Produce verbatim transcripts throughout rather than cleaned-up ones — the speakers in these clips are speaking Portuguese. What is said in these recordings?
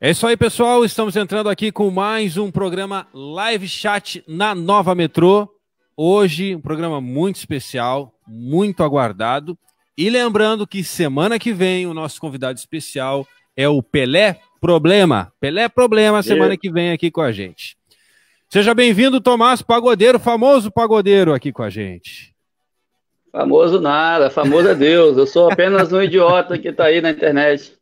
É isso aí, pessoal. Estamos entrando aqui com mais um programa Live Chat na Nova Metrô. Hoje, um programa muito especial, muito aguardado. E lembrando que semana que vem o nosso convidado especial é o Pelé Problema. Pelé Problema, semana que vem aqui com a gente. Seja bem-vindo, Tomás Pagodeiro, famoso pagodeiro aqui com a gente. Famoso nada, famoso é Deus. Eu sou apenas um idiota que tá aí na internet.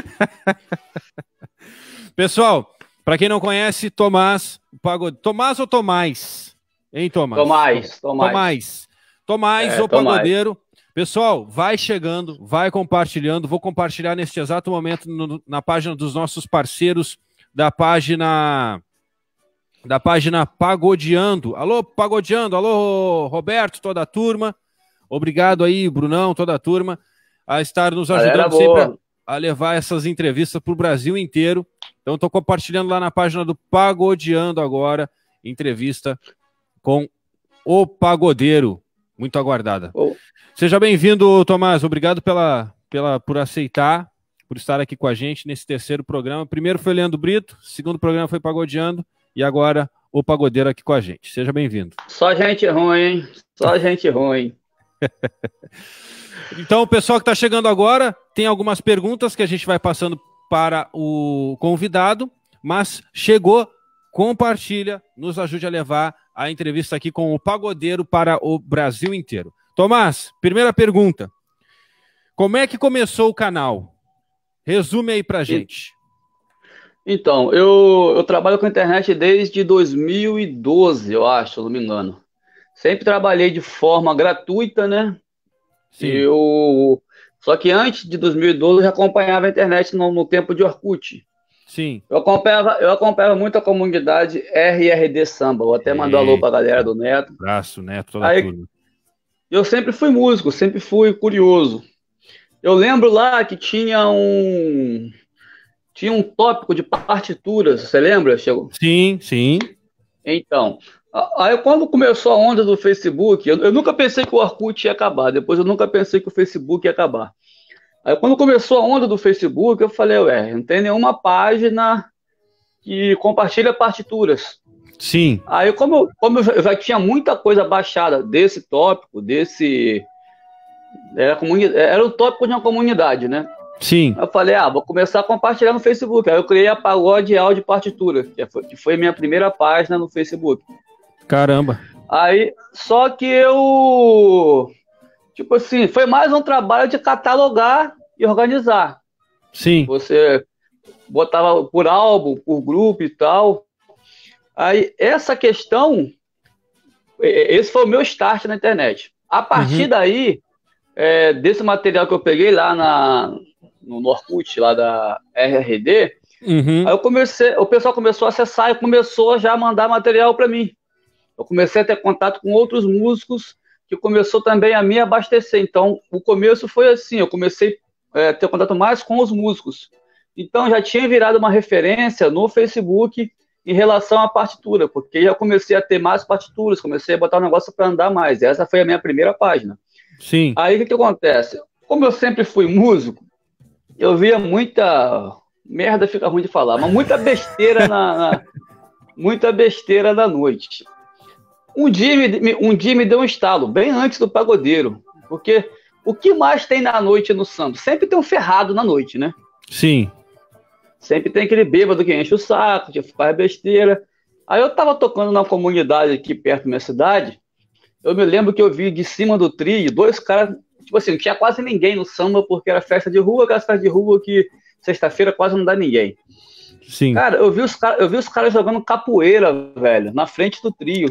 Pessoal, para quem não conhece, Tomás Pagodeiro. Tomás ou Tomás? Hein, Tomás? Tomás, Tomás. Tomás. Tomás, É, o Tomás. Pagodeiro. Pessoal, vai chegando, vai compartilhando. Vou compartilhar neste exato momento no, na página dos nossos parceiros da página da página Pagodeando. Alô, Pagodeando. Alô, Roberto, toda a turma. Obrigado aí, Brunão, toda a turma, a estar nos ajudando sempre a, a levar essas entrevistas para o Brasil inteiro. Então, estou compartilhando lá na página do Pagodeando agora, entrevista com o Pagodeiro, muito aguardada. Oh. Seja bem-vindo, Tomás. Obrigado pela, pela, por aceitar, por estar aqui com a gente nesse terceiro programa. Primeiro foi Leandro Brito, segundo programa foi Pagodeando e agora o Pagodeiro aqui com a gente. Seja bem-vindo. Só gente ruim, hein? Só gente ruim. Então, o pessoal que está chegando agora tem algumas perguntas que a gente vai passando para o convidado, mas chegou, compartilha, nos ajude a levar a entrevista aqui com o Pagodeiro para o Brasil inteiro. Tomás, primeira pergunta. Como é que começou o canal? Resume aí pra gente. Então, eu, eu trabalho com a internet desde dois mil e doze, eu acho, se não me engano. Sempre trabalhei de forma gratuita, né? Sim. Eu... Só que antes de dois mil e doze eu já acompanhava a internet no, no tempo de Orkut. Sim. Eu acompanhava, eu acompanhava muito a comunidade R R D Samba. Vou até mandar um alô pra galera do Neto. Abraço, Neto, toda Aí, tudo. Eu sempre fui músico, sempre fui curioso. Eu lembro lá que tinha um... Tinha um tópico de partituras, você lembra, Chegou? Sim, sim. Então... Aí quando começou a onda do Facebook, eu, eu nunca pensei que o Orkut ia acabar, depois eu nunca pensei que o Facebook ia acabar. Aí quando começou a onda do Facebook, eu falei, ué, não tem nenhuma página que compartilha partituras. Sim. Aí como, eu, como eu já tinha muita coisa baixada desse tópico, desse... Era, era o tópico de uma comunidade, né? Sim. Eu falei, ah, vou começar a compartilhar no Facebook. Aí eu criei a Pagode Áudio Partitura, que foi, que foi minha primeira página no Facebook. Caramba. Aí, só que eu, tipo assim, foi mais um trabalho de catalogar e organizar. Sim. Você botava por álbum, por grupo e tal. Aí, essa questão, esse foi o meu start na internet. A partir uhum. daí, é, desse material que eu peguei lá na, no Orkut, lá da R R D, uhum. aí eu comecei, o pessoal começou a acessar e começou já a mandar material para mim. Eu comecei a ter contato com outros músicos que começou também a me abastecer. Então, o começo foi assim, eu comecei é, a ter contato mais com os músicos. Então, já tinha virado uma referência no Facebook em relação à partitura, porque já comecei a ter mais partituras, comecei a botar o negócio para andar mais. Essa foi a minha primeira página. Sim. Aí, o que, que acontece? Como eu sempre fui músico, eu via muita... Merda fica ruim de falar, mas muita besteira na... na... muita besteira na noite. Um dia, me, um dia me deu um estalo, bem antes do Pagodeiro, porque o que mais tem na noite no samba? Sempre tem um ferrado na noite, né? Sim. Sempre tem aquele bêbado que enche o saco, que faz besteira. Aí eu tava tocando na comunidade aqui perto da minha cidade, eu me lembro que eu vi de cima do trio, dois caras, tipo assim, não tinha quase ninguém no samba, porque era festa de rua, aquela festa de rua que sexta-feira quase não dá ninguém. Sim. Cara, eu vi os caras, eu vi os caras jogando capoeira, velho, na frente do trio.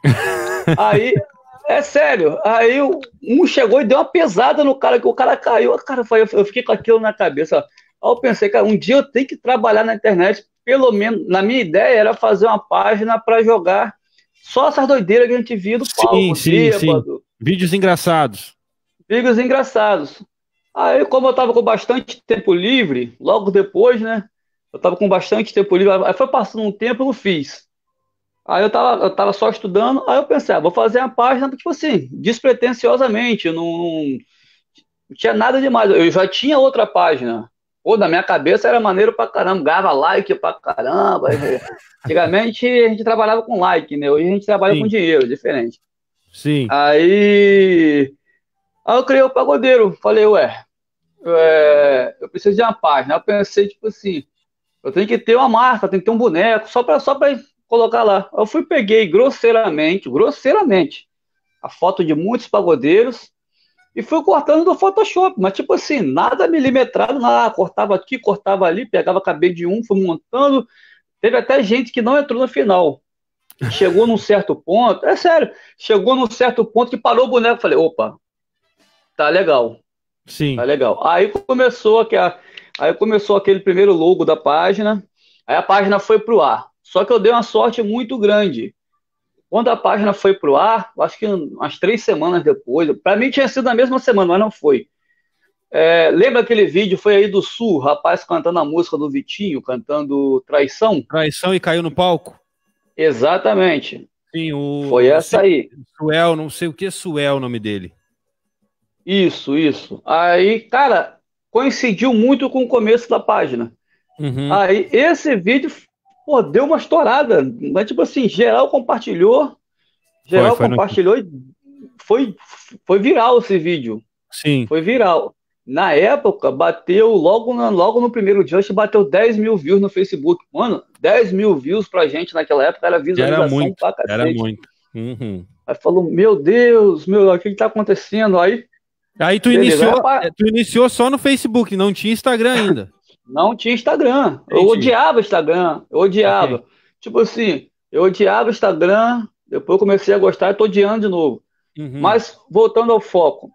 Aí, é sério, aí um chegou e deu uma pesada no cara, que o cara caiu, cara, eu fiquei com aquilo na cabeça. Aí eu pensei, cara, um dia eu tenho que trabalhar na internet, pelo menos, na minha ideia era fazer uma página para jogar só essas doideiras que a gente via do palco. Sim, sim, sim. Vídeos engraçados. Vídeos engraçados. Aí, como eu tava com bastante tempo livre, logo depois, né, eu tava com bastante tempo livre, aí foi passando um tempo, eu não fiz. Aí eu tava, eu tava só estudando, aí eu pensei, ah, vou fazer uma página, tipo assim, despretensiosamente, não, não tinha nada demais. Eu já tinha outra página Pô, na minha cabeça era maneiro pra caramba, ganhava like pra caramba. Antigamente a gente trabalhava com like, né? Hoje a gente trabalha Sim. com dinheiro, diferente. Sim. Aí, aí eu criei o Pagodeiro. Falei, ué, é, eu preciso de uma página. Aí eu pensei, tipo assim, eu tenho que ter uma marca, tenho que ter um boneco, só pra, só pra colocar lá. Eu fui, peguei grosseiramente, grosseiramente, a foto de muitos pagodeiros e fui cortando do Photoshop, mas tipo assim, nada milimetrado, nada, cortava aqui, cortava ali, pegava cabelo de um, fui montando. Teve até gente que não entrou no final. Chegou num certo ponto, é sério, chegou num certo ponto que parou o boneco, falei, opa, tá legal, tá Sim. legal. Aí começou, aqui a, aí começou aquele primeiro logo da página, aí a página foi pro ar. Só que eu dei uma sorte muito grande. Quando a página foi pro ar, acho que umas três semanas depois, para mim tinha sido na mesma semana, mas não foi. É, lembra aquele vídeo, foi aí do Sul, rapaz cantando a música do Vitinho, cantando Traição? Traição e caiu no palco? Exatamente. Sim, Foi o essa aí. Suel, não sei o que, Suel é o nome dele. Isso, isso. Aí, cara, coincidiu muito com o começo da página. Uhum. Aí, esse vídeo, pô, deu uma estourada. Mas, tipo assim, geral compartilhou, geral Foi, foi compartilhou e foi, foi viral esse vídeo. Sim. Foi viral. Na época, bateu logo, na, logo no primeiro dia, acho que bateu dez mil views no Facebook. Mano, dez mil views pra gente naquela época era Já era visualização muito, pra era cacete. muito. Uhum. Aí falou, meu Deus, meu, o que que tá acontecendo? Aí, Aí tu beleza. iniciou, Aí, tu iniciou só no Facebook, não tinha Instagram ainda. não tinha Instagram. Eu Entendi. odiava Instagram. Eu odiava. Ok. Tipo assim, eu odiava Instagram. Depois eu comecei a gostar e tô odiando de novo. Uhum. Mas, voltando ao foco.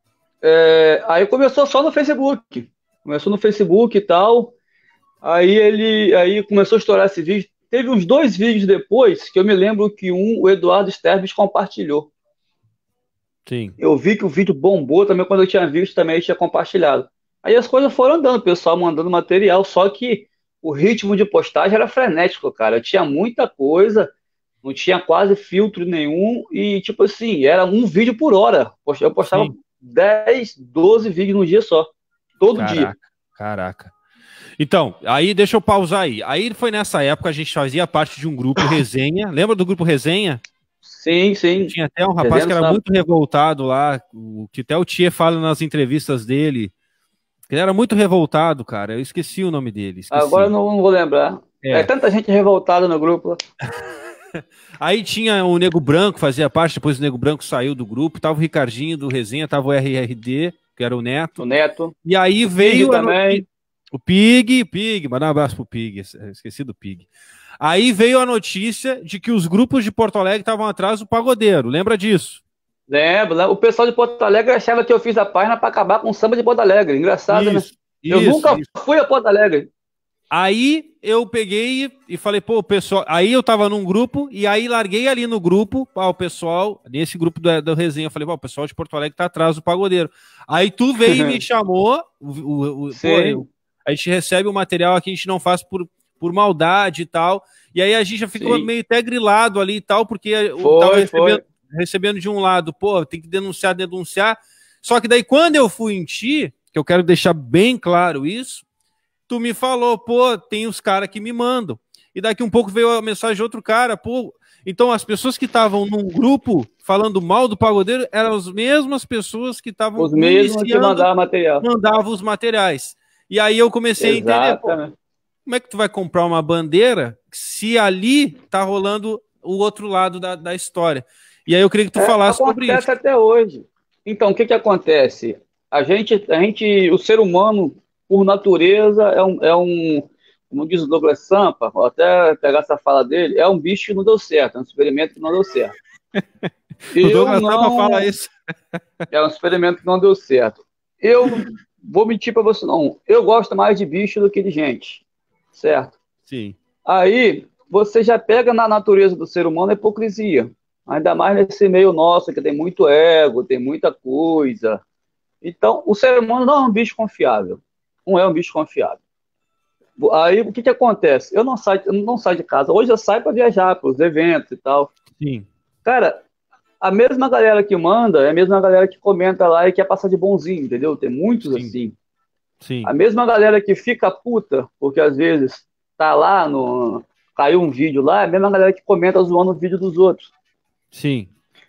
É, aí começou só no Facebook. Começou no Facebook e tal. Aí ele aí começou a estourar esse vídeo. Teve uns dois vídeos depois que eu me lembro que um o Eduardo Sterbes compartilhou. Sim. Eu vi que o vídeo bombou também quando eu tinha visto, também ele tinha compartilhado. Aí as coisas foram andando, o pessoal mandando material, só que o ritmo de postagem era frenético, cara. Eu tinha muita coisa, não tinha quase filtro nenhum e, tipo assim, era um vídeo por hora. Eu postava Sim. dez, doze vídeos num dia só, todo Caraca, dia. caraca. Então, aí deixa eu pausar aí. Aí foi nessa época a gente fazia parte de um grupo Resenha. Lembra do grupo Resenha? Sim, sim. Tinha até um rapaz Resenha que era sabe. muito revoltado lá, o que até o Tia fala nas entrevistas dele. Ele era muito revoltado, cara. Eu esqueci o nome dele. Esqueci. Agora eu não, não vou lembrar. É. é tanta gente revoltada no grupo. Aí tinha o Nego Branco, fazia parte, depois o Nego Branco saiu do grupo, tava o Ricardinho do Resenha, tava o R R D, que era o Neto. O Neto. E aí o veio Pig também. O Pig, Pig, manda um abraço pro Pig, esqueci do Pig. Aí veio a notícia de que os grupos de Porto Alegre estavam atrás do Pagodeiro, lembra disso? Lembro, né? O pessoal de Porto Alegre achava que eu fiz a página para acabar com o samba de Porto Alegre. Engraçado, isso, né? Eu isso, nunca isso. fui a Porto Alegre. Aí eu peguei e falei, pô, o pessoal. Aí eu tava num grupo, e aí larguei ali no grupo, pá, o pessoal, nesse grupo do, do Resenha, eu falei, pô, o pessoal de Porto Alegre tá atrás do Pagodeiro. Aí tu veio e me chamou, o, o, o, pô, eu, a gente recebe o material aqui, a gente não faz por, por maldade e tal. E aí a gente já ficou Sim. meio até grilado ali e tal, porque eu foi, tava recebendo, foi. recebendo de um lado, pô, tem que denunciar, denunciar. Só que daí quando eu fui em ti, que eu quero deixar bem claro isso, tu me falou, pô, tem os caras que me mandam. E daqui um pouco veio a mensagem de outro cara, pô. Então as pessoas que estavam num grupo falando mal do Pagodeiro eram as mesmas pessoas que estavam os mesmos que mandavam material. Mandavam os materiais. E aí eu comecei Exatamente. a entender, pô, como é que tu vai comprar uma bandeira se ali tá rolando o outro lado da, da história? E aí eu queria que tu é, falasse sobre isso. Acontece até hoje. Então, o que que acontece? A gente, a gente, o ser humano, por natureza, é um, é um como diz o Douglas Sampa, vou até pegar essa fala dele, é um bicho que não deu certo, é um experimento que não deu certo. o Douglas não, Sampa fala isso. É um experimento que não deu certo. Eu vou mentir para você, não. Eu gosto mais de bicho do que de gente. Certo? Sim. Aí, você já pega na natureza do ser humano a hipocrisia. Ainda mais nesse meio nosso, que tem muito ego, tem muita coisa. Então, o ser humano não é um bicho confiável. Não é um bicho confiável. Aí, o que que acontece? Eu não saio, eu não saio de casa. Hoje eu saio para viajar, para os eventos e tal. Sim. Cara, a mesma galera que manda é a mesma galera que comenta lá e quer passar de bonzinho, entendeu? Tem muitos Sim. assim. Sim. A mesma galera que fica puta, porque às vezes tá lá, no, caiu um vídeo lá, é a mesma galera que comenta zoando o vídeo dos outros. Sim.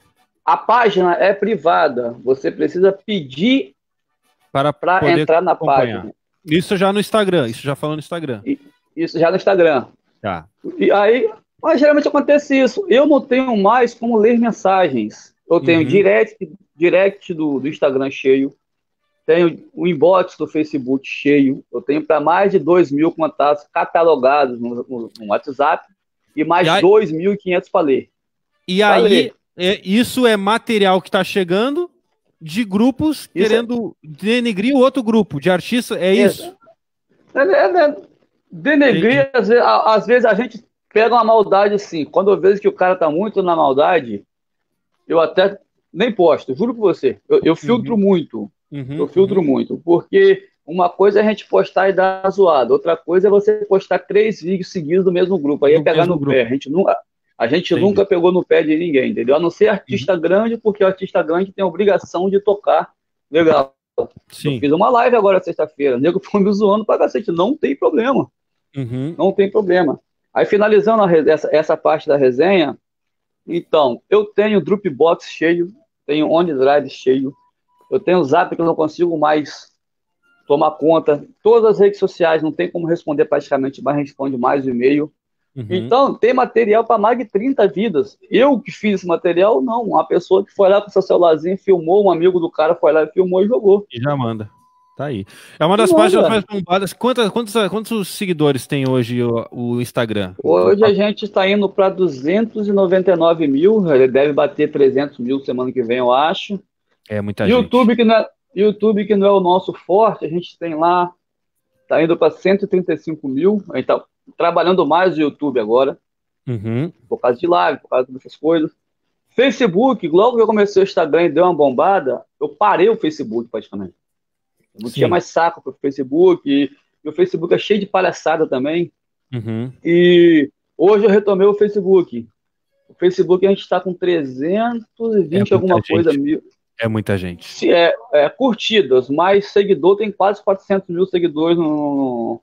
A página é privada, você precisa pedir para entrar na acompanhar. página. Isso já no Instagram, isso já falando no Instagram. Isso já no Instagram. Tá. E aí, mas geralmente acontece isso. Eu não tenho mais como ler mensagens. Eu tenho Uhum. direct, direct do, do Instagram cheio, tenho o inbox do Facebook cheio, eu tenho para mais de dois mil contatos catalogados no, no, no WhatsApp e mais dois mil e quinhentos para ler. E pra aí, ler. É, isso é material que está chegando de grupos isso querendo é... denegrir o outro grupo, de artista, é, é isso? É, é, é, denegrir, às vezes, às vezes a gente pega uma maldade assim, quando eu vejo que o cara tá muito na maldade, eu até nem posto, juro por você, eu, eu filtro uhum. muito, uhum, eu filtro uhum. muito, porque uma coisa é a gente postar e dar zoada, outra coisa é você postar três vídeos seguidos do mesmo grupo, aí é pegar no grupo. Pé, a gente nunca... A gente Entendi. nunca pegou no pé de ninguém, entendeu? A não ser artista uhum. grande, porque o artista grande tem a obrigação de tocar legal. Sim. Eu fiz uma live agora sexta-feira, o nego foi me zoando pra cacete, não tem problema. Uhum. Não tem problema. Aí, finalizando a essa, essa parte da resenha, então, eu tenho Dropbox cheio, tenho OneDrive cheio, eu tenho o Zap que eu não consigo mais tomar conta, todas as redes sociais não tem como responder praticamente, mas responde mais o e-mail. Uhum. Então, tem material para mais de trinta vidas. Eu que fiz esse material, não. Uma pessoa que foi lá com seu celularzinho, filmou, um amigo do cara foi lá e filmou e jogou. E já manda. Tá aí. É uma das e páginas mais bombadas. Quantos, quantos, quantos seguidores tem hoje o, o Instagram? Hoje a gente está indo para duzentos e noventa e nove mil. Ele deve bater trezentos mil semana que vem, eu acho. É muita YouTube, gente. Que não é, YouTube, que não é o nosso forte, a gente tem lá, está indo para cento e trinta e cinco mil. Então, trabalhando mais no YouTube agora, uhum. por causa de live, por causa dessas coisas. Facebook, logo que eu comecei o Instagram e deu uma bombada, eu parei o Facebook praticamente. Eu não Sim. tinha mais saco para o Facebook, e, e o Facebook é cheio de palhaçada também. Uhum. E hoje eu retomei o Facebook. O Facebook a gente está com trezentos e vinte é alguma gente. coisa mil. É muita gente. Se é, é curtidas, mas seguidor tem quase quatrocentos mil seguidores no...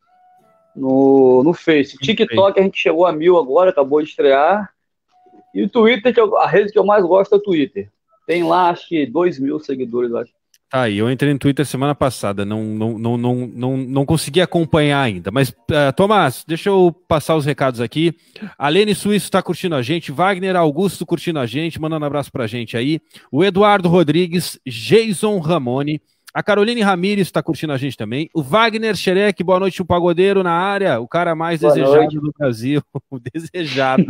No, no Face. TikTok a gente chegou a mil agora, acabou de estrear. E o Twitter, que eu, a rede que eu mais gosto é o Twitter. Tem lá, acho que dois mil seguidores, eu acho. Tá aí, eu entrei no Twitter semana passada, não, não, não, não, não, não consegui acompanhar ainda. Mas, uh, Tomás, deixa eu passar os recados aqui. A Lene Suíço está curtindo a gente, Wagner Augusto curtindo a gente, mandando um abraço pra gente aí. O Eduardo Rodrigues, Jason Ramone. A Caroline Ramires está curtindo a gente também. O Wagner Xerec, boa noite, o pagodeiro na área. O cara mais boa desejado noite. do Brasil. O desejado.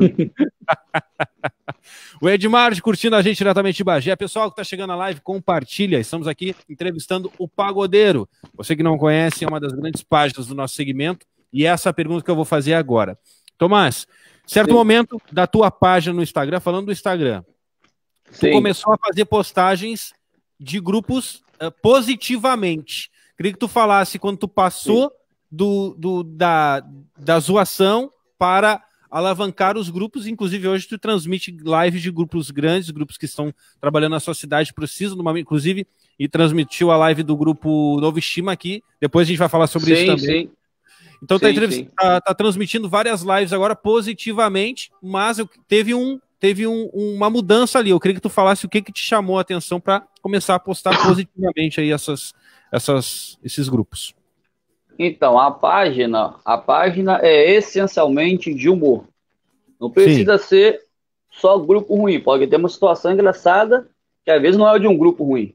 O Edmar curtindo a gente diretamente de Bagé. Pessoal que está chegando na live, compartilha. Estamos aqui entrevistando o Pagodeiro. Você que não conhece, é uma das grandes páginas do nosso segmento. E essa é a pergunta que eu vou fazer agora. Tomás, certo Sim. momento da tua página no Instagram, falando do Instagram, Sim. tu começou a fazer postagens de grupos positivamente. Queria que tu falasse quando tu passou do, do, da, da zoação para alavancar os grupos, inclusive hoje tu transmite lives de grupos grandes, grupos que estão trabalhando na sua cidade, precisam de uma, inclusive, e transmitiu a live do grupo Novo Estima aqui, depois a gente vai falar sobre sim, isso também. Sim. Então sim, tá, sim. Tá, tá transmitindo várias lives agora positivamente, mas eu, teve um teve um, uma mudança ali. Eu queria que tu falasse o que, que te chamou a atenção para começar a postar positivamente aí essas, essas, esses grupos. Então, a página, a página é essencialmente de humor. Não precisa Sim. ser só grupo ruim. Pode ter uma situação engraçada que às vezes não é de um grupo ruim.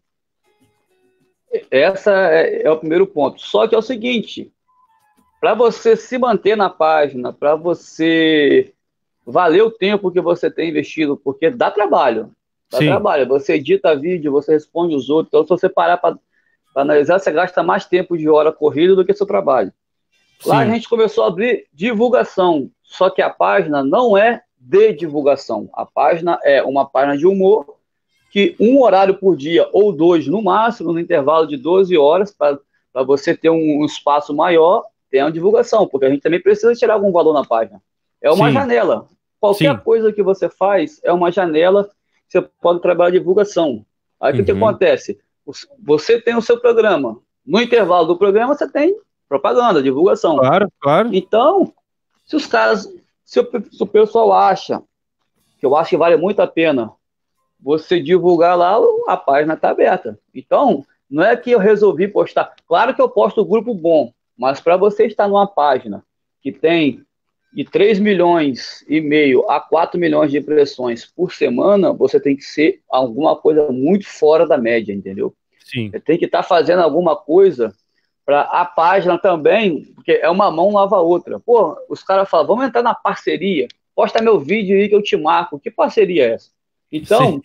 Essa é, é o primeiro ponto. Só que é o seguinte, para você se manter na página, para você valer o tempo que você tem investido, porque dá trabalho. Dá Sim. trabalho. Você edita vídeo, você responde os outros. Então, se você parar para analisar, você gasta mais tempo de hora corrida do que seu trabalho. Sim. Lá a gente começou a abrir divulgação. Só que a página não é de divulgação. A página é uma página de humor que um horário por dia ou dois no máximo, no intervalo de doze horas, para você ter um, um espaço maior, tem a divulgação, porque a gente também precisa tirar algum valor na página. É uma Sim. janela. Qualquer Sim. coisa que você faz é uma janela que você pode trabalhar divulgação. Aí o uhum. que, que acontece? Você tem o seu programa, No intervalo do programa você tem propaganda, divulgação. Claro, claro. Então, se os caras, se o, se o pessoal acha, que eu acho que vale muito a pena você divulgar lá, a página está aberta. Então, não é que eu resolvi postar. Claro que eu posto o grupo bom, mas para você estar numa página que tem de três milhões e meio a quatro milhões de impressões por semana, você tem que ser alguma coisa muito fora da média, entendeu? Sim. Você tem que estar tá fazendo alguma coisa para a página também, porque é uma mão lava a outra. Pô, os caras falam, vamos entrar na parceria, posta meu vídeo aí que eu te marco. Que parceria é essa? Então,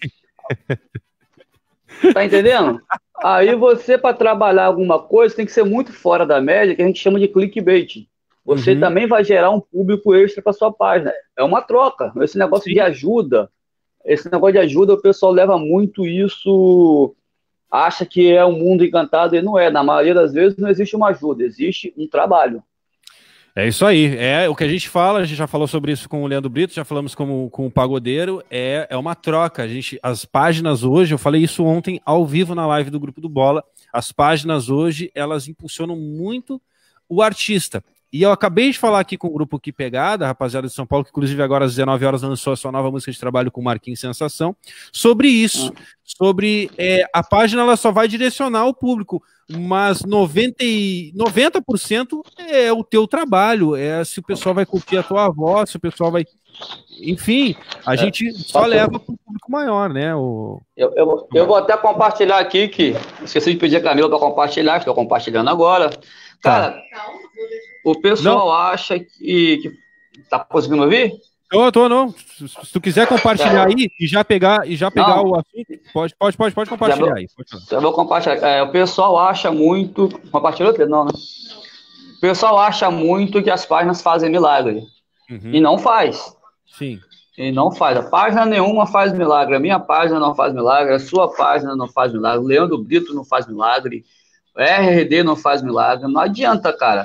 tá entendendo? Aí você, para trabalhar alguma coisa, tem que ser muito fora da média, que a gente chama de clickbait. Você uhum. também vai gerar um público extra para sua página. É uma troca. Esse negócio Sim. de ajuda, esse negócio de ajuda, o pessoal leva muito isso, acha que é um mundo encantado, e não é. Na maioria das vezes não existe uma ajuda, existe um trabalho. É isso aí, é o que a gente fala, a gente já falou sobre isso com o Leandro Brito, já falamos com, com o Pagodeiro, é, é uma troca, a gente, as páginas hoje, eu falei isso ontem ao vivo na live do Grupo do Bola, as páginas hoje, elas impulsionam muito o artista. E eu acabei de falar aqui com o grupo Que Pegada, a rapaziada de São Paulo, que inclusive agora às dezenove horas lançou a sua nova música de trabalho com o Marquinhos Sensação, sobre isso, ah. sobre é, a página ela só vai direcionar o público, mas noventa por cento é o teu trabalho, é se o pessoal vai curtir a tua voz, se o pessoal vai... Enfim, a é, gente só leva para o público maior, né? O... Eu, eu, eu vou até compartilhar aqui, que esqueci de pedir a Camila para compartilhar, estou compartilhando agora. Cara... Tá. O pessoal não. acha que, que... Tá conseguindo ouvir? Tô, tô, não. Se, se tu quiser compartilhar é. aí e já pegar, e já pegar o assunto, pode, pode, pode, pode compartilhar vou, aí. Pode eu vou compartilhar. É, o pessoal acha muito... Compartilhou? Não, né? O pessoal acha muito que as páginas fazem milagre. Uhum. E não faz. Sim. E não faz. A página nenhuma faz milagre. A minha página não faz milagre. A sua página não faz milagre. O Leandro Brito não faz milagre. O R R D não faz milagre. Não adianta, cara.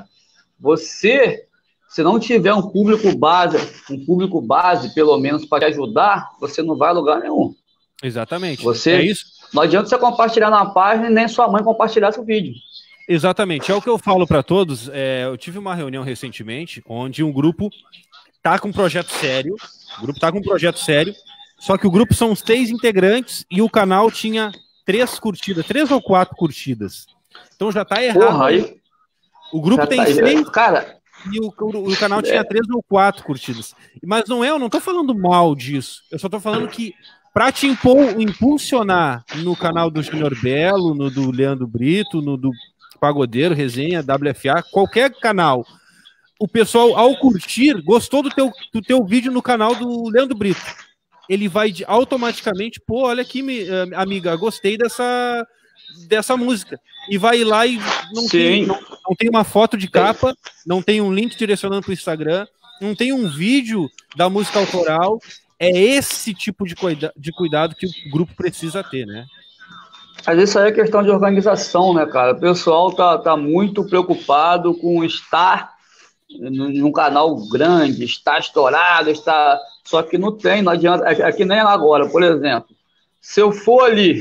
Você, se não tiver um público base, um público base, pelo menos, para te ajudar, você não vai a lugar nenhum. Exatamente. Você, é isso. Não adianta você compartilhar na página e nem sua mãe compartilhar seu vídeo. Exatamente. É o que eu falo para todos. É, eu tive uma reunião recentemente, onde um grupo tá com um projeto sério, o grupo tá com um projeto sério, só que o grupo são os três integrantes e o canal tinha três curtidas, três ou quatro curtidas. Então já tá errado. Porra, aí... O grupo Já tem tá seis, cara, e o, o, o canal tinha é. três ou quatro curtidas. Mas não é, eu não tô falando mal disso. Eu só tô falando que para te impor, impulsionar no canal do Júnior Belo, no do Leandro Brito, no do Pagodeiro, Resenha, W F A, qualquer canal, o pessoal, ao curtir, gostou do teu, do teu vídeo no canal do Leandro Brito. Ele vai automaticamente, pô, olha aqui, amiga, gostei dessa... dessa música, e vai lá e não tem, não, não tem uma foto de capa, não tem um link direcionando para o Instagram, não tem um vídeo da música autoral. É esse tipo de, cuida de cuidado que o grupo precisa ter, né? Mas isso aí é questão de organização, né, cara? O pessoal tá, tá muito preocupado com estar num canal grande, estar estourado, estar... só que não tem, não adianta, é que nem agora, por exemplo, se eu for ali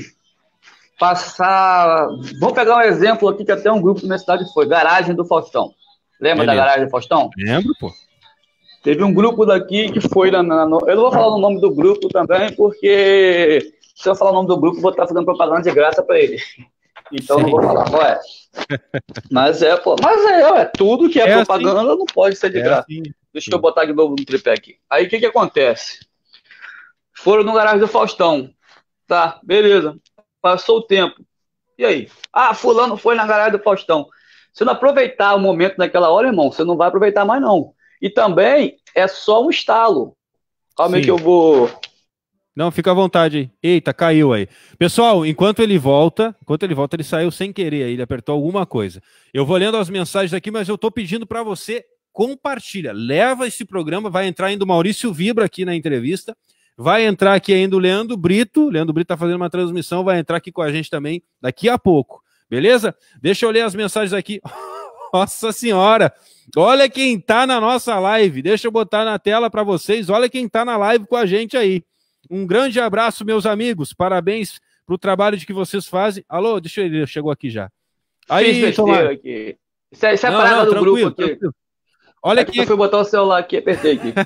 passar... Vamos pegar um exemplo aqui que até um grupo da minha cidade foi, Garagem do Faustão. Lembra é da Garagem do Faustão? Lembro, pô. Teve um grupo daqui que foi... Na, na, eu não vou falar o nome do grupo também, porque se eu falar o nome do grupo, eu vou estar fazendo propaganda de graça para ele. Então, Sim. não vou falar qual é. Mas é, pô, mas é, é tudo que é, é propaganda assim. Não pode ser de é graça. Assim. Deixa Sim. eu botar de novo no tripé aqui. Aí, o que que acontece? Foram no Garagem do Faustão. Tá, beleza. Passou o tempo. E aí? Ah, fulano foi na Garagem do Faustão. Se não aproveitar o momento naquela hora, irmão, você não vai aproveitar mais, não. E também é só um estalo. Calma aí que eu vou... Não, fica à vontade aí. Eita, caiu aí. Pessoal, enquanto ele volta, enquanto ele volta, ele saiu sem querer aí, ele apertou alguma coisa. Eu vou lendo as mensagens aqui, mas eu tô pedindo para você compartilha. Leva esse programa, vai entrar ainda o Maurício Vibra aqui na entrevista, vai entrar aqui ainda o Leandro Brito, Leandro Brito tá fazendo uma transmissão, vai entrar aqui com a gente também daqui a pouco, beleza? Deixa eu ler as mensagens aqui. Nossa senhora, olha quem tá na nossa live, deixa eu botar na tela para vocês, olha quem tá na live com a gente aí. Um grande abraço, meus amigos, parabéns pro trabalho de que vocês fazem. Alô, deixa eu ver, chegou aqui já. Aí, Fiz besteira Tomás. aqui. Isso é, isso é Não, praga não, do tranquilo, grupo aqui. tranquilo. Olha É aqui. que eu fui botar o celular aqui, apertei aqui.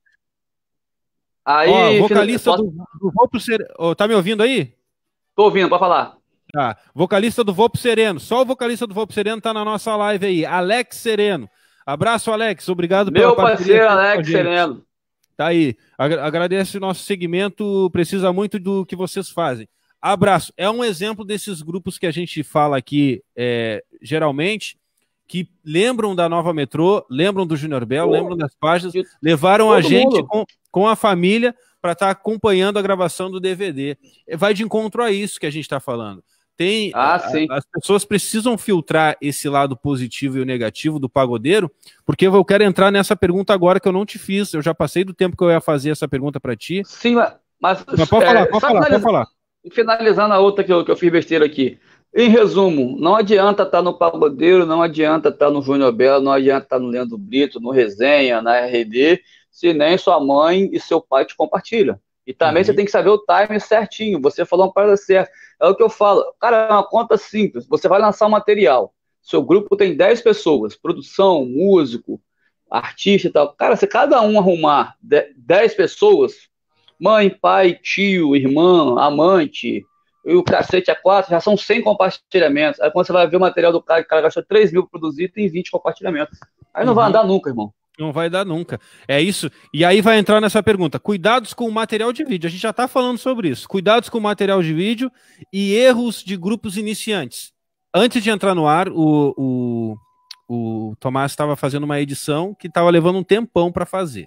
Ó, Aí, vocalista posso... do, do Voo pro Sereno. Ô, tá me ouvindo aí? Tô ouvindo, pode falar. Tá. Vocalista do Voo pro Sereno. Só o vocalista do Voo pro Sereno tá na nossa live aí. Alex Sereno. Abraço, Alex. Obrigado pela Meu parceria parceiro aqui com a Alex gente. Sereno. Tá aí. Agra- Agradece o nosso segmento. Precisa muito do que vocês fazem. Abraço. É um exemplo desses grupos que a gente fala aqui, é, geralmente, que lembram da Nova Metrô, lembram do Júnior Bel, Pô, lembram das páginas, de levaram a todo gente mundo. com, com a família para estar acompanhando a gravação do D V D. Vai de encontro a isso que a gente está falando. Tem, Ah, a- sim. as pessoas precisam filtrar esse lado positivo e o negativo do pagodeiro, porque eu quero entrar nessa pergunta agora que eu não te fiz. Eu já passei do tempo que eu ia fazer essa pergunta para ti. Sim, mas, mas, Mas pode é, falar, pode só falar, pode finaliza- falar. finalizando a outra que eu, que eu fiz besteira aqui. Em resumo, não adianta estar no Pagodeiro, não adianta estar no Júnior Belo, não adianta estar no Leandro Brito, no Resenha, na R D, se nem sua mãe e seu pai te compartilham. E também Uhum. você tem que saber o time certinho. Você falou uma parada certa. É o que eu falo. Cara, é uma conta simples. Você vai lançar um material. Seu grupo tem dez pessoas. Produção, músico, artista e tal. Cara, se cada um arrumar de- dez pessoas, mãe, pai, tio, irmã, amante, e o cacete a quatro, já são cem compartilhamentos. Aí quando você vai ver o material do cara, o cara gastou três mil para produzir, tem vinte compartilhamentos. Aí não vai Uhum. andar nunca, irmão. Não vai dar nunca. É isso. E aí vai entrar nessa pergunta. Cuidados com o material de vídeo. A gente já está falando sobre isso. Cuidados com o material de vídeo e erros de grupos iniciantes. Antes de entrar no ar, o, o, o Tomás estava fazendo uma edição que estava levando um tempão para fazer.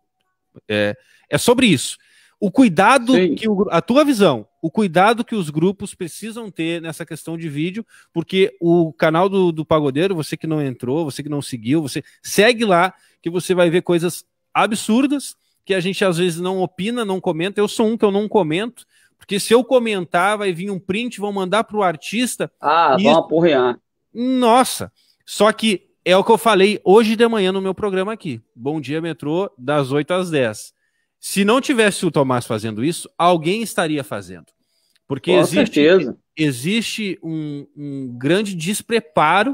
É, é sobre isso. O cuidado Sim. que o, a tua visão, o cuidado que os grupos precisam ter nessa questão de vídeo, porque o canal do, do Pagodeiro, você que não entrou, você que não seguiu, você segue lá, que você vai ver coisas absurdas, que a gente às vezes não opina, não comenta. Eu sou um que eu não comento, porque se eu comentar, vai vir um print, vão mandar para o artista. Ah, e vamos isso- apurrear. Nossa! Só que é o que eu falei hoje de manhã no meu programa aqui. Bom Dia Metrô, das oito às dez. Se não tivesse o Tomás fazendo isso, alguém estaria fazendo. Porque Com existe, certeza. existe um, um grande despreparo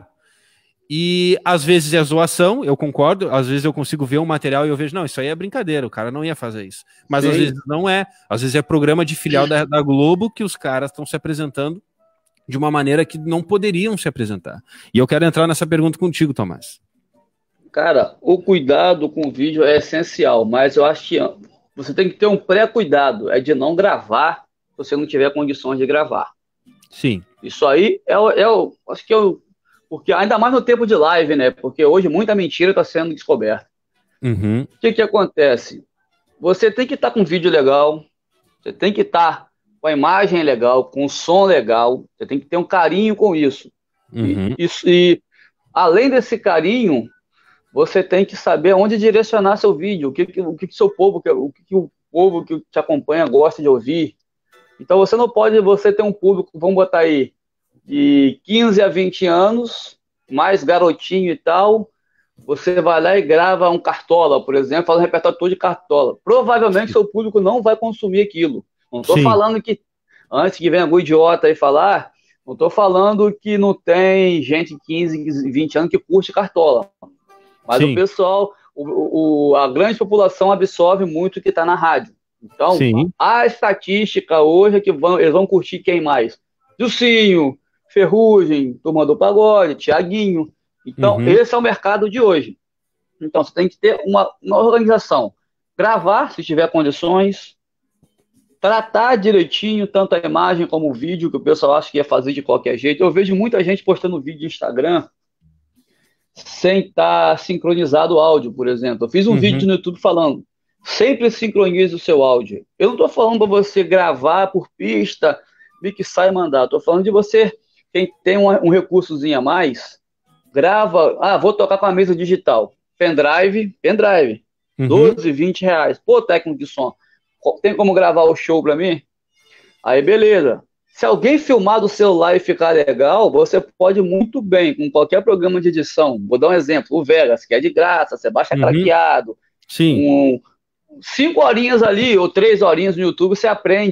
e às vezes é zoação, eu concordo, às vezes eu consigo ver um material e eu vejo, não, isso aí é brincadeira, o cara não ia fazer isso. Mas às Sim. vezes não é, às vezes é programa de filial da, da Globo que os caras estão se apresentando de uma maneira que não poderiam se apresentar. E eu quero entrar nessa pergunta contigo, Tomás. Cara, o cuidado com o vídeo é essencial, mas eu acho que você tem que ter um pré-cuidado, é de não gravar se você não tiver condições de gravar. Sim. Isso aí é o, é o acho que é o, porque ainda mais no tempo de live, né? Porque hoje muita mentira está sendo descoberta. Uhum. O que que acontece? Você tem que estar com vídeo legal, você tem que estar com a imagem legal, com o som legal, você tem que ter um carinho com isso. Uhum. E, isso- e além desse carinho, você tem que saber onde direcionar seu vídeo, o que que o que que seu povo, quer- o que que o povo que te acompanha gosta de ouvir. Então você não pode, você ter um público, vamos botar aí, de quinze a vinte anos, mais garotinho e tal, você vai lá e grava um Cartola, por exemplo, faz um repertório todo de Cartola. Provavelmente seu público não vai consumir aquilo. Não estou Sim. falando que, antes que venha algum idiota aí falar, não estou falando que não tem gente de quinze, vinte anos que curte Cartola. Mas Sim. o pessoal, o, o- a grande população absorve muito o que está na rádio. Então, Sim. a estatística hoje é que vão, eles vão curtir quem mais? Dilcinho, Ferrugem, Turma do Pagode, Tiaguinho. Então, Uhum. esse é o mercado de hoje. Então, você tem que ter uma, uma organização. Gravar, se tiver condições. Tratar direitinho, tanto a imagem como o vídeo, que o pessoal acha que ia fazer de qualquer jeito. Eu vejo muita gente postando vídeo no Instagram sem estar sincronizado o áudio, por exemplo. Eu fiz um Uhum. vídeo no YouTube falando, sempre sincronize o seu áudio. Eu não estou falando para você gravar por pista, mixar e mandar. Estou falando de você, quem tem um, um recursozinho a mais, grava, ah, vou tocar com a mesa digital. Pendrive, pendrive. Uhum. doze, vinte reais. Pô, técnico de som, tem como gravar o show para mim? Aí, beleza. Se alguém filmar do celular e ficar legal, você pode muito bem, com qualquer programa de edição. Vou dar um exemplo, o Vegas, que é de graça, você baixa Uhum. craqueado. Sim. Um, cinco horinhas ali, ou três horinhas no YouTube, você aprende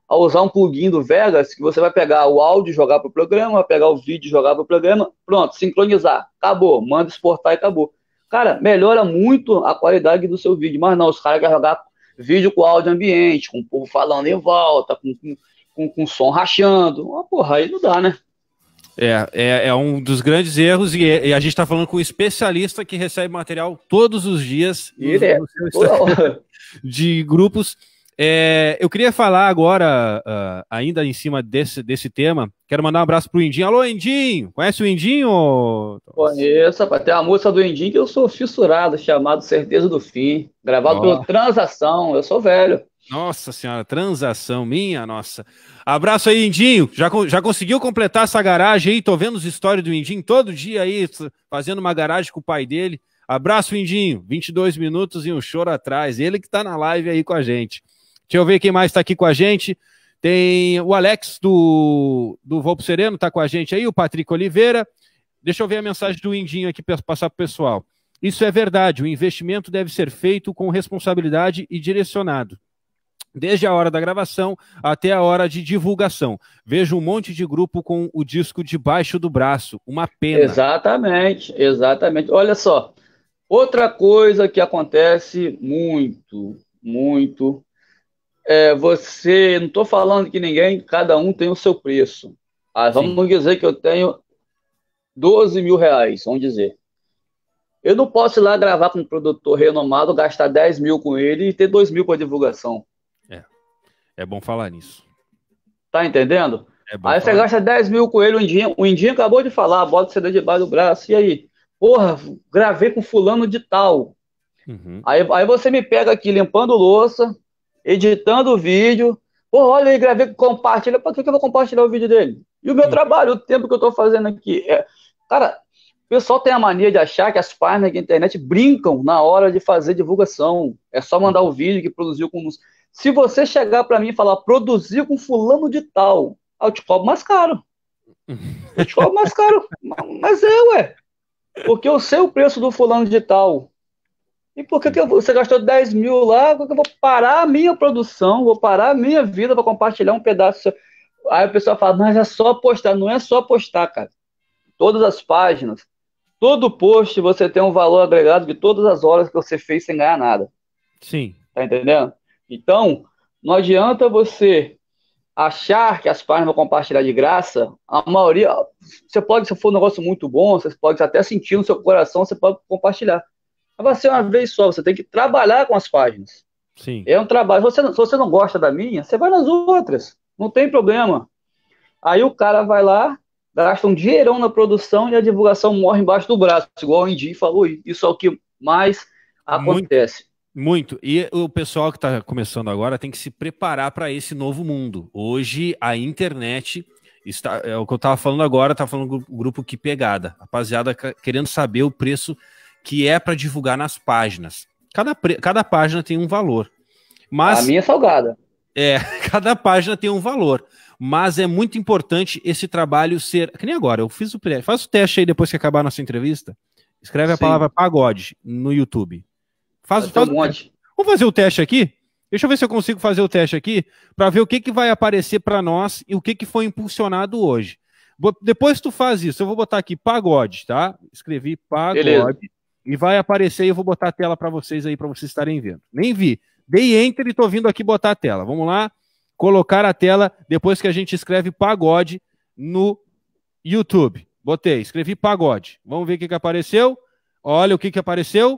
a usar um plugin do Vegas, que você vai pegar o áudio e jogar para o programa, vai pegar o vídeo e jogar para o programa, pronto, sincronizar, acabou, manda exportar e acabou. Cara, melhora muito a qualidade do seu vídeo, mas não, os caras querem jogar vídeo com áudio ambiente, com o povo falando em volta, com, com, com, com som rachando, uma porra, aí não dá, né? É, é, é um dos grandes erros, e, e a gente está falando com um especialista que recebe material todos os dias no, no seu Instagram, de grupos. É, eu queria falar agora, uh, ainda em cima desse, desse tema, quero mandar um abraço pro Indinho. Alô, Indinho! Conhece o Indinho? Conheço, rapaz. Tem uma música do Indinho que eu sou fissurado, chamado Certeza do Fim, gravado oh. pelo Transação, eu sou velho. Nossa senhora, Transação, minha nossa. Abraço aí, Indinho. Já, já conseguiu completar essa garagem aí? Tô vendo os stories do Indinho todo dia aí, fazendo uma garagem com o pai dele. Abraço, Indinho. vinte e dois minutos e um choro atrás. Ele que tá na live aí com a gente. Deixa eu ver quem mais tá aqui com a gente. Tem o Alex do, do Voo pro Sereno, tá com a gente aí, o Patrick Oliveira. Deixa eu ver a mensagem do Indinho aqui para passar pro pessoal. Isso é verdade, o investimento deve ser feito com responsabilidade e direcionado. Desde a hora da gravação até a hora de divulgação. Vejo um monte de grupo com o disco debaixo do braço. Uma pena. Exatamente, exatamente. Olha só, outra coisa que acontece muito, muito, é você, não estou falando que ninguém, cada um tem o seu preço. Ah, vamos Sim. dizer que eu tenho doze mil reais, vamos dizer. Eu não posso ir lá gravar com um produtor renomado, gastar dez mil com ele e ter dois mil para divulgação. É bom falar nisso. Tá entendendo? É bom aí falar. Você gasta dez mil com ele, o Indinho, o Indinho acabou de falar, bota o C D debaixo do braço, e aí? Porra, gravei com fulano de tal. Uhum. Aí, aí você me pega aqui limpando louça, editando o vídeo, porra, olha aí, gravei, compartilha, pra que eu vou compartilhar o vídeo dele? E o meu uhum. trabalho, o tempo que eu tô fazendo aqui. É... Cara, o pessoal tem a mania de achar que as páginas da internet brincam na hora de fazer divulgação. É só mandar o vídeo que produziu com... Se você chegar para mim e falar, produzir com fulano de tal, eu te cobro mais caro. Eu te cobro mais caro. Mas é, ué. Porque eu sei o preço do fulano de tal. E por que, que eu, você gastou dez mil lá? Porque eu vou parar a minha produção, vou parar a minha vida para compartilhar um pedaço. Aí o pessoal fala, mas é só postar. Não é só postar, cara. Todas as páginas, todo post você tem um valor agregado de todas as horas que você fez sem ganhar nada. Sim. Tá entendendo? Então, não adianta você achar que as páginas vão compartilhar de graça. A maioria, você pode, se for um negócio muito bom, você pode até sentir no seu coração, você pode compartilhar. Mas vai ser uma vez só, você tem que trabalhar com as páginas. Sim. É um trabalho. Se você, se você não gosta da minha, você vai nas outras. Não tem problema. Aí o cara vai lá, gasta um dinheirão na produção e a divulgação morre embaixo do braço, igual o Indy falou. Isso é o que mais acontece. Muito. Muito. E o pessoal que está começando agora tem que se preparar para esse novo mundo. Hoje, a internet, está, é o que eu estava falando agora, estava falando do grupo Que Pegada. Rapaziada querendo saber o preço que é para divulgar nas páginas. Cada, cada página tem um valor. Mas, a minha é salgada. É, cada página tem um valor. Mas é muito importante esse trabalho ser... Que nem agora, eu fiz o teste. Faz o teste aí depois que acabar a nossa entrevista. Escreve Sim. a palavra pagode no YouTube. Faz, faz um monte. Vamos fazer o teste aqui? Deixa eu ver se eu consigo fazer o teste aqui para ver o que, que vai aparecer para nós e o que, que foi impulsionado hoje. Depois tu faz isso, eu vou botar aqui pagode, tá? Escrevi pagode. Beleza. E vai aparecer e eu vou botar a tela para vocês aí, para vocês estarem vendo. Nem vi. Dei enter e tô vindo aqui botar a tela. Vamos lá, colocar a tela depois que a gente escreve pagode no YouTube. Botei, escrevi pagode. Vamos ver o que, que apareceu. Olha o que, que apareceu.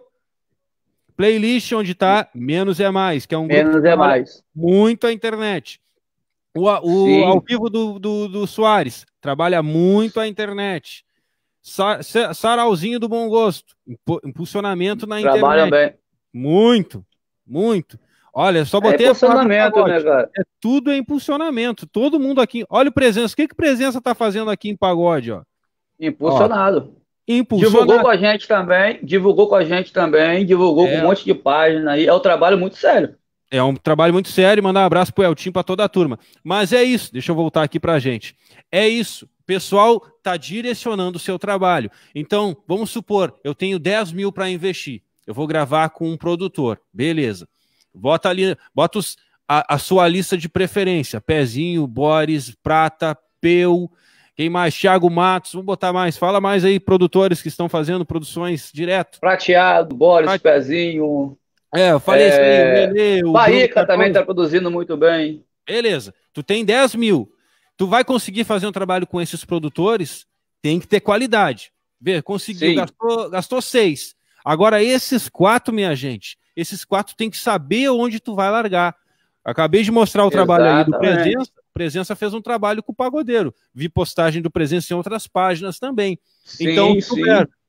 Playlist onde está Menos é Mais, que é um Menos grupo é mais. Muito a internet. O, o ao vivo do, do, do Soares trabalha muito a internet. Sa, Sarauzinho do Bom Gosto, impulsionamento na trabalha internet. Bem. Muito, muito. Olha, só botei... É impulsionamento, né, cara? É, tudo é impulsionamento. Todo mundo aqui... Olha o Presença. O que que Presença tá fazendo aqui em pagode, ó? Impulsionado. Ó. Impulsionado. Divulgou com a gente também, divulgou com a gente também, divulgou é. com um monte de página aí. É um trabalho muito sério. É um trabalho muito sério. Mandar um abraço pro Eltinho, para toda a turma. Mas é isso. Deixa eu voltar aqui pra gente. É isso. O pessoal tá direcionando o seu trabalho. Então, vamos supor, eu tenho dez mil para investir. Eu vou gravar com um produtor. Beleza. Bota ali, bota os, a, a sua lista de preferência. Pezinho, Boris, Prata, Peu, quem mais? Thiago Matos, vamos botar mais. Fala mais aí, produtores que estão fazendo produções direto. Prateado, Boris, Prate... Pezinho. É, eu falei isso aí, o Lelê, o Baíca também está produzindo muito bem. Beleza, tu tem dez mil. Tu vai conseguir fazer um trabalho com esses produtores, tem que ter qualidade. Vê, conseguiu, gastou, gastou seis. Agora, esses quatro, minha gente, esses quatro tem que saber onde tu vai largar. Acabei de mostrar o trabalho Exatamente. aí do Presença. Presença fez um trabalho com o Pagodeiro. Vi postagem do Presença em outras páginas também. Sim, então, sim.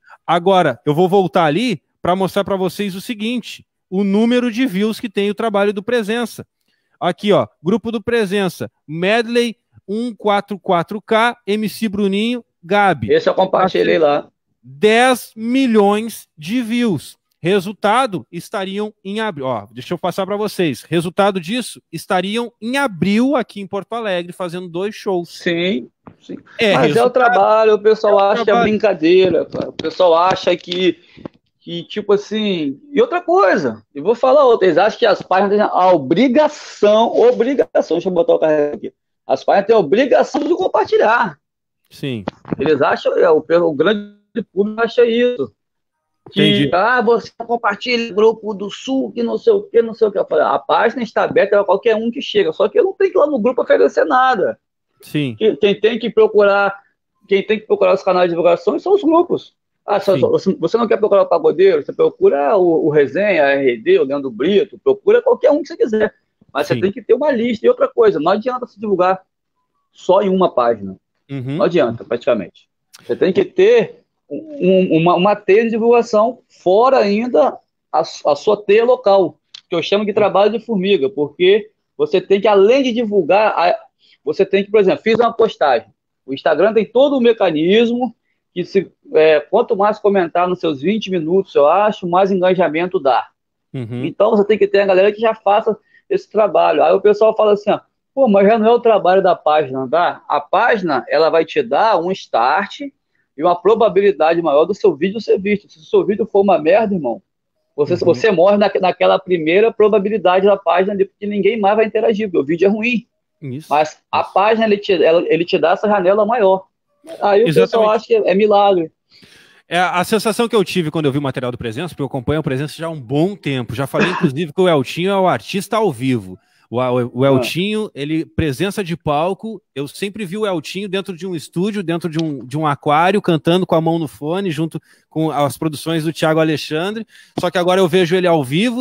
Agora, eu vou voltar ali para mostrar para vocês o seguinte: o número de views que tem o trabalho do Presença. Aqui, ó, grupo do Presença, Medley cento e quarenta e quatro K, M C Bruninho, Gabi. Esse eu compartilhei lá. dez milhões de views. Resultado, estariam em abril. Ó, deixa eu passar para vocês. Resultado disso, estariam em abril aqui em Porto Alegre, fazendo dois shows. Sim, sim. É, Mas resultado, é o trabalho, o pessoal é o acha trabalho. brincadeira, cara. O pessoal acha que, que, tipo assim... E outra coisa, eu vou falar outra, eles acham que as páginas têm a obrigação, obrigação, deixa eu botar o carro aqui. As páginas têm a obrigação de compartilhar. Sim. Eles acham, é, o, o grande público acha isso. Que, Entendi. ah, você compartilha o grupo do Sul, que não sei o que, não sei o que. Eu falei, a página está aberta para qualquer um que chega, só que eu não tenho que ir lá no grupo oferecer nada. Sim. Quem, quem tem que procurar, quem tem que procurar os canais de divulgação são os grupos. Ah, só, só, você não quer procurar o Pagodeiro, você procura o, o Resenha, a R D, o Leandro Brito, procura qualquer um que você quiser. Mas Sim. você tem que ter uma lista. E outra coisa, não adianta se divulgar só em uma página. Uhum. Não adianta, praticamente. Você tem que ter um, uma, uma teia de divulgação, fora ainda a, a sua teia local, que eu chamo de trabalho de formiga, porque você tem que, além de divulgar, a, você tem que, por exemplo, fiz uma postagem. O Instagram tem todo um mecanismo que, se, é, quanto mais comentar nos seus vinte minutos, eu acho, mais engajamento dá. Uhum. Então, você tem que ter a galera que já faça esse trabalho. Aí o pessoal fala assim, ó, pô, mas já não é o trabalho da página, tá? A página, ela vai te dar um start e uma probabilidade maior do seu vídeo ser visto. Se o seu vídeo for uma merda, irmão, você, uhum. você morre na, naquela primeira probabilidade da página, porque ninguém mais vai interagir, porque o vídeo é ruim. Isso. Mas a Isso. página, ele te, ela, ele te dá essa janela maior. Aí o Exatamente. pessoal acha que é, é milagre. É a sensação que eu tive quando eu vi o material do Presença, porque eu acompanho o Presença já há um bom tempo. Já falei, inclusive, que o Eltinho é o artista ao vivo. O, o, o Eltinho, ele, presença de palco, eu sempre vi o Eltinho dentro de um estúdio, dentro de um, de um aquário, cantando com a mão no fone, junto com as produções do Thiago Alexandre, só que agora eu vejo ele ao vivo,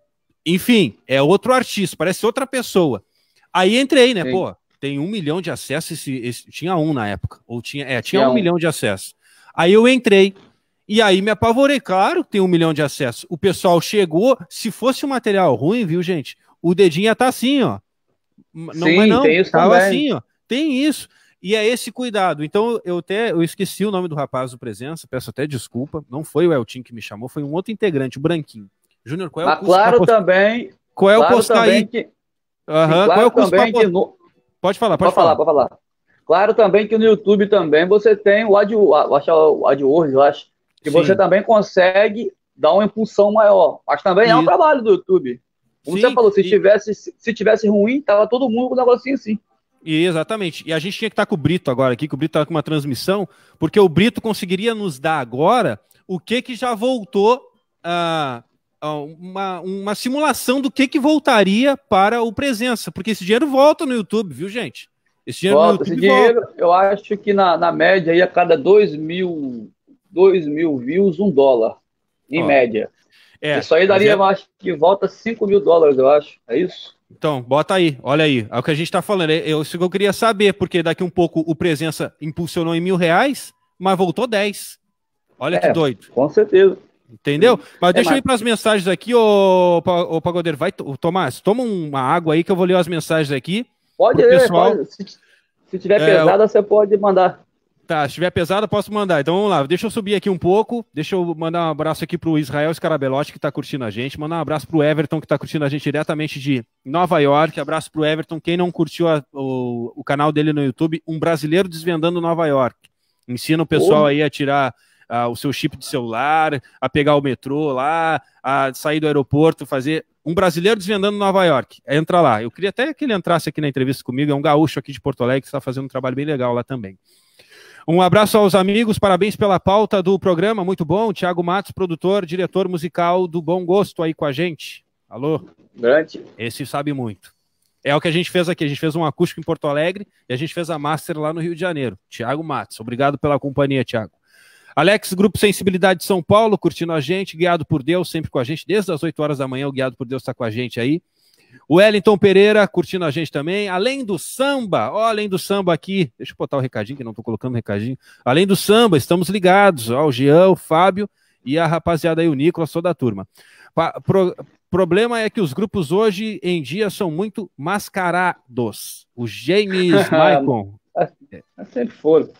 enfim, é outro artista, parece outra pessoa. Aí entrei, né, Sim. pô, tem um milhão de acessos, esse, esse, tinha um na época, ou tinha, é, tinha um, um milhão de acessos. Aí eu entrei, e aí me apavorei, claro que tem um milhão de acessos. O pessoal chegou, se fosse um material ruim, viu, gente? O dedinho ia estar assim, ó. Não, Sim, mas não, tem isso tava também. assim, ó. Tem isso. E é esse cuidado. Então, eu até eu esqueci o nome do rapaz do Presença, peço até desculpa. Não foi o Eltinho que me chamou, foi um outro integrante, o Branquinho. Júnior, qual é o custo? Claro post... também. Qual é claro o postar aí? Que... Uhum. Sim, claro qual é o custo também post... que no... Pode falar, pode, pode falar. Pode falar. Claro também que no YouTube também você tem o AdWords, eu acho, que Sim. você também consegue dar uma impulsão maior. Mas também Isso. é um trabalho do YouTube. Como Sim, você falou, se, e... tivesse, se tivesse ruim, tava todo mundo com um negocinho assim. E, exatamente. E a gente tinha que estar com o Brito agora aqui, que o Brito estava com uma transmissão, porque o Brito conseguiria nos dar agora o que que já voltou, uh, uh, uma, uma simulação do que que voltaria para o Presença, porque esse dinheiro volta no YouTube, viu, gente? Esse dinheiro volta, no YouTube esse dinheiro, volta. Eu acho que na, na média, aí, a cada dois mil, dois mil views, um dólar, em Ó. média. É, isso aí daria, é... eu acho que volta cinco mil dólares, eu acho. É isso? Então, bota aí, olha aí. É o que a gente está falando. Eu, isso que eu queria saber, porque daqui um pouco o Presença impulsionou em mil reais, mas voltou dez. Olha é, que doido. Com certeza. Entendeu? Mas é deixa mais. eu ir para as mensagens aqui, ô, ô Pagodeiro. Vai, Tomás, toma uma água aí que eu vou ler as mensagens aqui. Pode ler, pessoal. Pode. Se, se tiver é, pesada, você pode mandar. Tá, se estiver pesado, posso mandar. Então vamos lá, deixa eu subir aqui um pouco. Deixa eu mandar um abraço aqui pro Israel Scarabelotti, que tá curtindo a gente. Mandar um abraço pro Everton, que tá curtindo a gente diretamente de Nova York. Abraço pro Everton. Quem não curtiu a, o, o canal dele no YouTube, Um Brasileiro Desvendando Nova York. Ensina o pessoal oh. aí a tirar uh, o seu chip de celular, a pegar o metrô lá, a sair do aeroporto, fazer... Um brasileiro desvendando Nova York. Entra lá. Eu queria até que ele entrasse aqui na entrevista comigo. É um gaúcho aqui de Porto Alegre que está fazendo um trabalho bem legal lá também. Um abraço aos amigos, parabéns pela pauta do programa, muito bom. Thiago Matos, produtor, diretor musical do Bom Gosto aí com a gente. Alô? Grande. Esse sabe muito. É o que a gente fez aqui, a gente fez um acústico em Porto Alegre e a gente fez a master lá no Rio de Janeiro. Thiago Matos, obrigado pela companhia, Thiago. Alex, Grupo Sensibilidade de São Paulo, curtindo a gente, Guiado por Deus, sempre com a gente, desde as oito horas da manhã o Guiado por Deus está com a gente aí. O Wellington Pereira, curtindo a gente também, além do samba, ó, além do samba aqui, deixa eu botar o recadinho, que não estou colocando o recadinho, além do samba, estamos ligados, ó, o Jean, o Fábio e a rapaziada aí, o Nicolas, toda a turma. Pa pro problema é que os grupos hoje em dia são muito mascarados. O James Maicon. Sempre foram.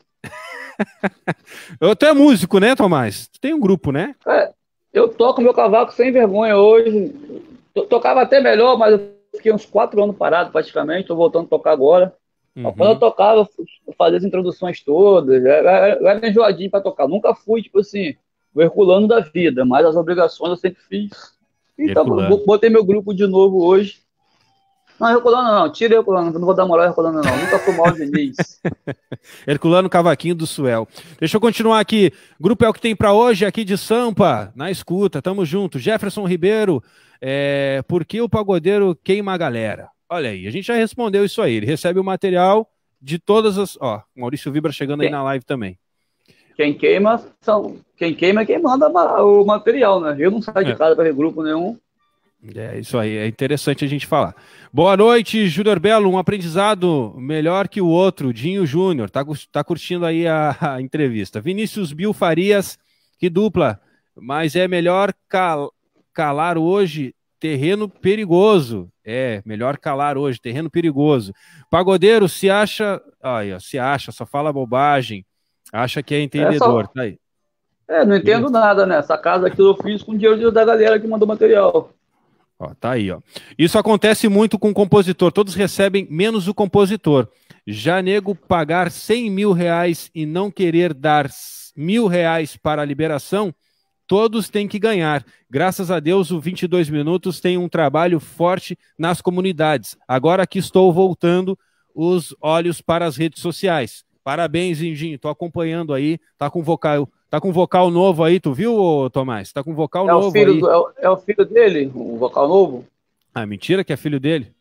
Tu é músico, né, Tomás? Tu tem um grupo, né? É, eu toco meu cavaco sem vergonha hoje. Eu tocava até melhor, mas eu fiquei uns quatro anos parado praticamente. Estou voltando a tocar agora. Uhum. Quando eu tocava, eu fazia as introduções todas. Eu era, eu era enjoadinho para tocar. Nunca fui, tipo assim, o Herculano da vida, mas as obrigações eu sempre fiz. Então, eu botei meu grupo de novo hoje. Não, Herculano não, tira Herculano, não vou dar moral a Herculano não, nunca fui mal de Diniz. Herculano Cavaquinho do Suel. Deixa eu continuar aqui, grupo é o que tem pra hoje, aqui de Sampa, na escuta, tamo junto. Jefferson Ribeiro, é, por que o pagodeiro queima a galera? Olha aí, a gente já respondeu isso aí, ele recebe o material de todas as... Ó, Maurício Vibra chegando aí quem, na live também. Quem queima, são, quem queima é quem manda o material, né? Eu não saio de casa pra ver grupo nenhum. É isso aí, é interessante a gente falar. Boa noite, Júnior Belo, um aprendizado melhor que o outro, Dinho Júnior, tá, tá curtindo aí a, a entrevista. Vinícius Bill Farias, que dupla, mas é melhor cal, calar hoje, terreno perigoso. É, melhor calar hoje, terreno perigoso. Pagodeiro se acha, aí, ó, se acha, só fala bobagem, acha que é entendedor, é só... tá aí. É, não entendo Isso. nada, né? Essa casa aqui eu fiz com o dinheiro da galera que mandou material. Ó, tá aí, ó. Isso acontece muito com o compositor. Todos recebem menos o compositor. Já nego pagar cem mil reais e não querer dar mil reais para a liberação, todos têm que ganhar. Graças a Deus, o vinte e dois minutos tem um trabalho forte nas comunidades. Agora que estou voltando os olhos para as redes sociais. Parabéns, Indinho. Tô acompanhando aí. Tá com vocal... Tá com vocal novo aí, tu viu, Tomás? Tá com vocal é novo o filho aí. Do, é, o, é o filho dele, o vocal novo? Ah, mentira que é filho dele?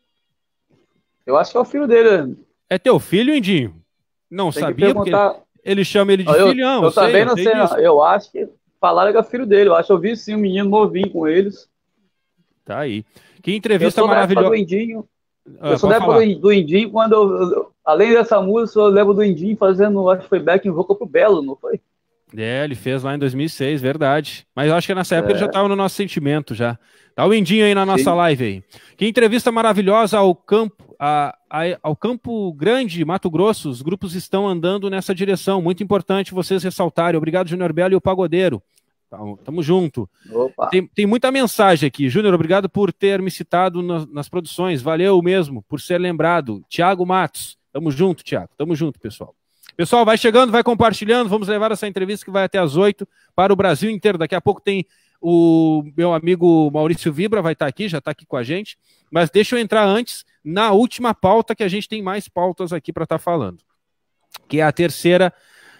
Eu acho que é o filho dele. É teu filho, Indinho? Não Tem sabia, perguntar... porque ele chama ele de eu, filho, não. Eu, eu sei, também não sei sei, disso. eu acho que falaram que é filho dele. Eu acho que eu vi sim um menino novinho com eles. Tá aí. Que entrevista eu sou maravilhosa. Da época do Indinho. Ah, eu sou da época do, do Indinho, quando eu, eu, além dessa música, eu levo do Indinho fazendo, acho que foi back vocal pro Belo, não foi? É, ele fez lá em dois mil e seis, verdade. Mas eu acho que nessa época é. ele já estava no nosso sentimento já. Tá o Indinho aí na nossa Sim. live aí. Que entrevista maravilhosa ao campo, a, a, ao Campo Grande, Mato Grosso. Os grupos estão andando nessa direção. Muito importante vocês ressaltarem. Obrigado, Júnior Belo e o Pagodeiro. Tamo, tamo junto. Tem, tem muita mensagem aqui. Júnior, obrigado por ter me citado nas, nas produções. Valeu mesmo por ser lembrado. Thiago Matos. Tamo junto, Thiago. Tamo junto, pessoal. Pessoal, vai chegando, vai compartilhando, vamos levar essa entrevista que vai até às oito para o Brasil inteiro. Daqui a pouco tem o meu amigo Maurício Vibra, vai estar aqui, já está aqui com a gente. Mas deixa eu entrar antes na última pauta, que a gente tem mais pautas aqui para estar falando. Que é a terceira,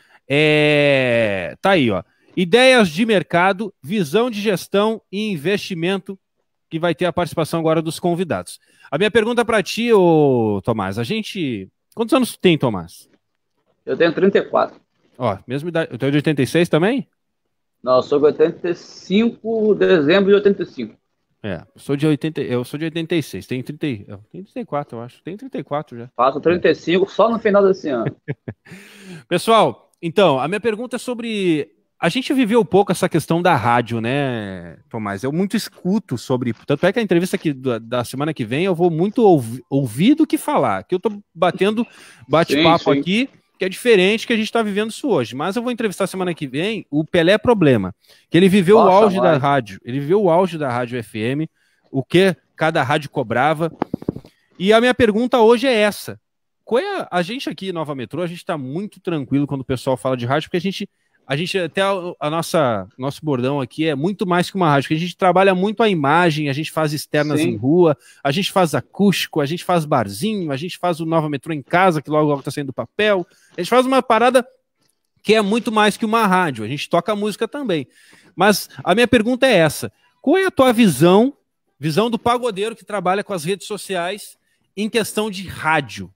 é... tá aí, ó. Ideias de mercado, visão de gestão e investimento, que vai ter a participação agora dos convidados. A minha pergunta para ti, ô, Tomás, a gente... Quantos anos tu tem, Tomás? Eu tenho trinta e quatro. Ó, mesma idade. Eu tenho de oitenta e seis também? Não, eu sou de oitenta e cinco, dezembro de oitenta e cinco. É, eu sou de oitenta, eu sou de oitenta e seis, tenho trinta, eu tenho trinta e quatro, eu acho. Tenho trinta e quatro já. Faço trinta e cinco é. Só no final desse ano. Pessoal, então, a minha pergunta é sobre... A gente viveu um pouco essa questão da rádio, né, Tomás? Eu muito escuto sobre... Tanto é que a entrevista aqui da, da semana que vem eu vou muito ouvi, ouvir do que falar. Que eu tô batendo bate-papo aqui, que é diferente que a gente está vivendo isso hoje. Mas eu vou entrevistar semana que vem o Pelé Problema, que ele viveu Nossa, o auge vai. da rádio. Ele viveu o auge da rádio F M, o que cada rádio cobrava. E a minha pergunta hoje é essa. Qual é a, a gente aqui em Nova Metrô, a gente está muito tranquilo quando o pessoal fala de rádio, porque a gente... a gente até a, a nossa nosso bordão aqui é muito mais que uma rádio, que a gente trabalha muito a imagem, a gente faz externas Sim. em rua, a gente faz acústico, a gente faz barzinho, a gente faz o Nova Metrô em casa, que logo logo tá saindo do papel. A gente faz uma parada que é muito mais que uma rádio, a gente toca música também. Mas a minha pergunta é essa: qual é a tua visão, visão do pagodeiro que trabalha com as redes sociais em questão de rádio?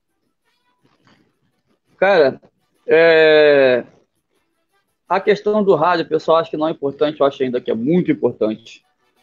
Cara, é... a questão do rádio, o pessoal acha que não é importante, eu acho ainda que é muito importante.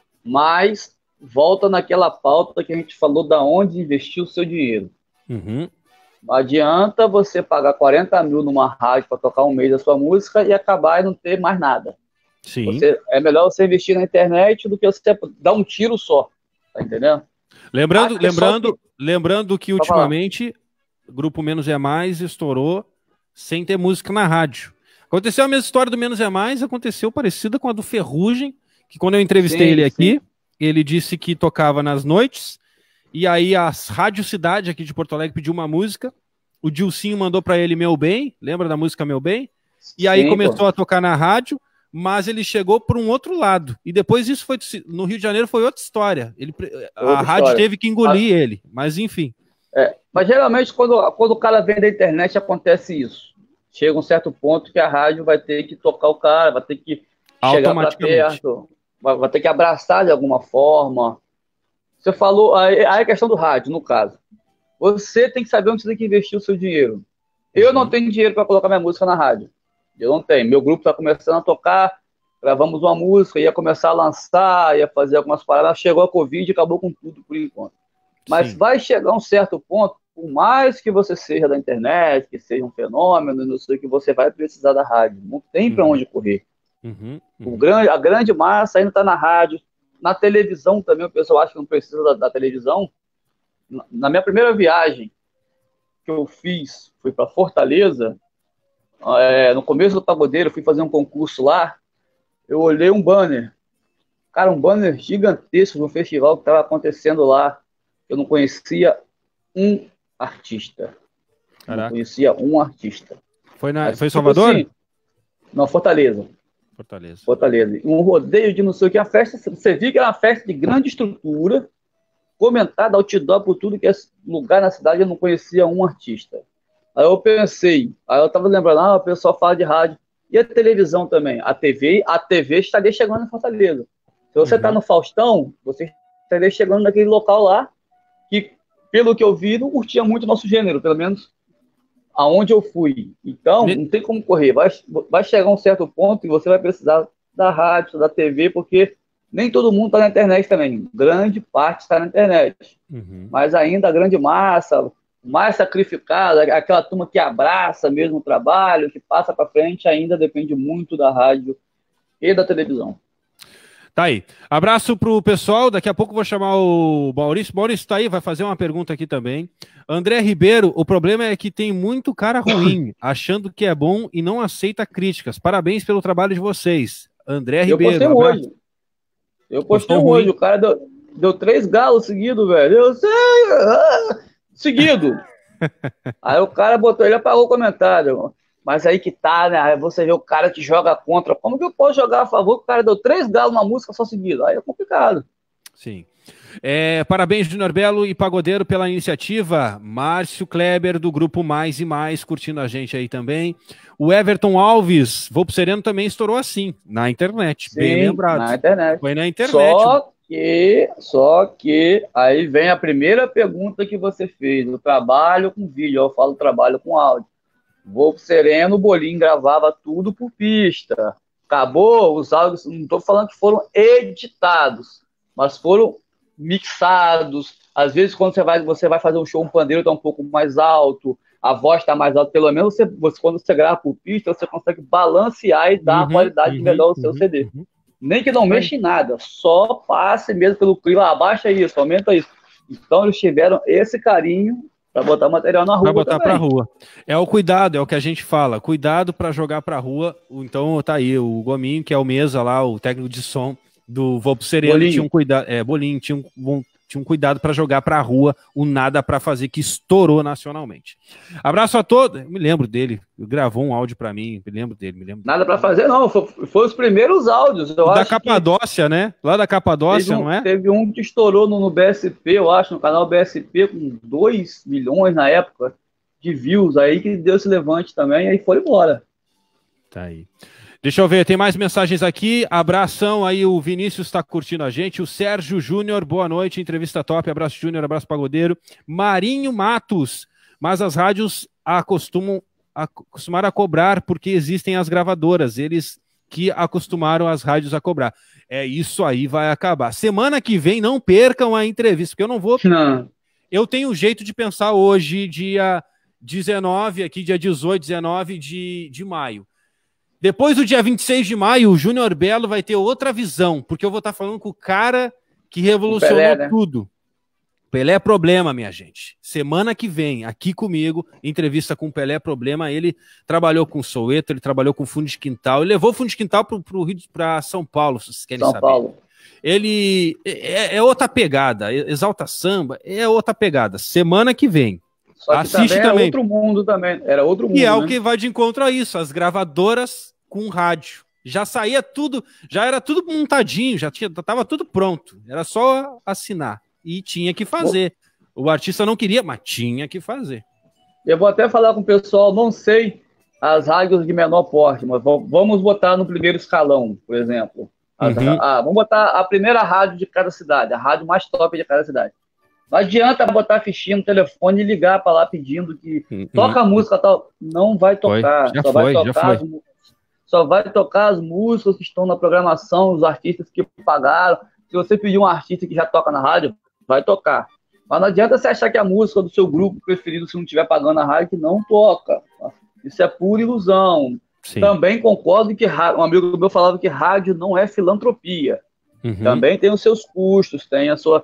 Mas volta naquela pauta que a gente falou da onde investir o seu dinheiro. Uhum. Não adianta você pagar quarenta mil numa rádio para tocar um mês da sua música e acabar e não ter mais nada. Sim. Você, é melhor você investir na internet do que você dar um tiro só. Tá entendendo? Lembrando, lembrando, que... lembrando que ultimamente o Grupo Menos é Mais estourou sem ter música na rádio. Aconteceu a mesma história do Menos é Mais, aconteceu parecida com a do Ferrugem, que quando eu entrevistei sim, ele aqui, sim. ele disse que tocava nas noites, e aí a Rádio Cidade aqui de Porto Alegre pediu uma música, o Dilcinho mandou para ele Meu Bem, lembra da música Meu Bem? E aí sim, começou pô. a tocar na rádio, mas ele chegou por um outro lado, e depois isso foi, no Rio de Janeiro foi outra história, ele, a outra rádio história. teve que engolir ah. ele, mas enfim. É, mas geralmente quando, quando o cara vem da internet acontece isso. Chega um certo ponto que a rádio vai ter que tocar o cara, vai ter que chegar para perto, vai, vai ter que abraçar de alguma forma. Você falou, aí a questão do rádio, no caso. Você tem que saber onde você tem que investir o seu dinheiro. Eu uhum. não tenho dinheiro para colocar minha música na rádio. Eu não tenho. Meu grupo está começando a tocar, gravamos uma música, ia começar a lançar, ia fazer algumas paradas. Chegou a Covid e acabou com tudo por enquanto. Mas Sim. vai chegar um certo ponto, por mais que você seja da internet, que seja um fenômeno, não sei o que, você vai precisar da rádio. Não tem uhum. para onde correr. Uhum. Uhum. O grande, a grande massa ainda está na rádio. Na televisão também, o pessoal acha que não precisa da, da televisão. Na, na minha primeira viagem que eu fiz, fui para Fortaleza, é, no começo do Pagodeiro, fui fazer um concurso lá, eu olhei um banner. Cara, um banner gigantesco no festival que estava acontecendo lá. Eu não conhecia um artista. Caraca. Não conhecia um artista. Foi, na, Mas, foi em Salvador? Tipo assim, não, Fortaleza. Fortaleza. Fortaleza. Um rodeio de não sei o que. A festa, você viu que era uma festa de grande estrutura, comentada, outdoor por tudo que é lugar na cidade, eu não conhecia um artista. Aí eu pensei, aí eu tava lembrando, ah, o pessoal fala de rádio. E a televisão também. A T V, a T V estaria chegando em Fortaleza. Se você uhum. tá no Faustão, você estaria chegando naquele local lá, que, pelo que eu vi, não curtia muito o nosso gênero, pelo menos aonde eu fui. Então, não tem como correr. Vai, vai chegar um certo ponto e você vai precisar da rádio, da T V, porque nem todo mundo está na internet também. Grande parte está na internet. Uhum. Mas ainda a grande massa, mais sacrificada, aquela turma que abraça mesmo o trabalho, que passa para frente, ainda depende muito da rádio e da televisão. Tá aí. Abraço pro pessoal. Daqui a pouco vou chamar o Maurício. Maurício tá aí, vai fazer uma pergunta aqui também. André Ribeiro, o problema é que tem muito cara ruim, achando que é bom e não aceita críticas. Parabéns pelo trabalho de vocês. André Ribeiro. Eu postei um hoje. Eu postei um hoje. O cara deu, deu três galos seguidos, velho. Eu sei. Seguido. Aí o cara botou, ele apagou o comentário. Mas aí que tá, né? Aí você vê o cara que joga contra. Como que eu posso jogar a favor que o cara deu três galos na música só seguido? Aí é complicado. Sim. É, parabéns, Júnior Belo e Pagodeiro, pela iniciativa. Márcio Kleber, do Grupo Mais e Mais, curtindo a gente aí também. O Everton Alves, Vou pro Sereno, também estourou assim, na internet. Sim, bem lembrado. Na internet. Foi na internet. Só que, só que, aí vem a primeira pergunta que você fez. Eu trabalho com vídeo, eu falo trabalho com áudio. Vou pro Sereno, o Bolinho gravava tudo por pista. Acabou, os áudios, não estou falando que foram editados, mas foram mixados. Às vezes, quando você vai, você vai fazer um show, um pandeiro está um pouco mais alto, a voz está mais alta. Pelo menos você, você, quando você grava por pista, você consegue balancear e dar uhum, a qualidade uhum, melhor ao seu uhum, C D. Uhum. Nem que não mexa em nada, só passe mesmo pelo clima, abaixa isso, aumenta isso. Então, eles tiveram esse carinho para botar material na rua. Para botar para rua. É o cuidado, é o que a gente fala. Cuidado para jogar para rua. Então tá aí o Gominho, que é o Mesa lá, o técnico de som do Vou pro Sereno, tinha um cuidado. É, Bolinho, tinha um, um, tinha um cuidado para jogar para a rua o Nada Pra Fazer, que estourou nacionalmente. Abraço a todos. Eu me lembro dele, gravou um áudio para mim, me lembro dele, me lembro. Nada Pra Fazer, não, foi, foi os primeiros áudios. Eu o acho da Capadócia, que... né? Lá da Capadócia, um, não é? Teve um que estourou no, no B S P, eu acho, no canal B S P, com dois milhões na época de views, aí que deu esse levante também, aí foi embora. Tá aí. Deixa eu ver, tem mais mensagens aqui. Abração aí, o Vinícius está curtindo a gente. O Sérgio Júnior, boa noite, entrevista top. Abraço, Júnior, abraço, Pagodeiro. Marinho Matos, mas as rádios acostumam acostumaram a cobrar porque existem as gravadoras, eles que acostumaram as rádios a cobrar. É, isso aí vai acabar. Semana que vem, não percam a entrevista, porque eu não vou... Não. Eu tenho um jeito de pensar hoje, dia dezenove, aqui dia dezoito, dezenove de, de maio. Depois do dia vinte e seis de maio, o Júnior Belo vai ter outra visão, porque eu vou estar falando com o cara que revolucionou Pelé, né? tudo. Pelé é Problema, minha gente. Semana que vem, aqui comigo, entrevista com o Pelé é Problema. Ele trabalhou com o Soweto, ele trabalhou com o Fundo de Quintal, ele levou o Fundo de Quintal para São Paulo, se vocês querem São saber. Paulo. Ele é, é outra pegada, Exalta Samba é outra pegada. Semana que vem. Só que assiste também, também. Era outro mundo também. Era outro mundo. E é né? o que vai de encontro a isso, as gravadoras com rádio. Já saía tudo, já era tudo montadinho, já tinha, tava tudo pronto. Era só assinar. E tinha que fazer. O artista não queria, mas tinha que fazer. Eu vou até falar com o pessoal, não sei as rádios de menor porte, mas vamos botar no primeiro escalão, por exemplo. As, Uhum. ah, vamos botar a primeira rádio de cada cidade, a rádio mais top de cada cidade. Não adianta botar a fichinha no telefone e ligar para lá pedindo que uhum. toca a música tal. Não vai tocar. Foi. Já só, foi, vai tocar já as, foi. só vai tocar as músicas que estão na programação, os artistas que pagaram. Se você pedir um artista que já toca na rádio, vai tocar. Mas não adianta você achar que a música do seu grupo preferido, se não estiver pagando a rádio, que não toca. Isso é pura ilusão. Sim. Também concordo que um amigo meu falava que rádio não é filantropia. Uhum. Também tem os seus custos, tem a sua...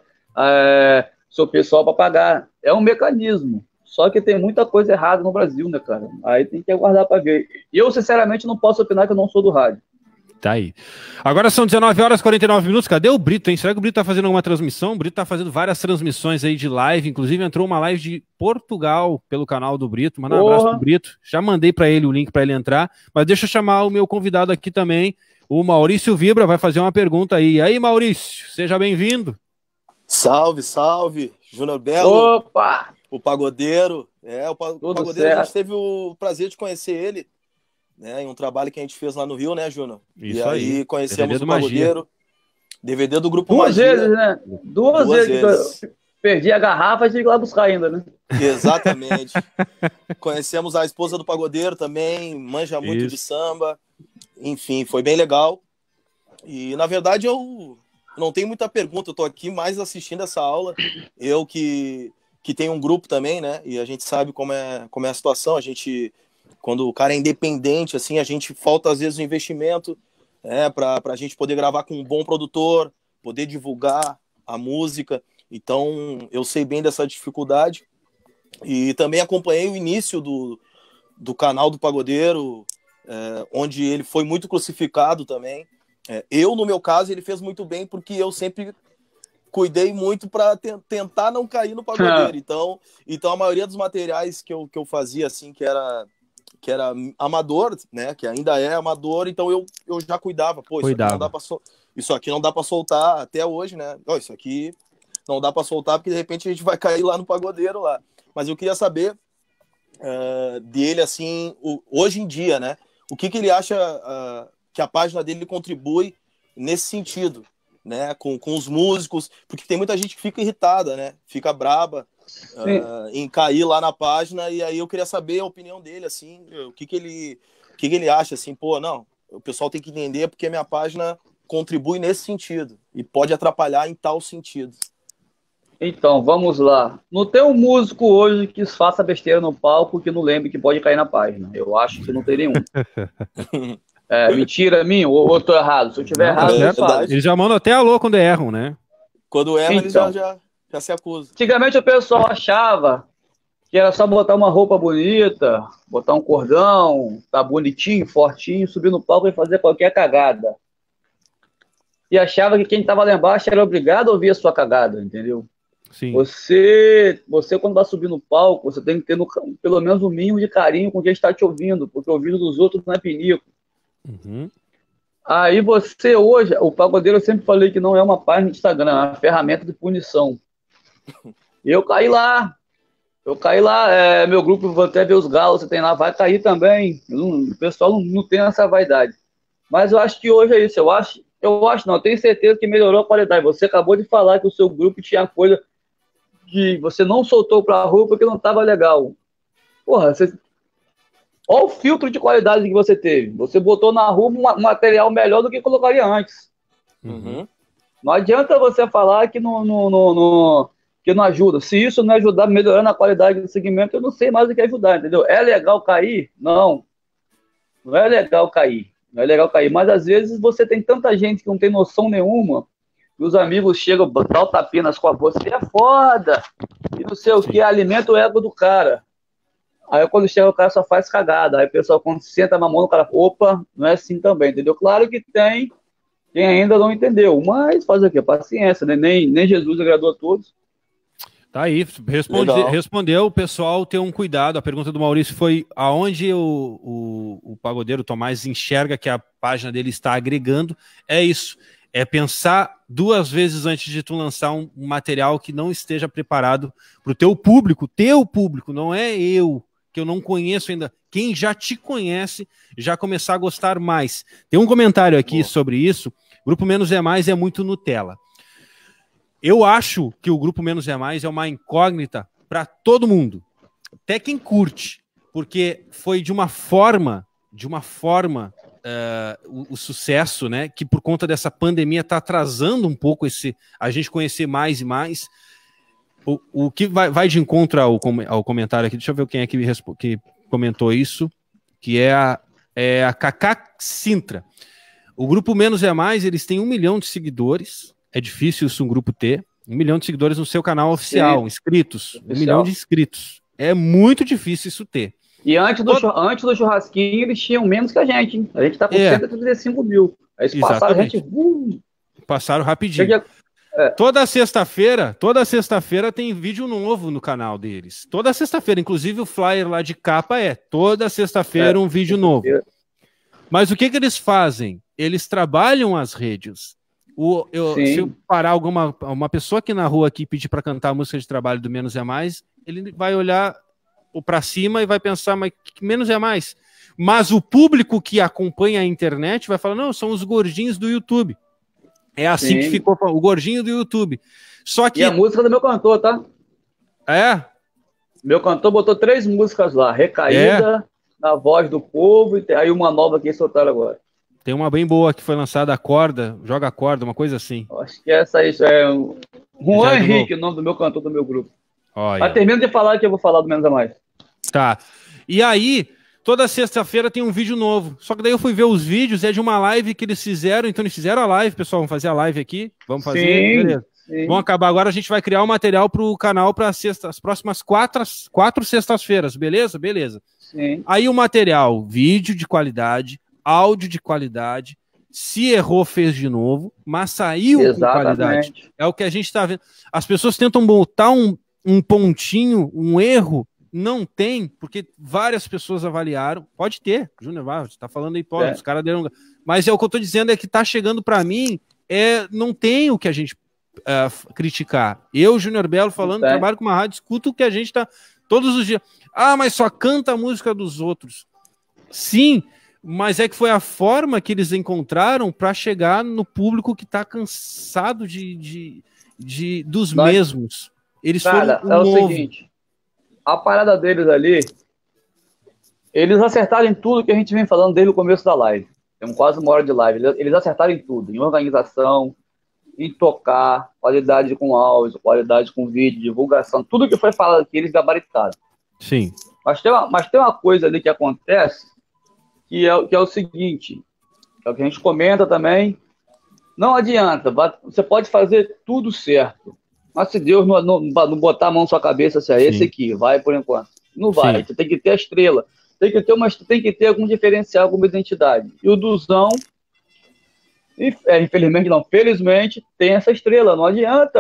É, seu pessoal para pagar. É um mecanismo. Só que tem muita coisa errada no Brasil, né, cara? Aí tem que aguardar para ver. Eu, sinceramente, não posso opinar que eu não sou do rádio. Tá aí. Agora são dezenove horas e quarenta e nove minutos. Cadê o Brito, hein? Será que o Brito tá fazendo alguma transmissão? O Brito tá fazendo várias transmissões aí de live. Inclusive entrou uma live de Portugal pelo canal do Brito. Manda um Porra. abraço pro Brito. Já mandei para ele o link para ele entrar. Mas deixa eu chamar o meu convidado aqui também. O Maurício Vibra vai fazer uma pergunta aí. E aí, Maurício, seja bem-vindo. Salve, salve, Júnior Belo. Opa! O Pagodeiro. É, o, pa o Pagodeiro, certo. A gente teve o prazer de conhecer ele, né, em um trabalho que a gente fez lá no Rio, né, Júnior? E aí, aí conhecemos o Pagodeiro. D V D do Grupo Duas Magia. vezes, né? Duas, Duas vezes. vezes. Eu perdi a garrafa e tive que ir lá buscar ainda, né? Exatamente. Conhecemos a esposa do Pagodeiro também, manja muito Isso. de samba. Enfim, foi bem legal. E, na verdade, eu... não tem muita pergunta, eu tô aqui mais assistindo essa aula. Eu que, que tenho um grupo também, né? E a gente sabe como é, como é a situação. A gente, quando o cara é independente, assim, a gente falta às vezes o investimento, é, para a gente poder gravar com um bom produtor, poder divulgar a música. Então, eu sei bem dessa dificuldade. E também acompanhei o início do, do canal do Pagodeiro, é, onde ele foi muito crucificado também. É, eu, no meu caso, ele fez muito bem porque eu sempre cuidei muito para te tentar não cair no Pagodeiro. Ah. Então, então, a maioria dos materiais que eu, que eu fazia, assim, que era, que era amador, né, que ainda é amador, então eu, eu já cuidava. Pô, isso cuidava. aqui não dá pra so isso aqui não dá para soltar até hoje, né? Oh, isso aqui não dá para soltar porque, de repente, a gente vai cair lá no Pagodeiro lá. Mas eu queria saber uh, dele, assim, o, hoje em dia, né? O que, que ele acha... Uh, que a página dele contribui nesse sentido, né, com, com os músicos, porque tem muita gente que fica irritada, né, fica braba uh, em cair lá na página, e aí eu queria saber a opinião dele, assim, o que que ele, o que que ele acha, assim, pô, não, o pessoal tem que entender porque a minha página contribui nesse sentido, e pode atrapalhar em tal sentido. Então, vamos lá. Não tem um músico hoje que faça besteira no palco que não lembre que pode cair na página. Eu acho que não tem nenhum. É, mentira minha, ou eu tô errado? Se eu tiver não, errado, é eu falo. Eles já mandam até alô quando erram, né? Quando erram, então, eles já, já, já se acusam. Antigamente o pessoal achava que era só botar uma roupa bonita, botar um cordão, tá bonitinho, fortinho, subir no palco e fazer qualquer cagada. E achava que quem tava lá embaixo era obrigado a ouvir a sua cagada, entendeu? Sim. Você, você, quando vai subir no palco, você tem que ter no, pelo menos um mínimo de carinho com quem está te ouvindo, porque o ouvido dos outros não é pinico. Uhum. Aí você hoje, o pagodeiro eu sempre falei que não é uma página de Instagram, é uma ferramenta de punição. Eu caí lá, eu caí lá, é, meu grupo, vou até ver os galos, você tem lá, vai cair também. Não, o pessoal não, não tem essa vaidade. Mas eu acho que hoje é isso, eu acho, eu acho não, eu tenho certeza que melhorou a qualidade. Você acabou de falar que o seu grupo tinha coisa que você não soltou para a rua porque não estava legal. Porra, você... olha o filtro de qualidade que você teve. Você botou na rua um material melhor do que colocaria antes. Uhum. Não adianta você falar que não, não, não, não, que não ajuda. Se isso não ajudar melhorando a qualidade do segmento, eu não sei mais o que ajudar, entendeu? É legal cair? Não. Não é legal cair. Não é legal cair. Mas às vezes você tem tanta gente que não tem noção nenhuma. E os amigos chegam, botar o tapinha nas costas, você é foda, e não sei o que, alimenta o ego do cara. Aí quando chega o cara só faz cagada, aí o pessoal quando senta na mão do cara, opa, não é assim também, entendeu? Claro que tem quem ainda não entendeu, mas fazer o quê? Paciência, né? Nem, nem Jesus agradou a todos. Tá aí, responde, respondeu, o pessoal ter um cuidado, a pergunta do Maurício foi aonde o, o, o pagodeiro Tomás enxerga que a página dele está agregando, é isso. É pensar duas vezes antes de tu lançar um, um material que não esteja preparado para o teu público, teu público, não é eu, que eu não conheço ainda. Quem já te conhece, já começar a gostar mais. Tem um comentário aqui Boa. sobre isso. Grupo Menos é Mais é muito Nutella. Eu acho que o Grupo Menos é Mais é uma incógnita para todo mundo. Até quem curte, porque foi de uma forma, de uma forma... Uh, o, o sucesso, né, que por conta dessa pandemia está atrasando um pouco esse, a gente conhecer mais e mais. O, o que vai, vai de encontro ao, ao comentário aqui, deixa eu ver quem é que, que comentou isso, que é a, é a Cacá Sintra. O Grupo Menos é Mais, eles têm um milhão de seguidores, é difícil isso um grupo ter, um milhão de seguidores no seu canal oficial, Sim. inscritos, oficial. um milhão de inscritos. É muito difícil isso ter. E antes do, Todo... antes do churrasquinho, eles tinham menos que a gente, hein? A gente tá com é. cento e trinta e cinco mil. Aí eles passaram a gente... Uh... Passaram rapidinho. É. Toda sexta-feira, toda sexta-feira tem vídeo novo no canal deles. Toda sexta-feira, inclusive o flyer lá de capa é toda sexta-feira é. um vídeo novo. Mas o que que eles fazem? Eles trabalham as redes. O, eu, se eu parar alguma uma pessoa aqui na rua aqui e pedir para cantar a música de trabalho do Menos é Mais, ele vai olhar para cima e vai pensar, mas que menos é mais. Mas o público que acompanha a internet vai falar, não, são os gordinhos do YouTube. É assim Sim. que ficou o gordinho do YouTube. Só que... E a música do meu cantor, tá? É? Meu cantor botou três músicas lá, Recaída, é. Na Voz do Povo, e aí uma nova que soltaram agora. Tem uma bem boa que foi lançada, a corda, joga a corda, uma coisa assim. Acho que essa aí é o Juan é Henrique, o nome do meu cantor do meu grupo. Olha. Mas termina de falar que eu vou falar do Menos a Mais. Tá. E aí, toda sexta-feira tem um vídeo novo. Só que daí eu fui ver os vídeos, é de uma live que eles fizeram. Então eles fizeram a live, pessoal. Vamos fazer a live aqui. Vamos fazer. Sim, beleza. Sim. Vamos acabar agora. A gente vai criar um material para o canal para as próximas quatro, quatro sextas-feiras. Beleza? Beleza. Sim. Aí o material, vídeo de qualidade, áudio de qualidade. Se errou, fez de novo, mas saiu Exatamente. com qualidade. É o que a gente está vendo. As pessoas tentam botar um, um pontinho, um erro. Não tem, porque várias pessoas avaliaram. Pode ter, Júnior, você está falando aí, pode, é. os caras deram. Mas é o que eu estou dizendo, é que está chegando para mim, é, não tem o que a gente uh, criticar. Eu, Júnior Belo, falando, é. trabalho com uma rádio, escuto o que a gente está todos os dias. Ah, mas só canta a música dos outros. Sim, mas é que foi a forma que eles encontraram para chegar no público que está cansado de, de, de, dos mas, mesmos. Eles cara, foram é o novo. seguinte. A parada deles ali, eles acertaram em tudo que a gente vem falando desde o começo da live. Tem quase uma hora de live. Eles acertaram em tudo. Em organização, em tocar, qualidade com áudio, qualidade com vídeo, divulgação. Tudo que foi falado aqui, eles gabaritaram. Sim. Mas tem uma, mas tem uma coisa ali que acontece, que é, que é o seguinte, que é o que a gente comenta também. Não adianta, você pode fazer tudo certo. Mas se Deus não, não, não botar a mão na sua cabeça, assim, é esse aqui, vai por enquanto. Não vai, Sim. Você tem que ter a estrela. Tem que ter, uma, tem que ter algum diferencial, alguma identidade. E o Duzão, é, infelizmente não, felizmente, tem essa estrela. Não adianta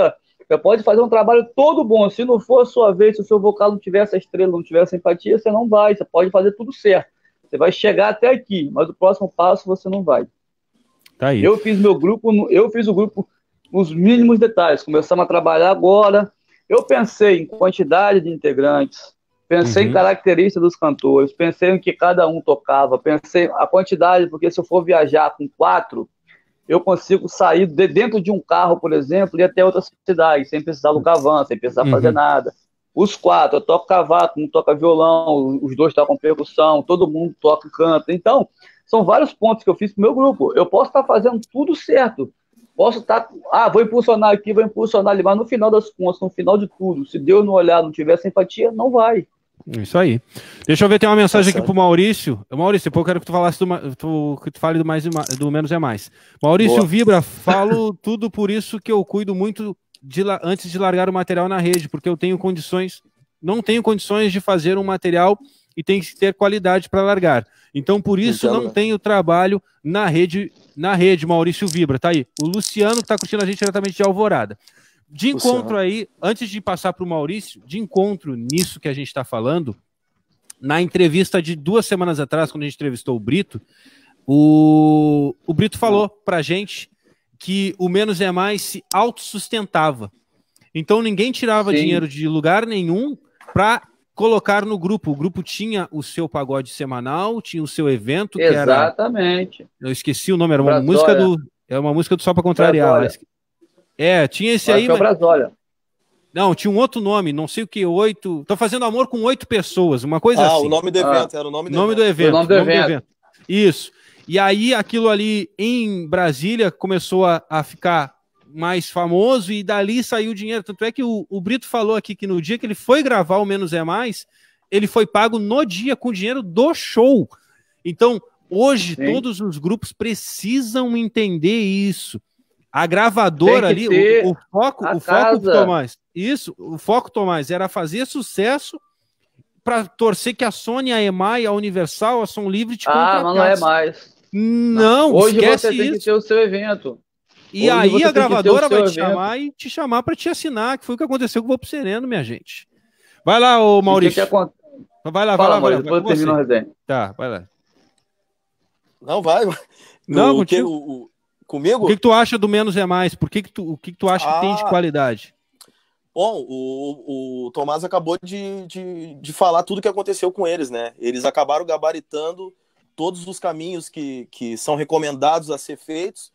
Você pode fazer um trabalho todo bom. Se não for a sua vez, se o seu vocal não tiver essa estrela, não tiver essa empatia, você não vai. Você pode fazer tudo certo. Você vai chegar até aqui, mas o próximo passo você não vai. Tá aí. Eu fiz meu grupo, eu fiz o grupo nos mínimos detalhes. Começamos a trabalhar agora. Eu pensei em quantidade de integrantes, pensei uhum. em características dos cantores, pensei em que cada um tocava, pensei a quantidade, porque se eu for viajar com quatro, eu consigo sair de dentro de um carro, por exemplo, e ir até outra cidade, sem precisar alugar van, sem precisar uhum. fazer nada. Os quatro, eu toco cavaco, um toca violão, os dois tocam percussão, todo mundo toca e canta. Então, são vários pontos que eu fiz pro meu grupo. Eu posso estar fazendo tudo certo. Posso estar, ah, vou impulsionar aqui, vou impulsionar ali, mas no final das contas, no final de tudo, se Deus não olhar, não tiver simpatia, não vai. Isso aí. Deixa eu ver, tem uma mensagem aqui pro Maurício. Maurício, depois eu quero que tu falasse do, tu, que tu fale do, mais, do menos é mais. Maurício Boa. Vibra, falo tudo por isso que eu cuido muito de, antes de largar o material na rede, porque eu tenho condições, não tenho condições de fazer um material e tem que ter qualidade para largar. Então, por isso, então, não né? tenho trabalho na rede, na rede, Maurício Vibra, tá aí. O Luciano, que tá curtindo a gente diretamente de Alvorada. De encontro Luciano. Aí, antes de passar para o Maurício, de encontro nisso que a gente está falando, na entrevista de duas semanas atrás, quando a gente entrevistou o Brito, o, o Brito falou pra gente que o Menos é Mais se autossustentava. Então, ninguém tirava Sim. dinheiro de lugar nenhum para colocar no grupo. O grupo tinha o seu pagode semanal, tinha o seu evento, Exatamente. Que era, eu esqueci o nome, era uma Brasólia. música do é uma música do Só Pra Contrariar. Mas, é, tinha esse Acho aí, mas... Brasólia. Não, tinha um outro nome, não sei o que, oito... Tô fazendo amor com oito pessoas, uma coisa ah, assim. Ah, o nome do evento, ah. era o nome do nome evento. Do evento. O nome do nome evento. do evento. Isso. E aí, aquilo ali em Brasília começou a, a ficar mais famoso e dali saiu o dinheiro. Tanto é que o, o Brito falou aqui que no dia que ele foi gravar o Menos é Mais, ele foi pago no dia com o dinheiro do show. Então, hoje, Sim. todos os grupos precisam entender isso. A gravadora ali, o, o foco, o foco, Tomás, isso, o foco, Tomás, era fazer sucesso para torcer que a Sony, a E M A I, a Universal, a Som Livre te contratassem. Ah, mas não é mais. Não, Hoje esquece você tem isso. que ter o seu evento. E Hoje aí a gravadora vai te evento. chamar e te chamar para te assinar, que foi o que aconteceu com o Vou Pro Sereno, minha gente. Vai lá, ô Maurício. Que que é... Vai lá, Fala, vai lá, Maurício, vai lá. Depois termina a resenha. Tá, vai lá. Não, vai. Não, o, que, o, o, comigo? O que, que tu acha do Menos é Mais? Por que, que, tu, o que, que tu acha ah, que tem de qualidade? Bom, o, o Tomás acabou de, de, de falar tudo o que aconteceu com eles, né? Eles acabaram gabaritando todos os caminhos que, que são recomendados a ser feitos,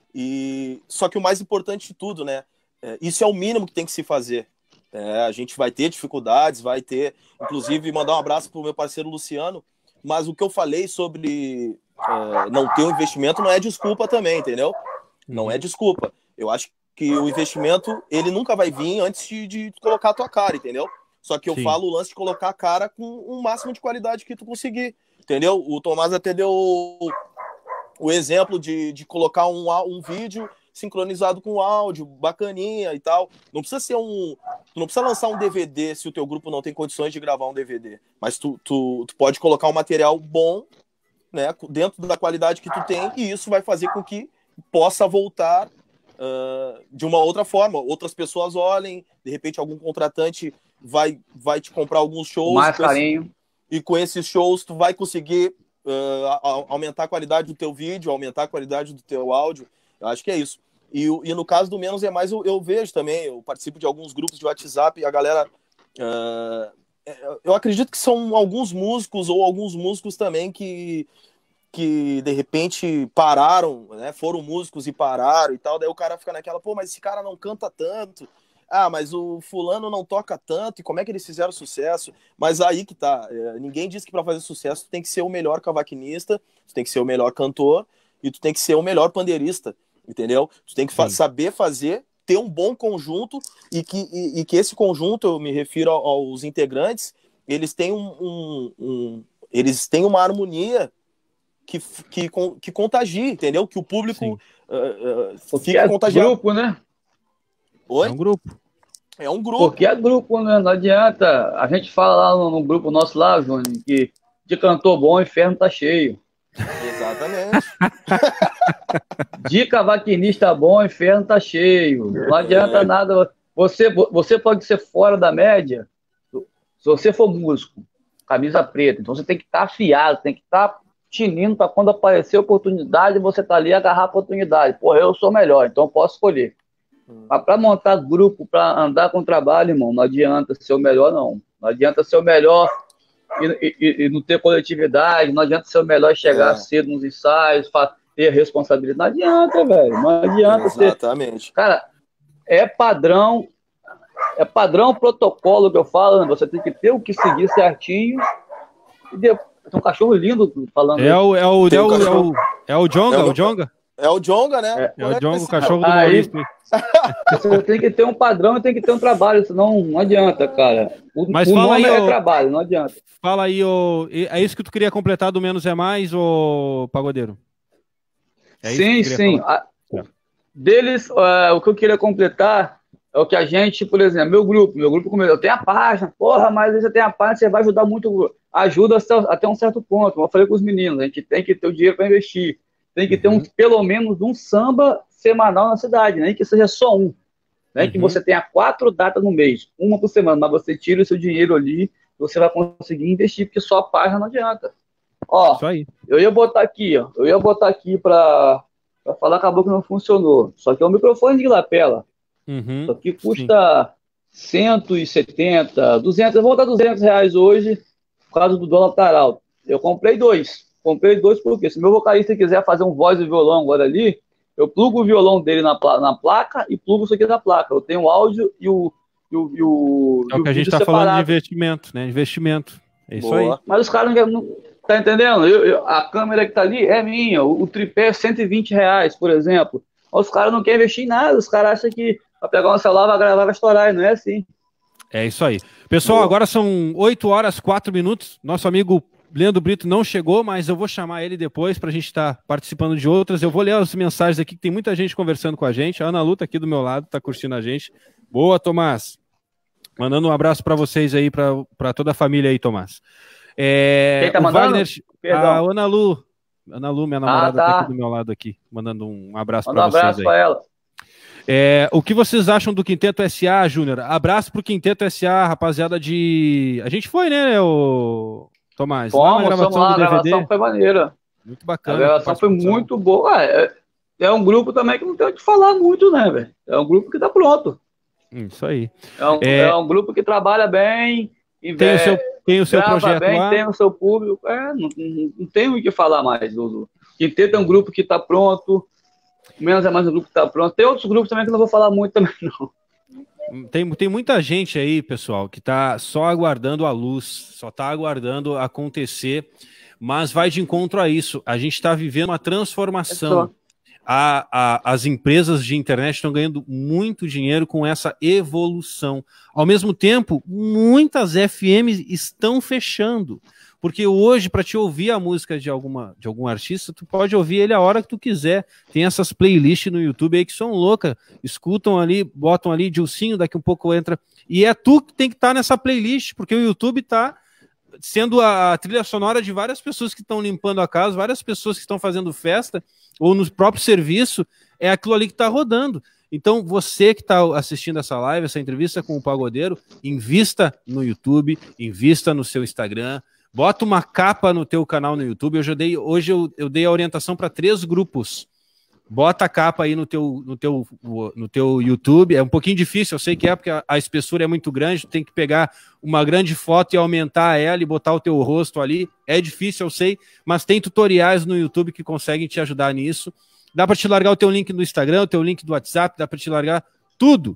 e só que o mais importante de tudo, né? É, isso é o mínimo que tem que se fazer. É, a gente vai ter dificuldades, vai ter... Inclusive, mandar um abraço pro meu parceiro Luciano, mas o que eu falei sobre é, não ter um investimento não é desculpa também, entendeu? Não é desculpa. Eu acho que o investimento, ele nunca vai vir antes de, de colocar a tua cara, entendeu? Só que eu Sim. falo o lance de colocar a cara com o máximo de qualidade que tu conseguir, entendeu? O Tomás até deu o, o exemplo de, de colocar um, um vídeo sincronizado com áudio, bacaninha e tal. Não precisa ser um... Tu não precisa lançar um D V D se o teu grupo não tem condições de gravar um D V D. Mas tu, tu, tu pode colocar um material bom, né, dentro da qualidade que tu tem, e isso vai fazer com que possa voltar uh, de uma outra forma. Outras pessoas olhem, de repente algum contratante vai, vai te comprar alguns shows. Mais carinho. E com esses shows tu vai conseguir uh, aumentar a qualidade do teu vídeo, aumentar a qualidade do teu áudio. Eu acho que é isso. E, e no caso do Menos é Mais, eu, eu vejo também, eu participo de alguns grupos de WhatsApp, e a galera... Uh, eu acredito que são alguns músicos, ou alguns músicos também, que, que de repente pararam, né? Foram músicos e pararam e tal, daí o cara fica naquela, pô, mas esse cara não canta tanto, ah, mas o fulano não toca tanto, e como é que eles fizeram sucesso? Mas aí que tá, é, ninguém diz que para fazer sucesso tu tem que ser o melhor cavaquinista, tu tem que ser o melhor cantor, e tu tem que ser o melhor pandeirista, entendeu? Tu tem que fa- saber fazer, ter um bom conjunto, e que, e, e que esse conjunto, eu me refiro aos integrantes, eles têm, um, um, um, eles têm uma harmonia que, que, que contagia, entendeu? Que o público uh, uh, fica é contagiado. Grupo, né? Oi? É um grupo. É um grupo. Porque é grupo, né? Não adianta. A gente fala lá no, no grupo nosso lá, Júnior, que de cantor bom o inferno tá cheio. Exatamente. De cavaquinista bom, o inferno tá cheio. Não adianta é. nada. você, você pode ser fora da média, se você for músico, camisa preta, então você tem que estar tá afiado, tem que estar tá tinindo para quando aparecer a oportunidade, você tá ali agarrar a oportunidade. Porra, eu sou melhor, então eu posso escolher. Hum. Mas para montar grupo, para andar com trabalho, irmão, não adianta ser o melhor, não. Não adianta ser o melhor e, e, e não ter coletividade, não adianta ser o melhor chegar é. cedo nos ensaios, ter responsabilidade. Não adianta, velho. Não adianta ser. Exatamente. Cara, é padrão. É padrão protocolo que eu falo, né? Você tem que ter o que seguir certinho. E depois, tem um cachorro lindo falando. É o, é o, é o, é o, é o Jonga, é o Jonga? É o Jonga, né? É, é o Jonga, o cachorro do Aí, você tem que ter um padrão e tem que ter um trabalho, senão não adianta, cara. O, Mas o fala nome aí, é ô, trabalho, não adianta. Fala aí, ô, é isso que tu queria completar do Menos é Mais, ô Pagodeiro? É sim, sim. A, deles, uh, o que eu queria completar é o que a gente, por exemplo, meu grupo, meu grupo começou, eu tenho a página, porra, mas você tem a página, você vai ajudar muito, ajuda até um certo ponto. Como eu falei com os meninos, a gente tem que ter o dinheiro para investir, tem que ter um, pelo menos um samba semanal na cidade, nem que seja só um, né? Uhum. Que você tenha quatro datas no mês, uma por semana, mas você tira o seu dinheiro ali, você vai conseguir investir, porque só a página não adianta. Ó, isso aí. Eu ia botar aqui, ó, eu ia botar aqui para falar, acabou que não funcionou. Só que é um microfone de lapela. Uhum, Só que custa sim. cento e setenta, duzentos, eu vou botar duzentos reais hoje, por causa do dólar estar alto. Eu comprei dois. Comprei dois porque se meu vocalista quiser fazer um voz e violão agora ali, eu plugo o violão dele na, pla na placa e plugo isso aqui na placa. Eu tenho o áudio e o, e o, e o É o que a gente está falando de investimento, né? Investimento. É isso Boa. aí. Mas os caras não, não tá entendendo? Eu, eu, a câmera que tá ali é minha. O, o tripé é cento e vinte reais, por exemplo. Os caras não querem investir em nada. Os caras acham que vai pegar um celular, vai gravar, vai estourar. E não é assim. É isso aí. Pessoal, Boa. Agora são oito horas, quatro minutos. Nosso amigo Leandro Brito não chegou, mas eu vou chamar ele depois para a gente estar tá participando de outras. Eu vou ler as mensagens aqui, que tem muita gente conversando com a gente. A Ana Lu tá aqui do meu lado, tá curtindo a gente. Boa, Tomás. Mandando um abraço para vocês aí, para toda a família aí, Tomás. É, Quem tá mandando? Wagner, a Ana Lu, Ana Lu, minha namorada, ah, tá. tá aqui do meu lado aqui, mandando um abraço para vocês. Um abraço para ela. É, o que vocês acham do Quinteto S A, Júnior? Abraço pro Quinteto S A, rapaziada de... A gente foi, né, o Tomás? Fomos, lá na gravação lá, do D V D. A gravação foi maneira. Muito bacana. A gravação foi muito boa. É, é um grupo também que não tem o que falar muito, né, velho? É um grupo que tá pronto. Isso aí. É um, é... é um grupo que trabalha bem, tem o seu, tem o seu projeto bem, lá. Tem o seu público. É, não, não, não tem o que falar mais, Dudu. Quinteto é um grupo que está pronto, Menos é Mais um grupo que está pronto. Tem outros grupos também que não vou falar muito também, não. Tem, tem muita gente aí, pessoal, que está só aguardando a luz, só está aguardando acontecer, mas vai de encontro a isso. A gente está vivendo uma transformação. É A, a, as empresas de internet estão ganhando muito dinheiro com essa evolução. Ao mesmo tempo, muitas F Ms estão fechando. Porque hoje, para te ouvir a música de, alguma, de algum artista, tu pode ouvir ele a hora que tu quiser. Tem essas playlists no YouTube aí que são loucas. Escutam ali, botam ali, Dilcinho, daqui um pouco entra. E é tu que tem que estar tá nessa playlist, porque o YouTube está sendo a trilha sonora de várias pessoas que estão limpando a casa, várias pessoas que estão fazendo festa, ou no próprio serviço, é aquilo ali que está rodando. Então, você que está assistindo essa live, essa entrevista com o Pagodeiro, invista no YouTube, invista no seu Instagram, bota uma capa no teu canal no YouTube. Eu já dei, hoje eu, eu dei a orientação para três grupos. Bota a capa aí no teu, no, teu, no teu YouTube. É um pouquinho difícil, eu sei que é, porque a, a espessura é muito grande, tu tem que pegar uma grande foto e aumentar ela e botar o teu rosto ali. É difícil, eu sei, mas tem tutoriais no YouTube que conseguem te ajudar nisso. Dá para te largar o teu link do Instagram, o teu link do WhatsApp, dá para te largar tudo.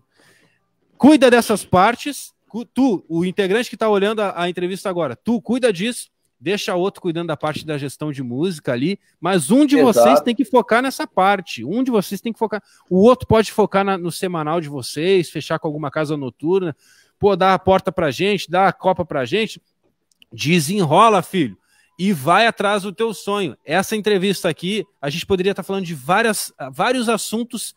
Cuida dessas partes. Tu, o integrante que está olhando a, a entrevista agora, tu cuida disso. Deixa outro cuidando da parte da gestão de música ali, mas um de Exato. vocês tem que focar nessa parte, um de vocês tem que focar, o outro pode focar na, no semanal de vocês, fechar com alguma casa noturna, pô, dar a porta pra gente, dar a copa pra gente, desenrola, filho, e vai atrás do teu sonho. Essa entrevista aqui, a gente poderia estar falando de várias, vários assuntos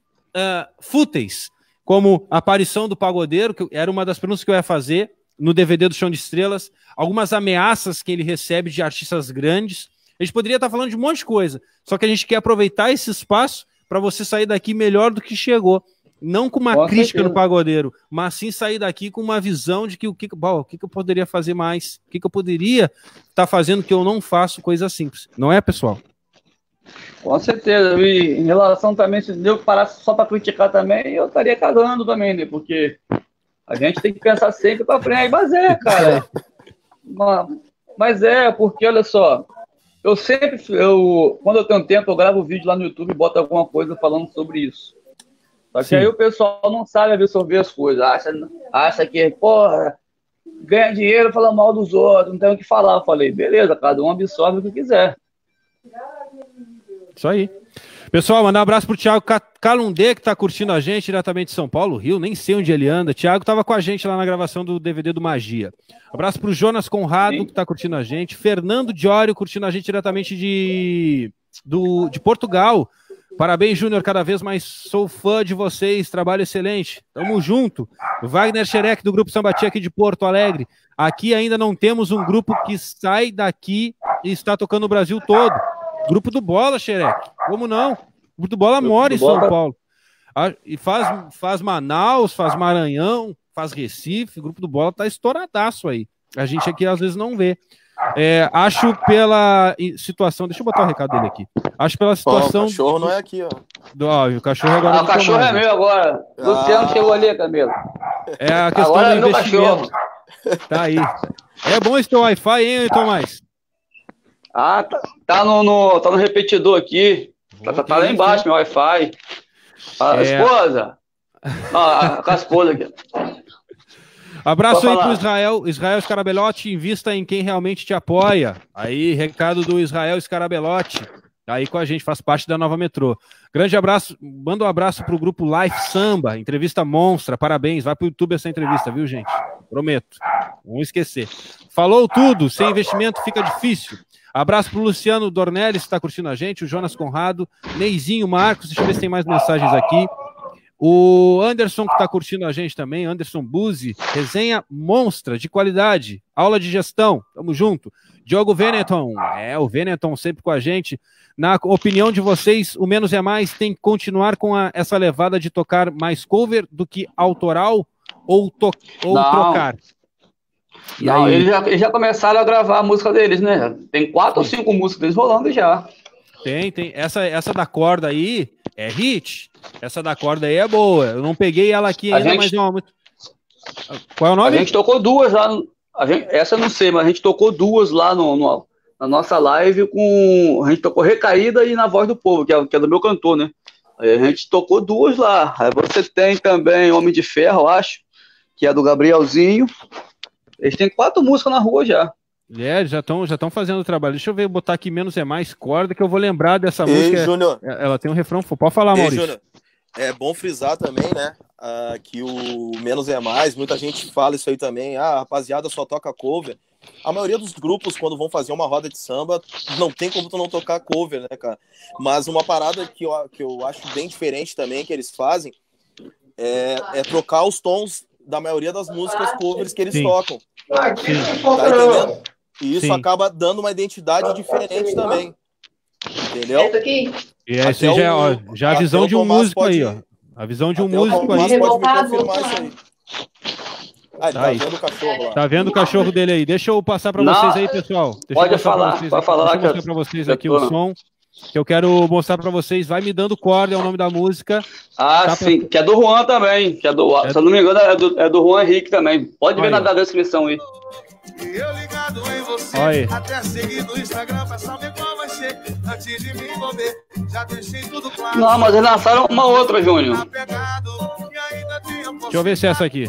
uh, fúteis, como a aparição do Pagodeiro, que era uma das perguntas que eu ia fazer, no D V D do Chão de Estrelas, algumas ameaças que ele recebe de artistas grandes. A gente poderia estar falando de um monte de coisa, só que a gente quer aproveitar esse espaço para você sair daqui melhor do que chegou. Não com uma com crítica certeza. No pagodeiro, mas sim sair daqui com uma visão de que o que, bom, o que, que eu poderia fazer mais, o que, que eu poderia estar tá fazendo que eu não faço, coisa simples. Não é, pessoal? Com certeza. E em relação também, se eu parasse só para criticar também, eu estaria cagando também, né? Porque a gente tem que pensar sempre para frente. Mas é, cara. mas, mas é, porque olha só, eu sempre, eu, quando eu tenho tempo, eu gravo vídeo lá no YouTube e boto alguma coisa falando sobre isso. Só que Sim. aí o pessoal não sabe absorver as coisas, acha, acha que, porra, ganha dinheiro, fala mal dos outros, não tem o que falar. Eu falei, beleza, cada um absorve o que quiser. Isso aí. Pessoal, mandar um abraço pro Thiago Calundê, que tá curtindo a gente diretamente de São Paulo, Rio, nem sei onde ele anda. Thiago tava com a gente lá na gravação do D V D do Magia. Abraço pro Jonas Conrado, Sim. que tá curtindo a gente. Fernando Diório, curtindo a gente diretamente de, do, de Portugal. Parabéns, Júnior, cada vez mais sou fã de vocês, trabalho excelente. Tamo junto. Wagner Xerec, do Grupo Sambatia aqui de Porto Alegre. Aqui ainda não temos um grupo que sai daqui e está tocando o Brasil todo. Grupo do Bola, Xerec. Como não? O Grupo do Bola mora em São Paulo. E faz, faz Manaus, faz Maranhão, faz Recife. O Grupo do Bola tá estouradaço aí. A gente aqui às vezes não vê. É, acho pela situação... Deixa eu botar o recado dele aqui. Acho pela situação... Oh, o cachorro não é aqui, ó. Do, ó o cachorro agora... Ah, o cachorro é meu agora. Ah. Luciano chegou ali, Camilo. É a questão agora do é investimento. Tá aí. É bom esse teu Wi-Fi, hein, Tomás? Ah, tá, tá, no, no, tá no repetidor aqui. Tá, tá, tá lá embaixo, meu Wi-Fi. A é... esposa. Ah, com a esposa aqui. Abraço aí pro Israel, Israel Scarabelotti, invista em quem realmente te apoia. Aí, recado do Israel Scarabelotti, tá aí com a gente, faz parte da Nova Metrô. Grande abraço, manda um abraço pro grupo Life Samba, entrevista monstra, parabéns, vai pro YouTube essa entrevista, viu, gente? Prometo, não esquecer. Falou tudo, sem investimento fica difícil. Abraço pro Luciano Dornelles, que tá curtindo a gente, o Jonas Conrado, Neizinho Marcos, deixa eu ver se tem mais mensagens aqui. O Anderson, que está curtindo a gente também, Anderson Buzzi, resenha monstra, de qualidade, aula de gestão, tamo junto. Diogo Veneton, é, o Veneton sempre com a gente. Na opinião de vocês, o Menos é Mais tem que continuar com a, essa levada de tocar mais cover do que autoral ou, to, ou trocar? E não, aí... eles, já, eles já começaram a gravar a música deles, né? Tem quatro ou cinco músicas deles rolando já. Tem, tem. Essa, essa da corda aí é hit. Essa da corda aí é boa. Eu não peguei ela aqui ainda, gente... mas é uma... Qual é o nome? A gente tocou duas lá. No... A gente... Essa eu não sei, mas a gente tocou duas lá no, no... na nossa live com... A gente tocou Recaída e Na Voz do Povo, que é, que é do meu cantor, né? Aí a gente tocou duas lá. Aí você tem também Homem de Ferro, eu acho, que é do Gabrielzinho. Eles têm quatro músicas na rua já. É, já estão já fazendo o trabalho. Deixa eu ver, botar aqui Menos é Mais corda, que eu vou lembrar dessa Ei, música. Júnior. Ela tem um refrão. Pode falar, Maurício. Ei, Júnior. É bom frisar também, né? Uh, que o Menos é Mais, muita gente fala isso aí também. Ah, a rapaziada só toca cover. A maioria dos grupos, quando vão fazer uma roda de samba, não tem como tu não tocar cover, né, cara? Mas uma parada que eu, que eu acho bem diferente também, que eles fazem, é, é trocar os tons da maioria das músicas covers que eles Sim. tocam. Sim. Tá entendendo? E isso Sim. acaba dando uma identidade diferente também. Entendeu? E essa já, é, ó, já a visão de um músico pode... aí, ó. A visão de um Até músico aí. Pode me confirmar isso aí. Ah, ele tá, tá vendo o cachorro lá. Tá vendo o cachorro dele aí. Deixa eu passar pra Não, vocês aí, pessoal. Deixa pode falar, vocês, pode falar. Deixa eu mostrar pra vocês aqui o som. Que eu quero mostrar pra vocês. Vai Me Dando Corda, é o nome da música. Ah, tá sim. Pra... Que é do Juan também. Que é do... É... Se eu não me engano, é do, é do Juan Henrique também. Pode ver Olha. na descrição aí. E eu ligado em você, Oi. até seguir no Instagram pra saber qual vai ser, antes de me envolver, já deixei tudo claro. Não, mas eles lançaram uma outra, Júnior. Deixa eu ver se é essa aqui.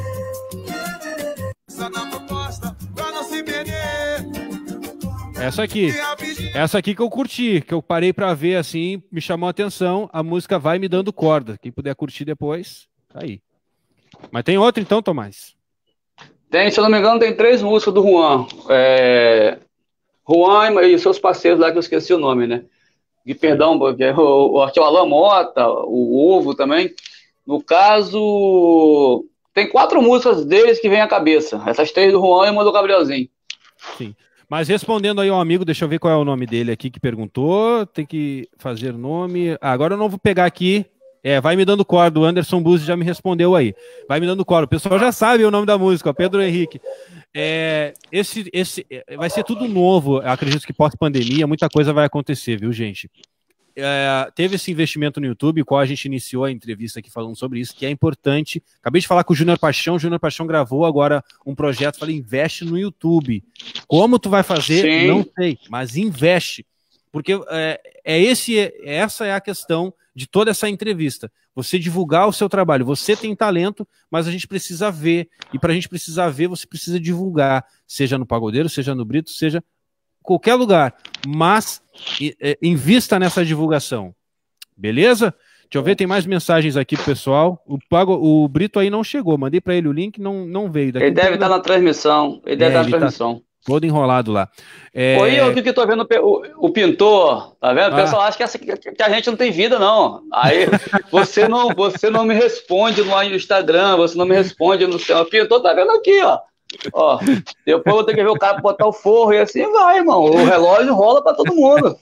Essa aqui. Essa aqui que eu curti, que eu parei pra ver assim, me chamou a atenção, a música Vai Me Dando Corda. Quem puder curtir depois, tá aí. Mas tem outra então, Tomás? Tem, se eu não me engano, tem três músicas do Juan. É... Juan e seus parceiros lá, que eu esqueci o nome, né? De perdão, porque é o, o, o Alan Mota, o Ovo também. No caso, tem quatro músicas deles que vêm à cabeça. Essas três do Juan e uma do Gabrielzinho. Sim. Mas respondendo aí ao amigo, deixa eu ver qual é o nome dele aqui que perguntou. Tem que fazer nome. Ah, agora eu não vou pegar aqui. É, vai me dando corda. O Anderson Buzzi já me respondeu aí. Vai me dando corda. O pessoal já sabe o nome da música, ó, Pedro Henrique. É, esse, esse, vai ser tudo novo. Eu acredito que pós-pandemia muita coisa vai acontecer, viu, gente? É, teve esse investimento no YouTube, qual a gente iniciou a entrevista aqui falando sobre isso, que é importante. Acabei de falar com o Júnior Paixão. O Júnior Paixão gravou agora um projeto. Falei, investe no YouTube. Como tu vai fazer? Sim. Não sei, mas investe. Porque é, é esse, essa é a questão de toda essa entrevista. Você divulgar o seu trabalho. Você tem talento, mas a gente precisa ver. E para a gente precisar ver, você precisa divulgar. Seja no Pagodeiro, seja no Brito, seja em qualquer lugar. Mas é, invista nessa divulgação. Beleza? Deixa eu ver, tem mais mensagens aqui pro pessoal. O, Pago, o Brito aí não chegou. Mandei para ele o link, não, não veio. Daqui ele deve estar tá na transmissão. Ele deve é, estar tá na transmissão. Tá... todo enrolado lá. É... Oi, eu que tô vendo o, o pintor, tá vendo? O ah. pessoal acha que, essa, que a gente não tem vida, não. Aí você não, você não me responde no Instagram, você não me responde no seu. O pintor tá vendo aqui, ó. Ó, depois eu vou ter que ver o cara botar o forro e assim vai, irmão. O relógio rola pra todo mundo.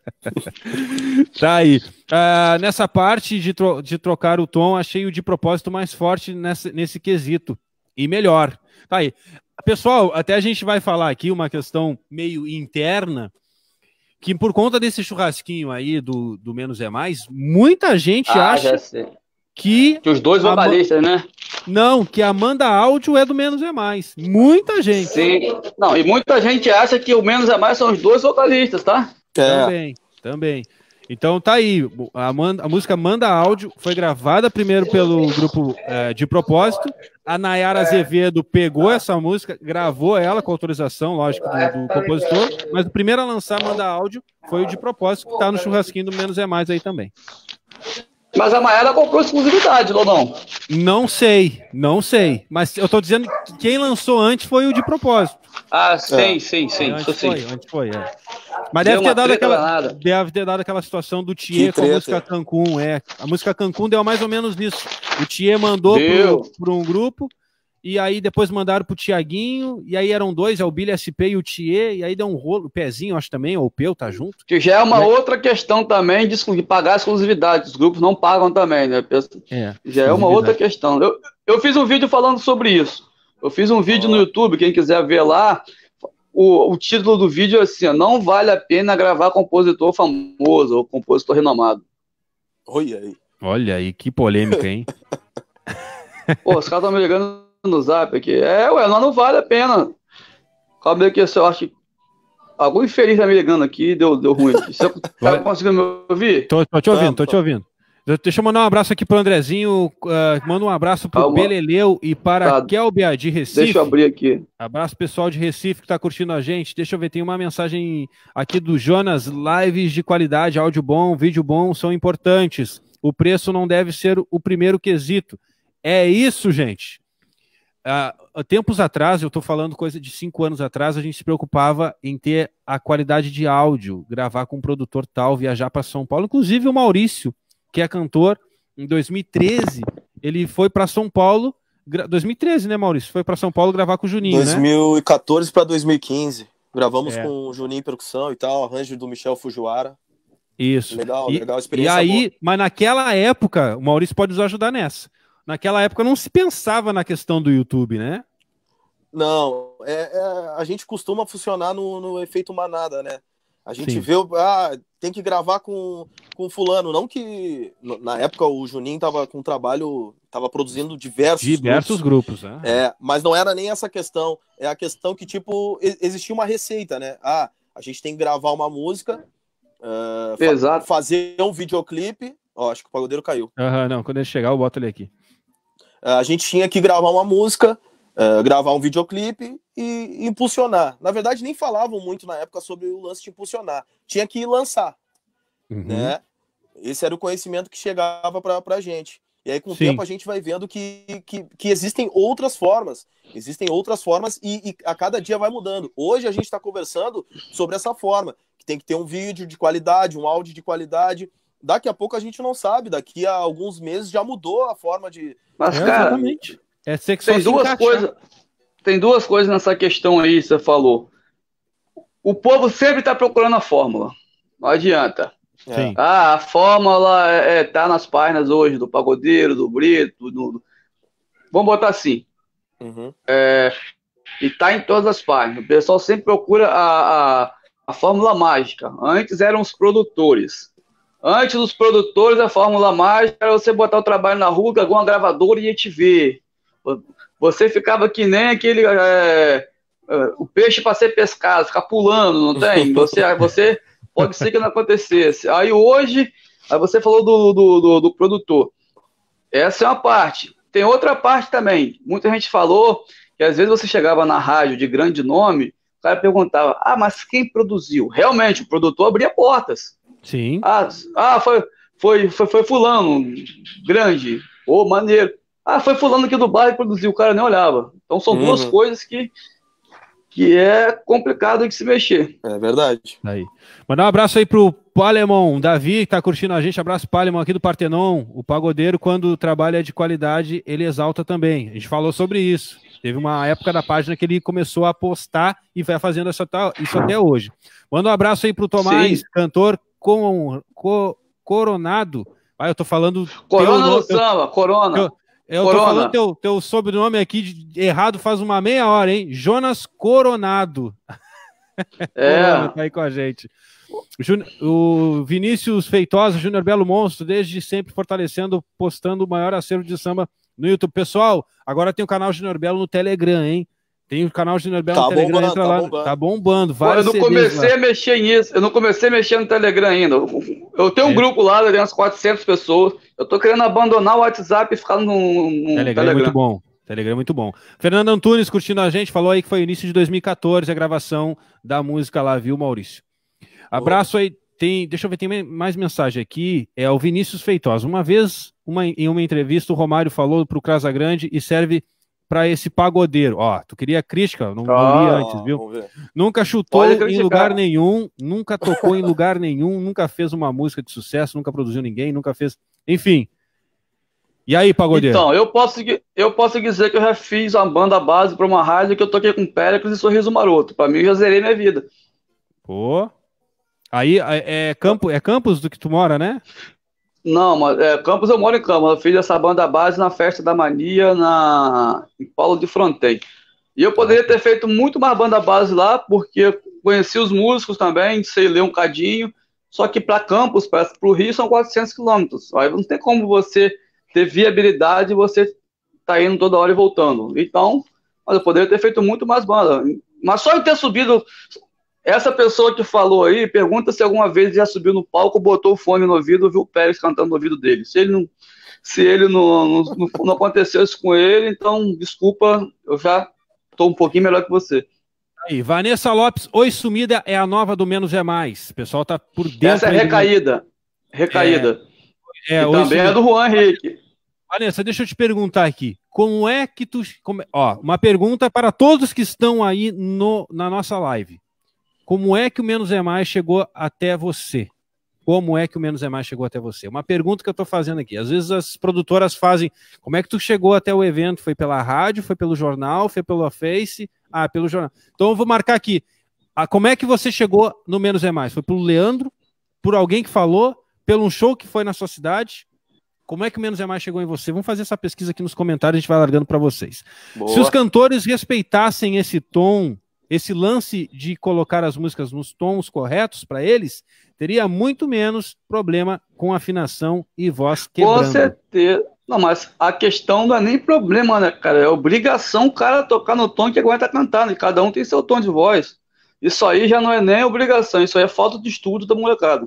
Tá aí. Uh, nessa parte de, tro de trocar o tom, achei o de propósito mais forte nessa, nesse quesito. E melhor. Tá aí. Pessoal, até a gente vai falar aqui uma questão meio interna, que por conta desse churrasquinho aí do, do Menos é Mais, muita gente ah, acha que... que os dois vocalistas, né? Não, que a Amanda Áudio é do Menos é Mais. Muita gente. Sim. Não, e muita gente acha que o Menos é Mais são os dois vocalistas, tá? É. Também, também. Então tá aí, a, a música Manda Áudio foi gravada primeiro pelo grupo é, De Propósito. A Nayara Azevedo pegou essa música, gravou ela com autorização, lógico, do, do compositor, mas o primeiro a lançar Manda Áudio foi o De Propósito, que tá no churrasquinho do Menos é Mais aí também. Mas a Nayara comprou exclusividade, ou não? Não sei, não sei, mas eu tô dizendo que quem lançou antes foi o De Propósito. Ah, sim, é. sim, sim. É, antes, foi, antes foi, é. Mas deve ter, dado aquela, deve ter dado aquela situação do Thier com a música Cancún. É. A música Cancún deu mais ou menos isso. O Thier mandou para um grupo, e aí depois mandaram pro Tiaguinho, e aí eram dois, é o Billy S P e o Thier, e aí deu um rolo, o Pezinho, acho também, ou o Peu, tá junto. Que já é uma é. outra questão também de pagar a exclusividade. Os grupos não pagam também, né? É, já é uma outra questão. Eu, eu fiz um vídeo falando sobre isso. Eu fiz um vídeo no YouTube, quem quiser ver lá, o, o título do vídeo é assim, não vale a pena gravar compositor famoso ou compositor renomado. Olha aí. Olha aí, que polêmica, hein? Pô, os caras estão me ligando no zap aqui. É, ué, não, não vale a pena. Calma aí que eu acho que algum infeliz tá me ligando aqui, deu, deu ruim. Você tá conseguindo me ouvir? Tô, tô te ouvindo, tô te ouvindo. Deixa eu mandar um abraço aqui pro Andrezinho, uh, manda um abraço pro Calma. Beleleu e para tá. Kelbia de Recife. Deixa eu abrir aqui. Abraço pessoal de Recife que tá curtindo a gente. Deixa eu ver, tem uma mensagem aqui do Jonas. Lives de qualidade, áudio bom, vídeo bom são importantes. O preço não deve ser o primeiro quesito. É isso, gente. Uh, tempos atrás, eu tô falando coisa de cinco anos atrás, a gente se preocupava em ter a qualidade de áudio, gravar com um produtor tal, viajar para São Paulo. Inclusive o Maurício, que é cantor, em dois mil e treze, ele foi para São Paulo, dois mil e treze, né, Maurício? Foi para São Paulo gravar com o Juninho, dois mil e quatorze para dois mil e quinze. Gravamos é. com o Juninho em percussão e tal, arranjo do Michel Fujiwara. Isso. Legal, e, legal, experiência E aí, boa. Mas naquela época, o Maurício pode nos ajudar nessa. Naquela época não se pensava na questão do YouTube, né? Não, é, é, a gente costuma funcionar no, no efeito manada, né? A gente Sim. vê, ah, tem que gravar com, com fulano. Não que, na época, o Juninho tava com trabalho, tava produzindo diversos, diversos grupos. grupos é. É, mas não era nem essa questão. É a questão que, tipo, existia uma receita, né? Ah, a gente tem que gravar uma música, uh, fa fazer um videoclipe. Ó, acho que o pagodeiro caiu. Aham, não, quando ele chegar, eu boto ele aqui. Uh, a gente tinha que gravar uma música, uh, gravar um videoclipe e impulsionar. Na verdade, nem falavam muito na época sobre o lance de impulsionar. Tinha que lançar, uhum. né? Esse era o conhecimento que chegava pra, pra gente. E aí, com o Sim. tempo, a gente vai vendo que, que, que existem outras formas. Existem outras formas e, e a cada dia vai mudando. Hoje a gente está conversando sobre essa forma, que tem que ter um vídeo de qualidade, um áudio de qualidade. Daqui a pouco a gente não sabe. Daqui a alguns meses já mudou a forma de... Mas, é, cara, exatamente. É ser que tem duas coisas... Tem duas coisas nessa questão aí que você falou. O povo sempre está procurando a fórmula. Não adianta. Sim. Ah, a fórmula é, é, tá nas páginas hoje do Pagodeiro, do Brito, do, do... Vamos botar assim. Uhum. É, e tá em todas as páginas. O pessoal sempre procura a, a, a fórmula mágica. Antes eram os produtores. Antes dos produtores, a fórmula mágica era você botar o trabalho na rua, alguma gravadora e ia te ver. Você ficava que nem aquele... É, é, o peixe para ser pescado, ficar pulando, não tem? Você... você pode ser que não acontecesse. Aí hoje, aí você falou do, do, do, do produtor. Essa é uma parte. Tem outra parte também. Muita gente falou que às vezes você chegava na rádio de grande nome, o cara perguntava, ah, mas quem produziu? Realmente, o produtor abria portas. Sim. Ah, ah foi, foi, foi, foi fulano, grande, ô, oh, maneiro. Ah, foi fulano aqui do bairro que produziu, o cara nem olhava. Então são uhum. duas coisas que que é complicado de se mexer. É verdade. Aí. Mandar um abraço aí pro Palemon, Davi, que tá curtindo a gente. Abraço, Palemon, aqui do Partenon. O pagodeiro, quando o trabalho é de qualidade, ele exalta também. A gente falou sobre isso. Teve uma época da página que ele começou a postar e vai fazendo essa, isso até hoje. Manda um abraço aí pro Tomás, Sim. cantor com, co, Coronado. Ah, eu tô falando... Corona do samba, Corona. Eu, Eu Corona. tô falando teu, teu sobrenome aqui de, errado faz uma meia hora, hein? Jonas Coronado. É. Corona tá aí com a gente. O, o Vinícius Feitosa, Júnior Belo Monstro, desde sempre fortalecendo, postando o maior acervo de samba no YouTube. Pessoal, agora tem o canal Júnior Belo no Telegram, hein? Tem o canal Júnior Belo tá no Telegram, bombando, entra tá lá. Bombando. Tá bombando. Pô, eu não comecei lá. a mexer nisso. Eu não comecei a mexer no Telegram ainda. Eu tenho um é. grupo lá, tem umas quatrocentas pessoas. Eu tô querendo abandonar o WhatsApp e ficar no, no Telegram. Telegram. É muito bom. Telegram é muito bom. Fernando Antunes curtindo a gente, falou aí que foi início de dois mil e quatorze a gravação da música lá, viu, Maurício? Abraço aí. Tem, deixa eu ver, tem mais mensagem aqui. É o Vinícius Feitosa. Uma vez, uma, em uma entrevista, o Romário falou pro Casagrande e serve para esse pagodeiro. Ó, tu queria crítica? Não, ah, não li antes, viu? Nunca chutou em lugar nenhum, nunca tocou em lugar nenhum, nunca fez uma música de sucesso, nunca produziu ninguém, nunca fez... Enfim. E aí, pagodeiro? Então, eu posso, eu posso dizer que eu já fiz uma banda base para uma rádio que eu toquei com Péricles e Sorriso Maroto. Para mim, eu já zerei minha vida. Pô... Aí é, é, campo, é Campos do que tu mora, né? Não, mas é, Campos eu moro em Campos. Eu fiz essa banda base na Festa da Mania na, em Paulo de Fronten. E eu poderia ter feito muito mais banda base lá, porque eu conheci os músicos também, sei ler um cadinho. Só que para Campos, para o Rio, são quatrocentos quilômetros. Aí não tem como você ter viabilidade e você tá indo toda hora e voltando. Então, mas eu poderia ter feito muito mais banda. Mas só em ter subido... Essa pessoa que falou aí, pergunta se alguma vez ele já subiu no palco, botou o fone no ouvido, ouviu o Pérez cantando no ouvido dele. Se ele não, se ele não, não, não, não aconteceu isso com ele, então, desculpa, eu já estou um pouquinho melhor que você. Aí, Vanessa Lopes, Oi Sumida é a nova do Menos é Mais. O pessoal tá por dentro. Essa é Recaída. Do... Recaída. É, é, e também é do Juan Henrique. Vanessa, deixa eu te perguntar aqui. Como é que tu... Como... Ó, uma pergunta para todos que estão aí no, na nossa live. Como é que o Menos é Mais chegou até você? Como é que o Menos é Mais chegou até você? Uma pergunta que eu estou fazendo aqui. Às vezes as produtoras fazem, como é que tu chegou até o evento? Foi pela rádio, foi pelo jornal, foi pelo Face? Ah, pelo jornal. Então eu vou marcar aqui. Ah, como é que você chegou no Menos é Mais? Foi pelo Leandro? Por alguém que falou? Pelo um show que foi na sua cidade? Como é que o Menos é Mais chegou em você? Vamos fazer essa pesquisa aqui nos comentários, a gente vai largando para vocês. Boa. Se os cantores respeitassem esse tom, esse lance de colocar as músicas nos tons corretos para eles, teria muito menos problema com afinação e voz quebrando. Com certeza. Não, mas a questão não é nem problema, né, cara? É obrigação o cara tocar no tom que aguenta cantar, né? Cada um tem seu tom de voz. Isso aí já não é nem obrigação, isso aí é falta de estudo da molecada.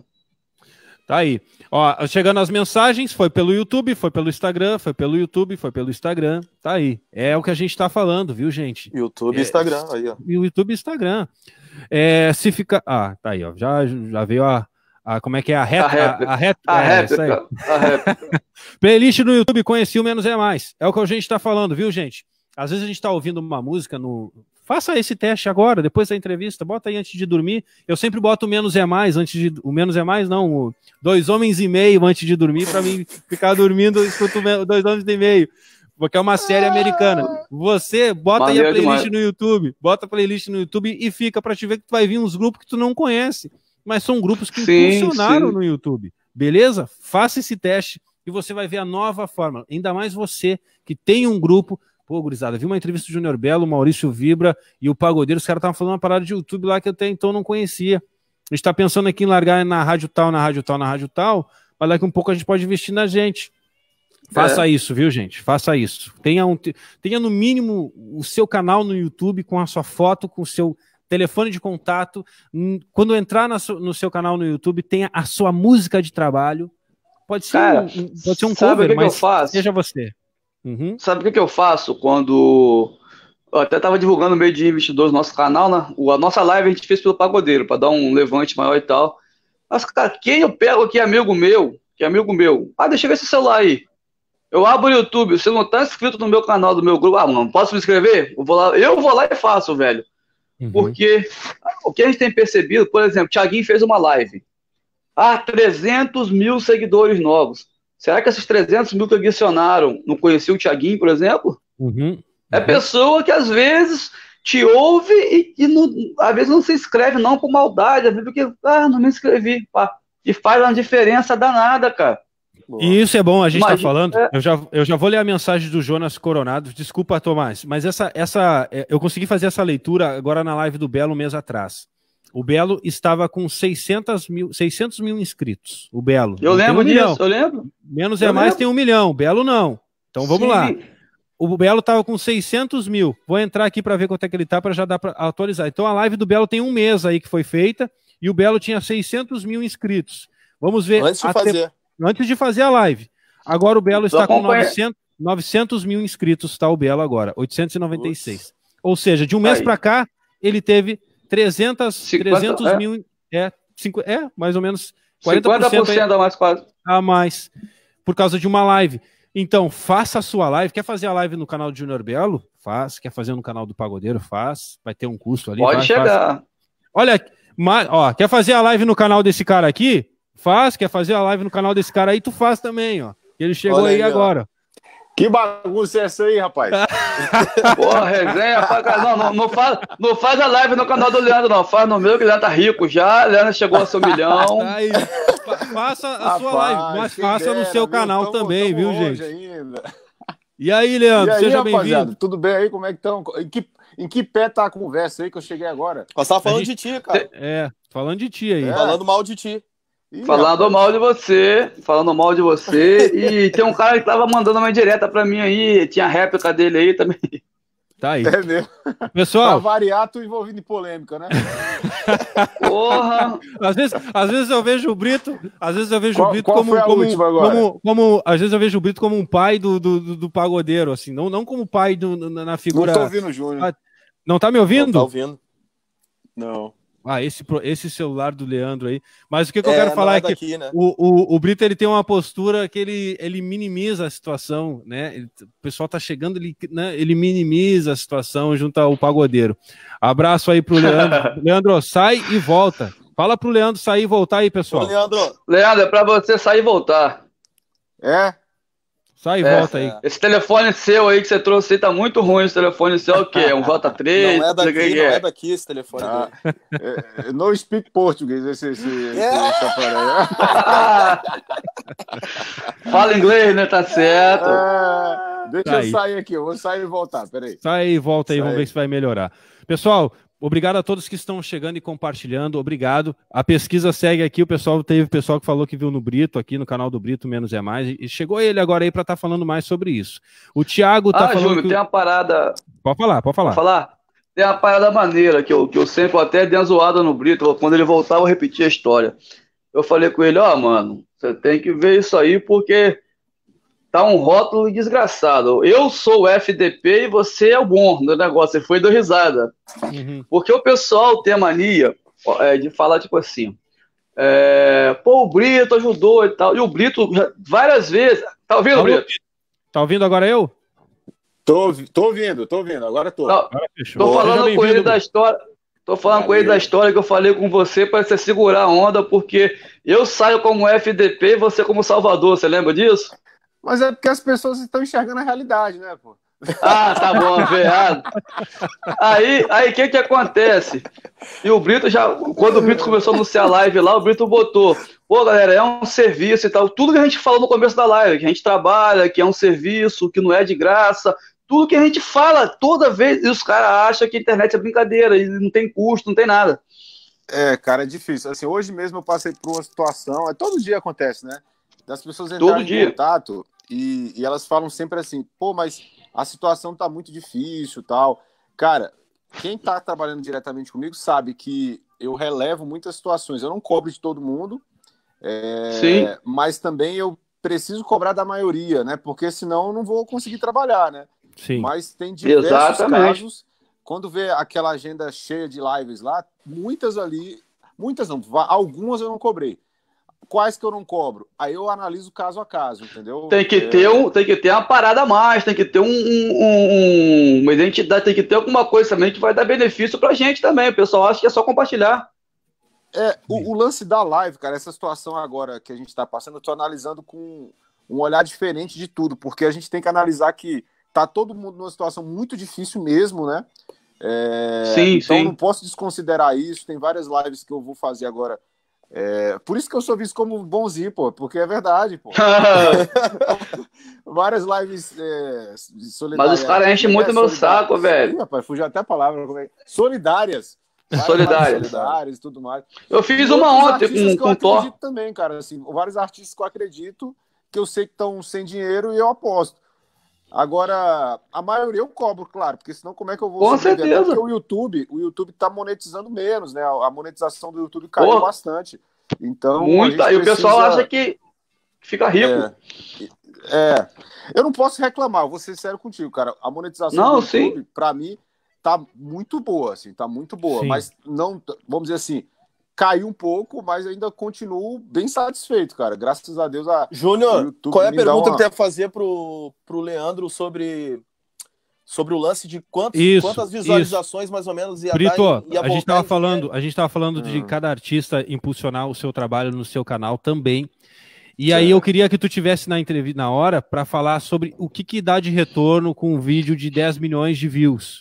Tá aí. Ó, chegando as mensagens, foi pelo YouTube, foi pelo Instagram, foi pelo YouTube, foi pelo Instagram. Tá aí. É o que a gente tá falando, viu, gente? YouTube e é, Instagram, aí, ó. E o YouTube e Instagram. É, se fica... Ah, tá aí, ó. Já, já veio a... a como é que é? A réplica. A réplica. A é, réplica. A réplica. Playlist no YouTube, conheci o Menos é Mais. É o que a gente tá falando, viu, gente? Às vezes a gente tá ouvindo uma música no... Faça esse teste agora, depois da entrevista, bota aí antes de dormir. Eu sempre boto o Menos é Mais antes de... O Menos é Mais, não, o Dois Homens e Meio antes de dormir, pra mim ficar dormindo, eu escuto Dois Homens e Meio, porque é uma série americana. Você bota Maneiro aí a playlist demais. no YouTube, bota a playlist no YouTube e fica pra te ver que tu vai vir uns grupos que tu não conhece. mas são grupos que Sim, funcionaram sim. no YouTube. Beleza? Faça esse teste e você vai ver a nova forma. Ainda mais você que tem um grupo. Pô, gurizada, vi uma entrevista do Júnior Belo, o Maurício Vibra e o Pagodeiro. Os caras estavam falando uma parada de YouTube lá que eu até então não conhecia. A gente tá pensando aqui em largar na rádio tal, na rádio tal, na rádio tal, mas daqui um pouco a gente pode investir na gente. Faça é. isso, viu, gente? Faça isso. Tenha, um, tenha, no mínimo, o seu canal no YouTube com a sua foto, com o seu telefone de contato. Quando entrar na, no seu canal no YouTube, tenha a sua música de trabalho. Pode ser Cara, um, pode ser um sabe cover, o que mas que eu faço? seja você. Uhum. Sabe o que, que eu faço quando... Eu até estava divulgando no meio de investidores no nosso canal, né? A nossa live a gente fez pelo Pagodeiro, para dar um levante maior e tal. Mas, cara, quem eu pego aqui, amigo meu, que é amigo meu, ah, deixa eu ver esse celular aí. Eu abro o YouTube, você não tá inscrito no meu canal, do meu grupo, ah, não posso me inscrever? Eu vou lá, eu vou lá e faço, velho. Uhum. Porque o que a gente tem percebido, por exemplo, o Thiaguinho fez uma live. Ah, trezentos mil seguidores novos. Será que esses trezentos mil que adicionaram não conheciam o Thiaguinho, por exemplo? Uhum. É pessoa que às vezes te ouve e, e não, às vezes não se inscreve não por maldade, às vezes porque, ah, não me inscrevi, pá. E faz uma diferença danada, cara. E isso é bom, a gente está falando, é... eu, já, eu já vou ler a mensagem do Jonas Coronado, desculpa, Tomás, mas essa, essa, eu consegui fazer essa leitura agora na live do Belo um mês atrás. O Belo estava com seiscentos mil, seiscentos mil inscritos, o Belo. Eu lembro um disso, milhão. eu lembro. Menos eu é mais, lembro. tem um milhão, o Belo não. Então vamos Sim. lá. O Belo estava com seiscentos mil. Vou entrar aqui para ver quanto é que ele está, para já dar para atualizar. Então a live do Belo tem um mês aí que foi feita e o Belo tinha seiscentos mil inscritos. Vamos ver. Antes de fazer. Te... Antes de fazer a live. Agora o Belo está com novecentos, novecentos mil inscritos, está o Belo agora. oitocentos e noventa e seis. Ups. Ou seja, de um mês para cá, ele teve trezentos, cinquenta, trezentos é. mil. É, cinco, é, mais ou menos quarenta por cento, cinquenta por cento a mais quase. A mais. Por causa de uma live. Então, faça a sua live. Quer fazer a live no canal do Júnior Belo? Faz. Quer fazer no canal do Pagodeiro? Faz. Vai ter um custo ali. Pode faz, chegar. Faz. Olha, mas, ó, quer fazer a live no canal desse cara aqui? Faz. Quer fazer a live no canal desse cara aí? Tu faz também, ó. Ele chegou aí, aí agora. Que bagunça é essa aí, rapaz? Porra, resenha, rapaz. Não, não, não, faz, não faz a live no canal do Leandro, não. Faz no meu, que o Leandro tá rico já. O Leandro chegou ao seu milhão. Aí, faça a rapaz, sua live, mas faça dera, no seu viu? canal tamo, também, tamo viu, gente? Ainda. E aí, Leandro, e aí, seja bem-vindo. Tudo bem aí? Como é que estão? Em que, em que pé tá a conversa aí que eu cheguei agora? Nós tava falando gente... de ti, cara. É, falando de ti aí. É. Falando mal de ti. Ih, falando rapaz. mal de você, falando mal de você, e tem um cara que tava mandando uma indireta pra mim aí, tinha a réplica dele aí também. Tá aí. É mesmo. Pessoal. Pra variar, tu envolvido em polêmica, né? Porra! Às vezes, às vezes eu vejo o Brito, às vezes eu vejo qual, o Brito qual como, foi a como, última agora? como, como, às vezes eu vejo o Brito como um pai do, do, do, do pagodeiro, assim, não, não como pai do, na figura. Não tô ouvindo o Júnior. Não tá me ouvindo? Não tá ouvindo. Não. Ah, esse, esse celular do Leandro aí. Mas o que, que eu é, quero falar é, é que daqui, né? o, o, o Brito ele tem uma postura que ele, ele minimiza a situação, né? Ele, o pessoal tá chegando, ele, né? ele minimiza a situação junto ao pagodeiro. Abraço aí pro Leandro. Leandro, sai e volta. Fala pro Leandro sair e voltar aí, pessoal. Ô, Leandro. Leandro, é pra você sair e voltar. É? Sai e é, volta aí. Esse telefone seu aí que você trouxe aí tá muito ruim. Esse telefone seu é o quê? É um J três? Não é daqui, que não é. é daqui esse telefone. Ah, é, no speak português esse, esse, é. esse Fala inglês, né? Tá certo. É, deixa tá eu aí. sair aqui, eu vou sair e voltar, peraí. Sai e volta aí, Sai. vamos ver se vai melhorar. Pessoal, obrigado a todos que estão chegando e compartilhando, obrigado. A pesquisa segue aqui, o pessoal teve pessoal que falou que viu no Brito, aqui no canal do Brito, Menos é Mais, e chegou ele agora aí para estar tá falando mais sobre isso. O Thiago tá ah, falando Júnior, que... tem uma parada... Pode falar, pode falar. Pode falar? Tem uma parada maneira que eu, que eu sempre até dei uma zoada no Brito, quando ele voltava eu repetia a história. Eu falei com ele, ó, oh, mano, você tem que ver isso aí porque... tá um rótulo desgraçado. Eu sou o F D P e você é o bom do negócio. Você foi do risada. Uhum. Porque o pessoal tem a mania é, de falar tipo assim, é, pô, o Brito ajudou e tal. E o Brito várias vezes... Tá ouvindo, Alô, Brito? Tá ouvindo agora eu? Tô, tô ouvindo, tô ouvindo. Agora tô. Não, agora fechou. Tô falando com ele da história... Tô falando Valeu. com ele da história que eu falei com você para você segurar a onda, porque eu saio como F D P e você como Salvador. Você lembra disso? Mas é porque as pessoas estão enxergando a realidade, né, pô? Ah, tá bom, veado. Aí, aí, o que que acontece? E o Brito já, quando o Brito começou a anunciar a live lá, o Brito botou, pô, galera, é um serviço e tal, tudo que a gente falou no começo da live, que a gente trabalha, que é um serviço, que não é de graça, tudo que a gente fala toda vez, e os caras acham que a internet é brincadeira, e não tem custo, não tem nada. É, cara, é difícil. Assim, hoje mesmo eu passei por uma situação, é, todo dia acontece, né? Das pessoas entrarem Todo em dia. contato e, e elas falam sempre assim, pô, mas a situação tá muito difícil, tal. Cara, quem tá trabalhando diretamente comigo sabe que eu relevo muitas situações. Eu não cobro de todo mundo, é, Sim. mas também eu preciso cobrar da maioria, né? Porque senão eu não vou conseguir trabalhar, né? Sim. Mas tem diversos Exatamente. casos, quando vê aquela agenda cheia de lives lá, muitas ali, muitas não, va- algumas eu não cobrei. Quais que eu não cobro? Aí eu analiso caso a caso, entendeu? Tem que É, ter um, tem que ter uma parada a mais, tem que ter um, um- um- uma identidade, tem que ter alguma coisa também que vai dar benefício pra gente também. O pessoal acha que é só compartilhar. é, o, o lance da live, cara, essa situação agora que a gente está passando, eu tô analisando com um olhar diferente de tudo, porque a gente tem que analisar que tá todo mundo numa situação muito difícil mesmo, né? É, Sim, então sim. não posso desconsiderar isso. Tem várias lives que eu vou fazer agora. É, por isso que eu sou visto como bonzinho, pô, porque é verdade, pô. Várias lives é, solidárias. Mas os caras enchem muito é, meu solidárias. saco, velho. Ih, rapaz, fugiu até a palavra. Como é? Solidárias. Várias Solidárias. lives solidárias e tudo mais. Eu fiz E uma outros ontem artistas com, que eu com Thor. acredito também, cara. Assim, vários artistas que eu acredito que eu sei que estão sem dinheiro e eu aposto. Agora, a maioria eu cobro, claro, porque senão como é que eu vou Com sobreviver? Até certeza. porque o YouTube, o YouTube tá monetizando menos, né? A monetização do YouTube caiu Pô, bastante. Então, a muito. gente Aí o pessoal precisa... acha que fica rico. É, é, eu não posso reclamar, eu vou ser sério contigo, cara. A monetização Não, do sim. YouTube, pra mim, tá muito boa, assim, tá muito boa. Sim. Mas não, vamos dizer assim, caiu um pouco, mas ainda continuo bem satisfeito, cara. Graças a Deus, a, o Júnior, YouTube qual é a me dá pergunta uma... que tu ia fazer pro, pro Leandro sobre, sobre o lance de quantos, Isso, quantas visualizações mais ou menos ia Brito, dar e ia a gente voltar estava em falando, dinheiro? a gente tava falando de Hum. cada artista impulsionar o seu trabalho no seu canal também. E aí eu queria que tu tivesse na entrevista na hora para falar sobre o que, que dá de retorno com um vídeo de dez milhões de views.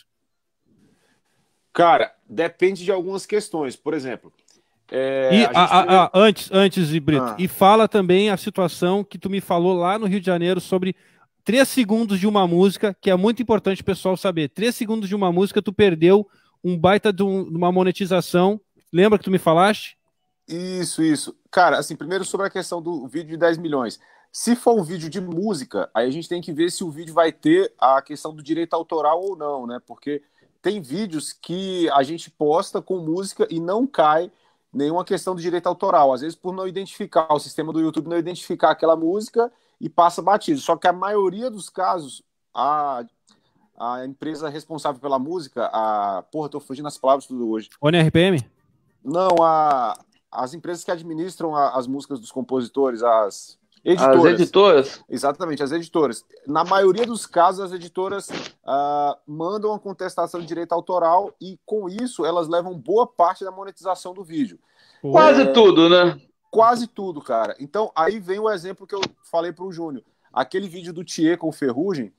Cara, depende de algumas questões. Por exemplo, é, E a gente a- a- primeiro- a- antes, antes de Brito, Ah. e fala também a situação que tu me falou lá no Rio de Janeiro sobre três segundos de uma música, que é muito importante o pessoal saber. Três segundos de uma música, tu perdeu um baita de, um- de uma monetização. Lembra que tu me falaste? Isso, isso. Cara, assim, primeiro sobre a questão do vídeo de dez milhões. Se for um vídeo de música, aí a gente tem que ver se o vídeo vai ter a questão do direito autoral ou não, né? Porque tem vídeos que a gente posta com música e não cai nenhuma questão de direito autoral. Às vezes por não identificar, o sistema do YouTube não identificar aquela música e passa batido. Só que a maioria dos casos, a, a empresa responsável pela música, a... Porra, tô fugindo as palavras tudo hoje. Oni R P M? Não, a, as empresas que administram a- as músicas dos compositores, as As editoras. editoras. Exatamente, as editoras. Na maioria dos casos, as editoras ah, mandam a contestação de direito autoral e, com isso, elas levam boa parte da monetização do vídeo. Quase É, tudo, né? Quase tudo, cara. Então, aí vem o exemplo que eu falei pro Júnior. Aquele vídeo do Thier com o Ferrugem,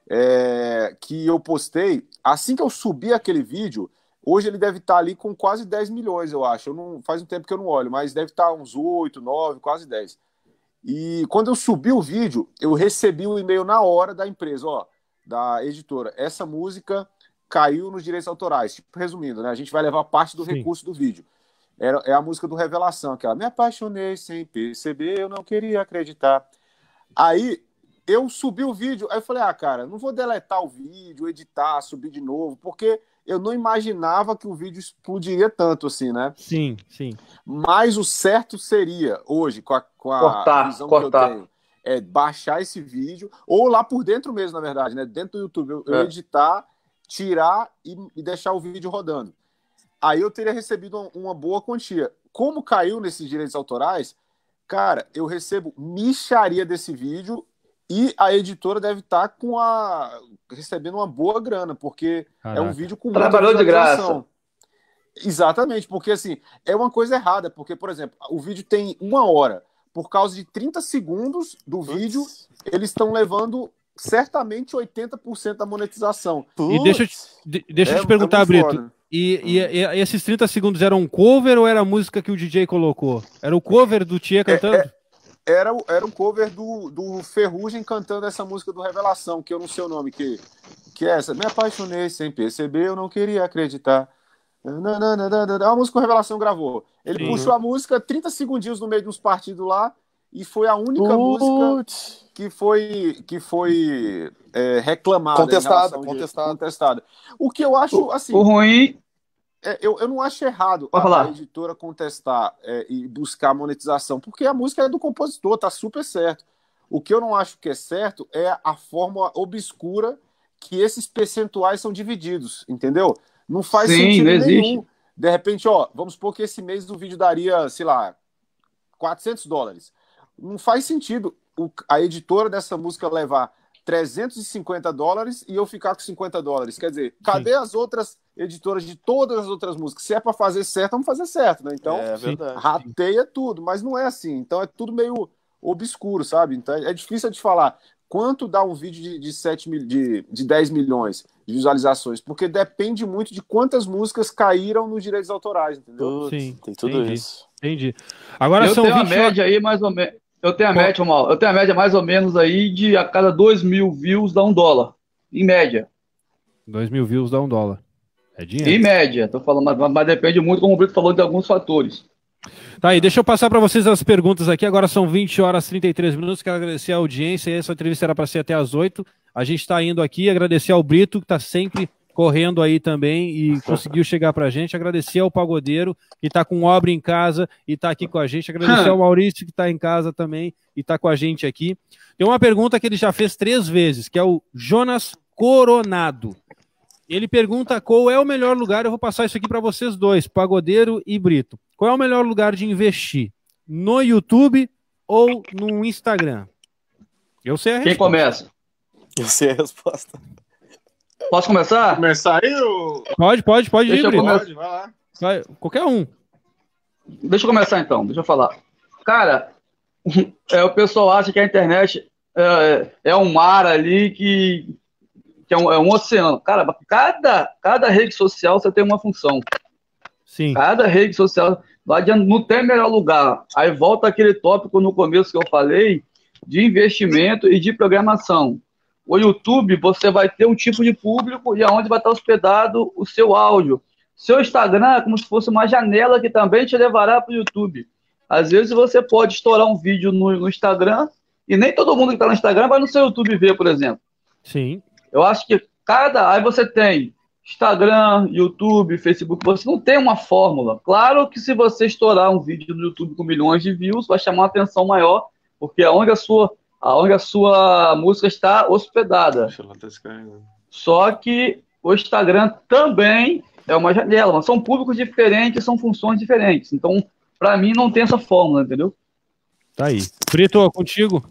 é, que eu postei, assim que eu subi aquele vídeo, hoje ele deve estar ali com quase dez milhões, eu acho. Eu não, faz um tempo que eu não olho, mas deve estar uns oito, nove, quase dez. E quando eu subi o vídeo, eu recebi um e-mail na hora da empresa, ó, da editora. Essa música caiu nos direitos autorais. Tipo, resumindo, né? A gente vai levar parte do Sim. recurso do vídeo. É, é a música do Revelação, aquela. Me apaixonei sem perceber, eu não queria acreditar. Aí eu subi o vídeo, aí eu falei, ah, cara, não vou deletar o vídeo, editar, subir de novo, porque eu não imaginava que o vídeo explodiria tanto assim, né? Sim, sim. Mas o certo seria, hoje, com a, com a Cortar, visão cortar. que eu tenho, é baixar esse vídeo, ou lá por dentro mesmo, na verdade, né? Dentro do YouTube, eu, eu É. editar, tirar e, e deixar o vídeo rodando. Aí eu teria recebido uma, uma boa quantia. Como caiu nesses direitos autorais, cara, eu recebo mixaria desse vídeo e a editora deve estar com a recebendo uma boa grana, porque Caraca. é um vídeo com muita Trabalhou de visualização. Exatamente, porque assim, é uma coisa errada, porque, por exemplo, o vídeo tem uma hora, por causa de trinta segundos do vídeo, eles estão levando certamente oitenta por cento da monetização. E deixa eu te, de- deixa eu É- te perguntar, é muito Brito. foda. E, e- e esses trinta segundos eram um cover ou era a música que o D J colocou? Era o cover do Tia cantando? Era, o- era um cover do, do Ferrugem cantando essa música do Revelação, que eu não sei o nome, que, que é essa. Me apaixonei sem perceber, eu não queria acreditar. Nananana, é uma música que o Revelação gravou. Ele Sim. puxou a música trinta segundinhos no meio de uns partidos lá e foi a única música Putz. que foi, que foi é, reclamada. em Contestada, relação de- contestada. contestada. O que eu acho, assim, O ruim, é, eu, eu não acho errado Pode a, falar. a editora contestar é, e buscar monetização, porque a música é do compositor, tá super certo. O que eu não acho que é certo é a forma obscura que esses percentuais são divididos, entendeu? Não faz Sim, sentido não existe. nenhum. De repente, ó, vamos supor que esse mês o vídeo daria, sei lá, quatrocentos dólares. Não faz sentido o- a editora dessa música levar trezentos e cinquenta dólares e eu ficar com cinquenta dólares. Quer dizer, cadê as outras editoras de todas as outras músicas? Se é para fazer certo, vamos fazer certo, né? Então, É sim. verdade. rateia tudo, mas não é assim. Então é tudo meio obscuro, sabe? Então é difícil de falar quanto dá um vídeo de, de, sete mil, de, de dez milhões de visualizações, porque depende muito de quantas músicas caíram nos direitos autorais, entendeu? Putz, Sim, tem tudo entendi. isso. Entendi. Agora eu são tenho a vinte média aí mais ou menos. Eu tenho a Qual- média, mal. Eu tenho a média mais ou menos aí de a cada dois mil views dá um dólar. Em média. dois mil views dá um dólar. É Em dinheiro. média, tô falando, mas, mas depende muito, como o Brito falou, de alguns fatores. Tá aí, deixa eu passar para vocês as perguntas aqui. Agora são vinte horas e trinta e três minutos. Quero agradecer a audiência. Essa entrevista era para ser até às oito. A gente está indo aqui. Agradecer ao Brito, que está sempre correndo aí também e conseguiu chegar para a gente. Agradecer ao Pagodeiro, que está com obra em casa e está aqui com a gente. Agradecer ao Maurício, que está em casa também e está com a gente aqui. Tem uma pergunta que ele já fez três vezes, que é o Jonas Coronado. Ele pergunta qual é o melhor lugar. Eu vou passar isso aqui para vocês dois, Pagodeiro e Brito. Qual é o melhor lugar de investir? No YouTube ou no Instagram? Eu sei a Quem resposta. começa? Eu sei a resposta. Posso começar? Começar aí, o... Pode, pode, pode ir, Deixa eu Brito. começar. Pode, vai lá. Vai, qualquer um. Deixa eu começar então, deixa eu falar. Cara, é, o pessoal acha que a internet é, é um mar ali que, que é, um, é um oceano. Cara, cada, cada rede social você tem uma função. Sim. Cada rede social, não adianta, não tem melhor lugar. Aí volta aquele tópico no começo que eu falei de investimento e de programação. O YouTube, você vai ter um tipo de público e aonde vai estar hospedado o seu áudio. Seu Instagram é como se fosse uma janela que também te levará para o YouTube. Às vezes você pode estourar um vídeo no, no Instagram e nem todo mundo que está no Instagram vai no seu YouTube ver, por exemplo. Sim. Eu acho que cada... Aí você tem Instagram, YouTube, Facebook, você não tem uma fórmula. Claro que se você estourar um vídeo no YouTube com milhões de views, vai chamar uma atenção maior, porque é onde a sua, aonde a sua música está hospedada. Só que o Instagram também é uma janela, mas são públicos diferentes, são funções diferentes. Então, para mim, não tem essa fórmula, entendeu? Tá aí. Brito, contigo?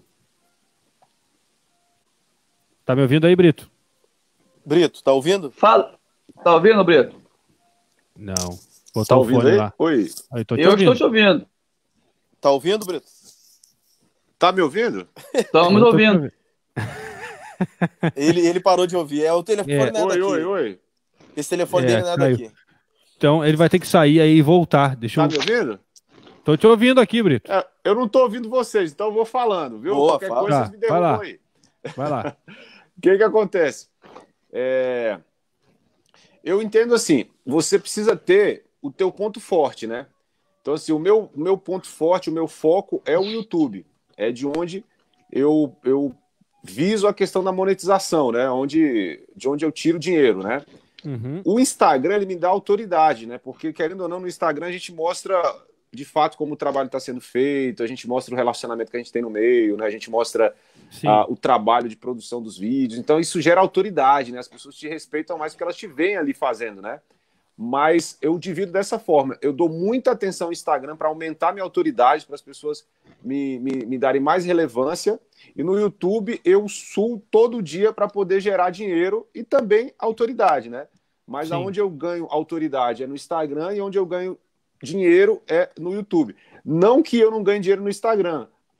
Tá me ouvindo aí, Brito? Brito, tá ouvindo? Fala. Tá ouvindo, Brito? Não. Botou Tá o ouvindo fone aí? lá. Oi. Aí, tô te Eu ouvindo. estou te ouvindo. Tá ouvindo, Brito? Tá me ouvindo? Estamos Eu tô te ouvindo. Ele, ele parou de ouvir. É o telefone, É. né, Oi, daqui. oi, oi. Esse telefone É, dele não é caiu. daqui. Então, ele vai ter que sair aí e voltar. Deixa Tá eu... me ouvindo? Tô te ouvindo aqui, Brito. É, eu não tô ouvindo vocês, então eu vou falando, viu? Boa, Qualquer fala. coisa Tá, vocês me vai derrubam lá. aí. Vai lá. O que que acontece? É, Eu entendo assim, você precisa ter o teu ponto forte, né? Então, assim, o meu, o meu ponto forte, o meu foco é o YouTube. É de onde eu, eu viso a questão da monetização, né? Onde, de onde eu tiro dinheiro, né? Uhum. O Instagram, ele me dá autoridade, né? Porque, querendo ou não, no Instagram a gente mostra, de fato, como o trabalho está sendo feito, a gente mostra o relacionamento que a gente tem no meio, né? A gente mostra Sim. ah, o trabalho de produção dos vídeos. Então, isso gera autoridade, né? As pessoas te respeitam mais porque elas te veem ali fazendo, né? Mas eu divido dessa forma. Eu dou muita atenção ao Instagram para aumentar minha autoridade, para as pessoas me, me, me darem mais relevância. E no YouTube eu suo todo dia para poder gerar dinheiro e também autoridade, né? Mas Sim. aonde eu ganho autoridade é no Instagram e onde eu ganho dinheiro é no YouTube. Não que eu não ganhe dinheiro no Instagram.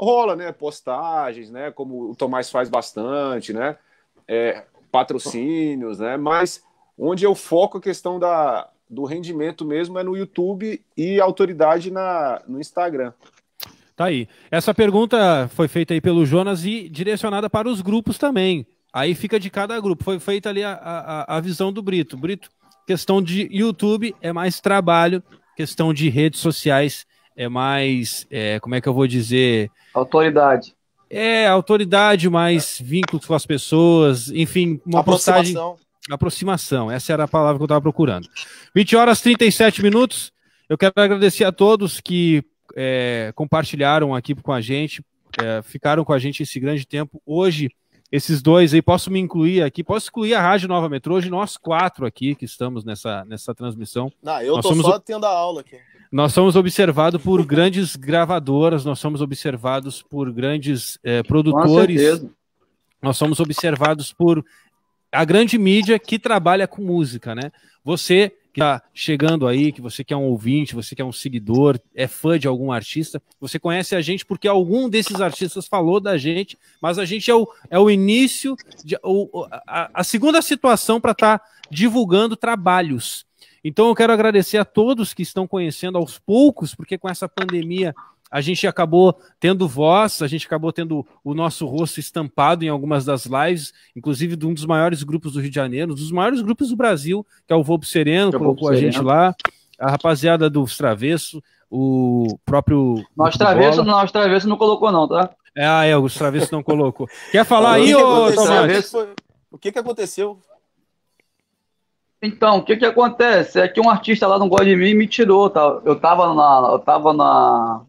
rola, né? Postagens, né? Como o Tomás faz bastante, né? É, patrocínios, né? Mas onde eu foco a questão da, do rendimento mesmo é no YouTube e autoridade na, no Instagram. Tá aí. Essa pergunta foi feita aí pelo Jonas e direcionada para os grupos também. Aí fica de cada grupo. Foi feita ali a, a, a visão do Brito. Brito, questão de YouTube é mais trabalho, questão de redes sociais é mais, é, como é que eu vou dizer? Autoridade. É, autoridade, mais vínculos com as pessoas, enfim, uma postagem... Aproximação, essa era a palavra que eu estava procurando. vinte horas e trinta e sete minutos. Eu quero agradecer a todos que é, compartilharam aqui com a gente, é, ficaram com a gente esse grande tempo. Hoje, esses dois aí, posso me incluir aqui, posso excluir a Rádio Nova Metrô, hoje nós quatro aqui que estamos nessa, nessa transmissão. Não, eu nós tô somos, só tendo a aula aqui. Nós somos observados por grandes gravadoras, nós somos observados por grandes é, produtores, nós somos observados por a grande mídia que trabalha com música, né? Você que está chegando aí, que você que é um ouvinte, você que é um seguidor, é fã de algum artista, você conhece a gente porque algum desses artistas falou da gente, mas a gente é o, é o início, de, o, a, a segunda situação para estar tá divulgando trabalhos. Então eu quero agradecer a todos que estão conhecendo aos poucos, porque com essa pandemia a gente acabou tendo voz, a gente acabou tendo o nosso rosto estampado em algumas das lives, inclusive de um dos maiores grupos do Rio de Janeiro, um dos maiores grupos do Brasil, que é o Vobo Sereno, colocou a gente lá, a rapaziada dos Travessos, o próprio... Nós Travessos nós Travessos não colocou não, tá? É, ah, é, os Travessos não colocou. Quer falar aí, ô Tomás? O que que aconteceu? Então, o que que acontece? É que um artista lá não gosta de mim e me tirou, tá? Eu tava na... Eu tava na...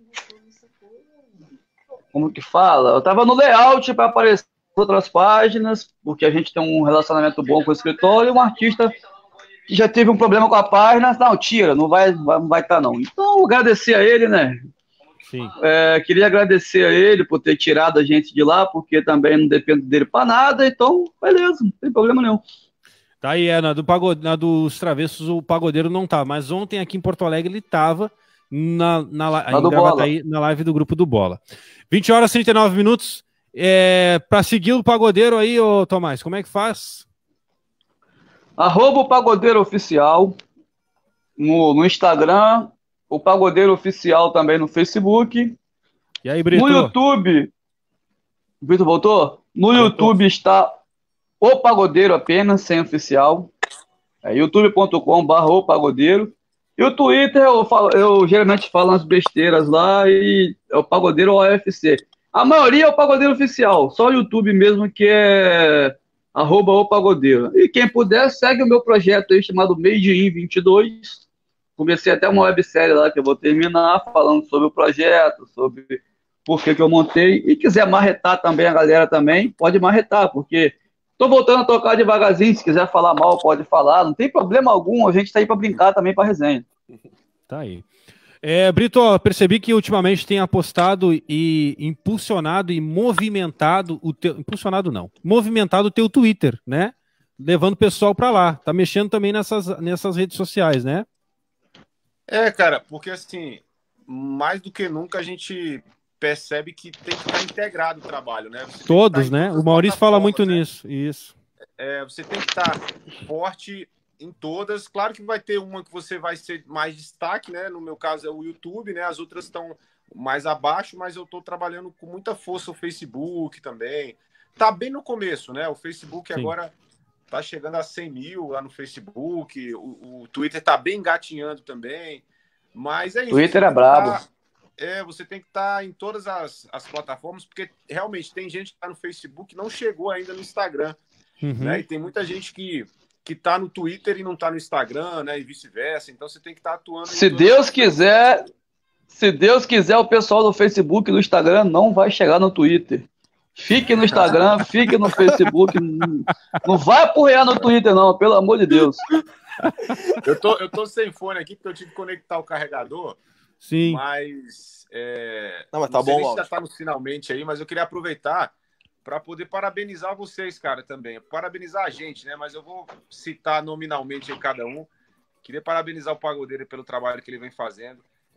Como que fala? Eu tava no layout para aparecer em outras páginas, porque a gente tem um relacionamento bom com o escritório, e um artista que já teve um problema com a página, não, tira, não vai estar não vai tá, não. Então, agradecer a ele, né? Sim. É, queria agradecer a ele por ter tirado a gente de lá, porque também não dependo dele para nada, então, beleza, não tem problema nenhum. Tá aí, é, na, do pagode, na dos Travessos o pagodeiro não tá, mas ontem aqui em Porto Alegre ele tava na, na, na, em Gravataí, na live do grupo do Bola. vinte horas e trinta e nove minutos. É, para seguir o pagodeiro aí, ô Tomás, como é que faz? Arroba o Pagodeiro Oficial no, no Instagram, o Pagodeiro Oficial também no Facebook. E aí, Brito? No YouTube, o Brito voltou? No voltou. YouTube está o Pagodeiro apenas, sem oficial. É youtube ponto com barra o Pagodeiro. E o Twitter, eu, falo, eu geralmente falo umas besteiras lá e é o Pagodeiro O F C. A maioria é o Pagodeiro Oficial, só o YouTube mesmo que é arroba o Pagodeiro. E quem puder, segue o meu projeto aí chamado Made in vinte e dois. Comecei até uma websérie lá que eu vou terminar falando sobre o projeto, sobre por que que eu montei. E quiser marretar também a galera também, pode marretar, porque tô voltando a tocar devagarzinho, se quiser falar mal, pode falar, não tem problema algum, a gente tá aí para brincar também, para resenha. Tá aí. É, Brito, ó, percebi que ultimamente tem apostado e impulsionado e movimentado o teu... Impulsionado não. Movimentado o teu Twitter, né? Levando o pessoal para lá. Tá mexendo também nessas, nessas redes sociais, né? É, cara, porque assim, mais do que nunca a gente percebe que tem que estar integrado o trabalho, né? Você Todos, né? O Maurício fala muito né? nisso. Isso. É, você tem que estar forte em todas. Claro que vai ter uma que você vai ser mais destaque, né? No meu caso é o YouTube, né? As outras estão mais abaixo, mas eu estou trabalhando com muita força o Facebook também. Tá bem no começo, né? O Facebook Sim. agora tá chegando a cem mil lá no Facebook. O, o Twitter tá bem engatinhando também. Mas é isso. Twitter é brabo. Tá, é, você tem que estar tá em todas as, as plataformas, porque realmente tem gente que tá no Facebook e não chegou ainda no Instagram. Uhum. Né? E tem muita gente que que tá no Twitter e não tá no Instagram, né, e vice-versa, então você tem que estar tá atuando... Se Deus quiser, se Deus quiser, o pessoal do Facebook e do Instagram não vai chegar no Twitter. Fique no Instagram, fique no Facebook, não, não vai apoiar no Twitter não, pelo amor de Deus. Eu tô, eu tô sem fone aqui, porque eu tive que conectar o carregador, Sim. mas... É, não, mas tá não sei bom, nem se já tá no finalmente aí, mas eu queria aproveitar para poder parabenizar vocês, cara, também. Parabenizar a gente, né? Mas eu vou citar nominalmente em cada um. Queria parabenizar o Pagodeiro pelo trabalho que ele vem fazendo.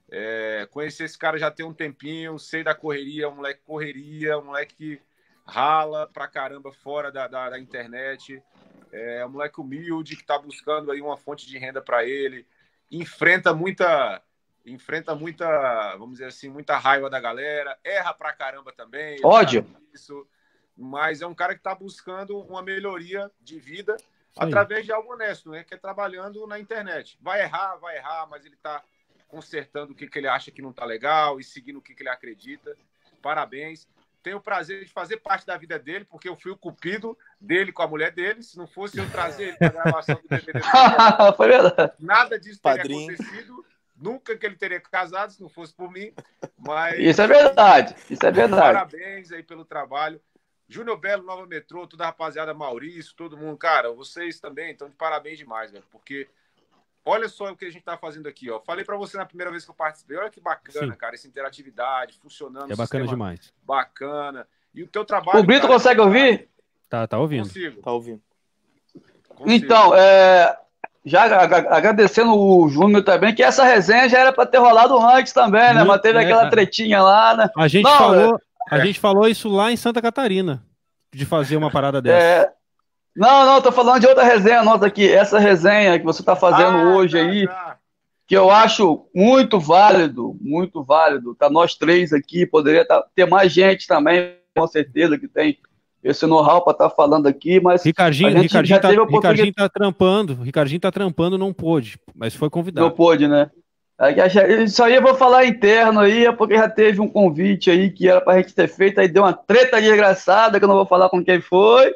É, conheci esse cara já tem um tempinho, sei da correria, um moleque correria, um moleque que rala pra caramba fora da, da, da internet. É um moleque humilde que tá buscando aí uma fonte de renda para ele. Enfrenta muita, enfrenta muita, vamos dizer assim, muita raiva da galera. Erra pra caramba também. Ódio. Isso, mas é um cara que tá buscando uma melhoria de vida através de algo honesto, né? Que é trabalhando na internet. Vai errar, vai errar, mas ele tá consertando o que, que ele acha que não tá legal e seguindo o que, que ele acredita. Parabéns. Tenho o prazer de fazer parte da vida dele, porque eu fui o cupido dele com a mulher dele. Se não fosse eu trazer ele para a gravação do D V D, Foi verdade. nada disso teria Padrinho. acontecido. Nunca que ele teria casado, se não fosse por mim. Mas Isso é verdade. Isso é verdade. parabéns aí pelo trabalho. Júnior Belo, Nova Metrô, toda a rapaziada, Maurício, todo mundo. Cara, vocês também estão de parabéns demais, velho. Porque olha só o que a gente tá fazendo aqui, ó. Falei para você na primeira vez que eu participei. Olha que bacana, Sim. cara, essa interatividade funcionando. É bacana demais. Bacana. E o teu trabalho... O Brito cara, consegue ouvir? Tá, tá ouvindo. Consigo. Tá ouvindo? consigo. Então, é, já ag- agradecendo o Júnior também, que essa resenha já era para ter rolado antes também, né? Muito, Mas teve né? aquela tretinha lá, né? A gente, Não, falou, a gente falou isso lá em Santa Catarina, de fazer uma parada dessa. É, não, não, tô falando de outra resenha nossa aqui. Essa resenha que você tá fazendo Ah, hoje tá, aí, tá. que eu acho muito válido, muito válido. Tá nós três aqui, poderia tá- ter mais gente também, com certeza, que tem esse know-how para estar falando aqui, mas a Ricardinho, gente Ricardinho, já tá, teve a oportunidade. Ricardinho tá trampando, Ricardinho tá trampando, não pôde, mas foi Não convidado. pôde, né? Aí, acha- Isso aí eu vou falar interno aí, é porque já teve um convite aí que era pra gente ter feito, aí deu uma treta desgraçada, que eu não vou falar com quem foi,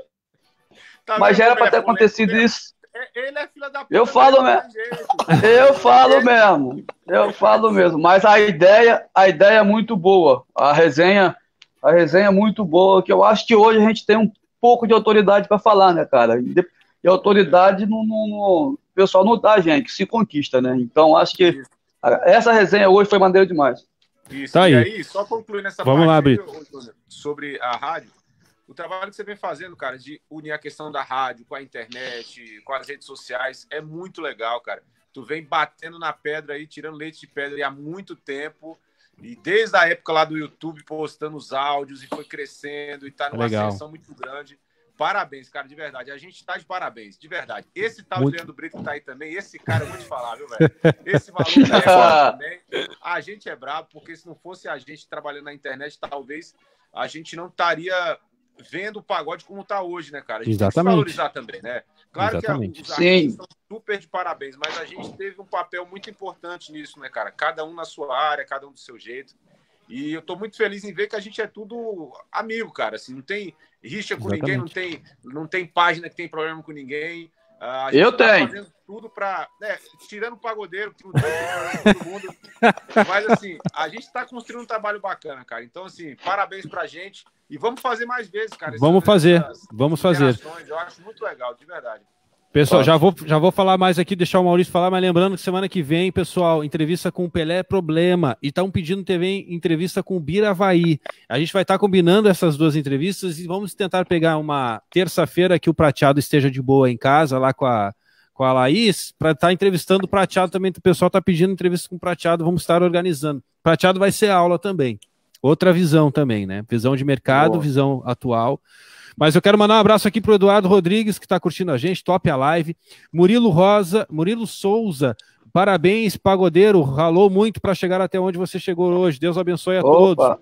Tá mas vendo já era como pra ter é polêmico acontecido mesmo? isso. É- Ele é filha da puta. Eu falo mesmo, mesmo. tem jeito. Eu falo mesmo, eu falo mesmo, mas a ideia, a ideia é muito boa, a resenha, a resenha é muito boa, que eu acho que hoje a gente tem um pouco de autoridade para falar, né, cara? E e autoridade não, não- não- o pessoal não dá, gente, se conquista, né? Então acho que essa resenha hoje foi maneira demais. Isso. Tá e aí. aí, só concluindo essa Vamos lá, aí, Brito. ô, Júnior, sobre a rádio, o trabalho que você vem fazendo, cara, de unir a questão da rádio com a internet, com as redes sociais, é muito legal, cara. Tu vem batendo na pedra aí, tirando leite de pedra aí há muito tempo, e desde a época lá do YouTube, postando os áudios, e foi crescendo, e tá numa Legal. ascensão muito grande. Parabéns, cara, de verdade. A gente tá de parabéns, de verdade. Esse tal Muito. de Leandro Brito que tá aí também, esse cara, eu vou te falar, viu, velho? Esse valor é foda também. A gente é brabo, porque se não fosse a gente trabalhando na internet, talvez a gente não estaria vendo o pagode como tá hoje, né, cara? A gente Exatamente. tem que se valorizar também, né? Claro Exatamente. que a, os artistas Sim. são super de parabéns, mas a gente teve um papel muito importante nisso, né, cara? Cada um na sua área, cada um do seu jeito. E eu tô muito feliz em ver que a gente é tudo amigo, cara. Assim, não tem rixa com Exatamente. ninguém, não tem, não tem página que tem problema com ninguém. Ah, a Eu tá tenho. fazendo tudo pra... né, tirando o pagodeiro, que não tem problema com todo mundo. Mas, assim, a gente tá construindo um trabalho bacana, cara. Então, assim, parabéns pra gente. E vamos fazer mais vezes, cara. Vamos essas- fazer, essas vamos fazer. interações. Eu acho muito legal, de verdade. Pessoal, Ótimo. já vou, já vou falar mais aqui, deixar o Maurício falar, mas lembrando que semana que vem, pessoal, entrevista com o Pelé Problema, e estão pedindo também entrevista com o Biravaí. A gente vai estar combinando essas duas entrevistas e vamos tentar pegar uma terça-feira que o Prateado esteja de boa em casa, lá com a, com a Laís, para estar entrevistando o Prateado também. O pessoal está pedindo entrevista com o Prateado, vamos estar organizando. Prateado vai ser aula também. Outra visão também, né? Visão de mercado, Boa. visão atual. Mas eu quero mandar um abraço aqui pro Eduardo Rodrigues, que está curtindo a gente, top a live. Murilo Rosa, Murilo Souza, parabéns, pagodeiro, ralou muito para chegar até onde você chegou hoje. Deus abençoe a todos. Opa,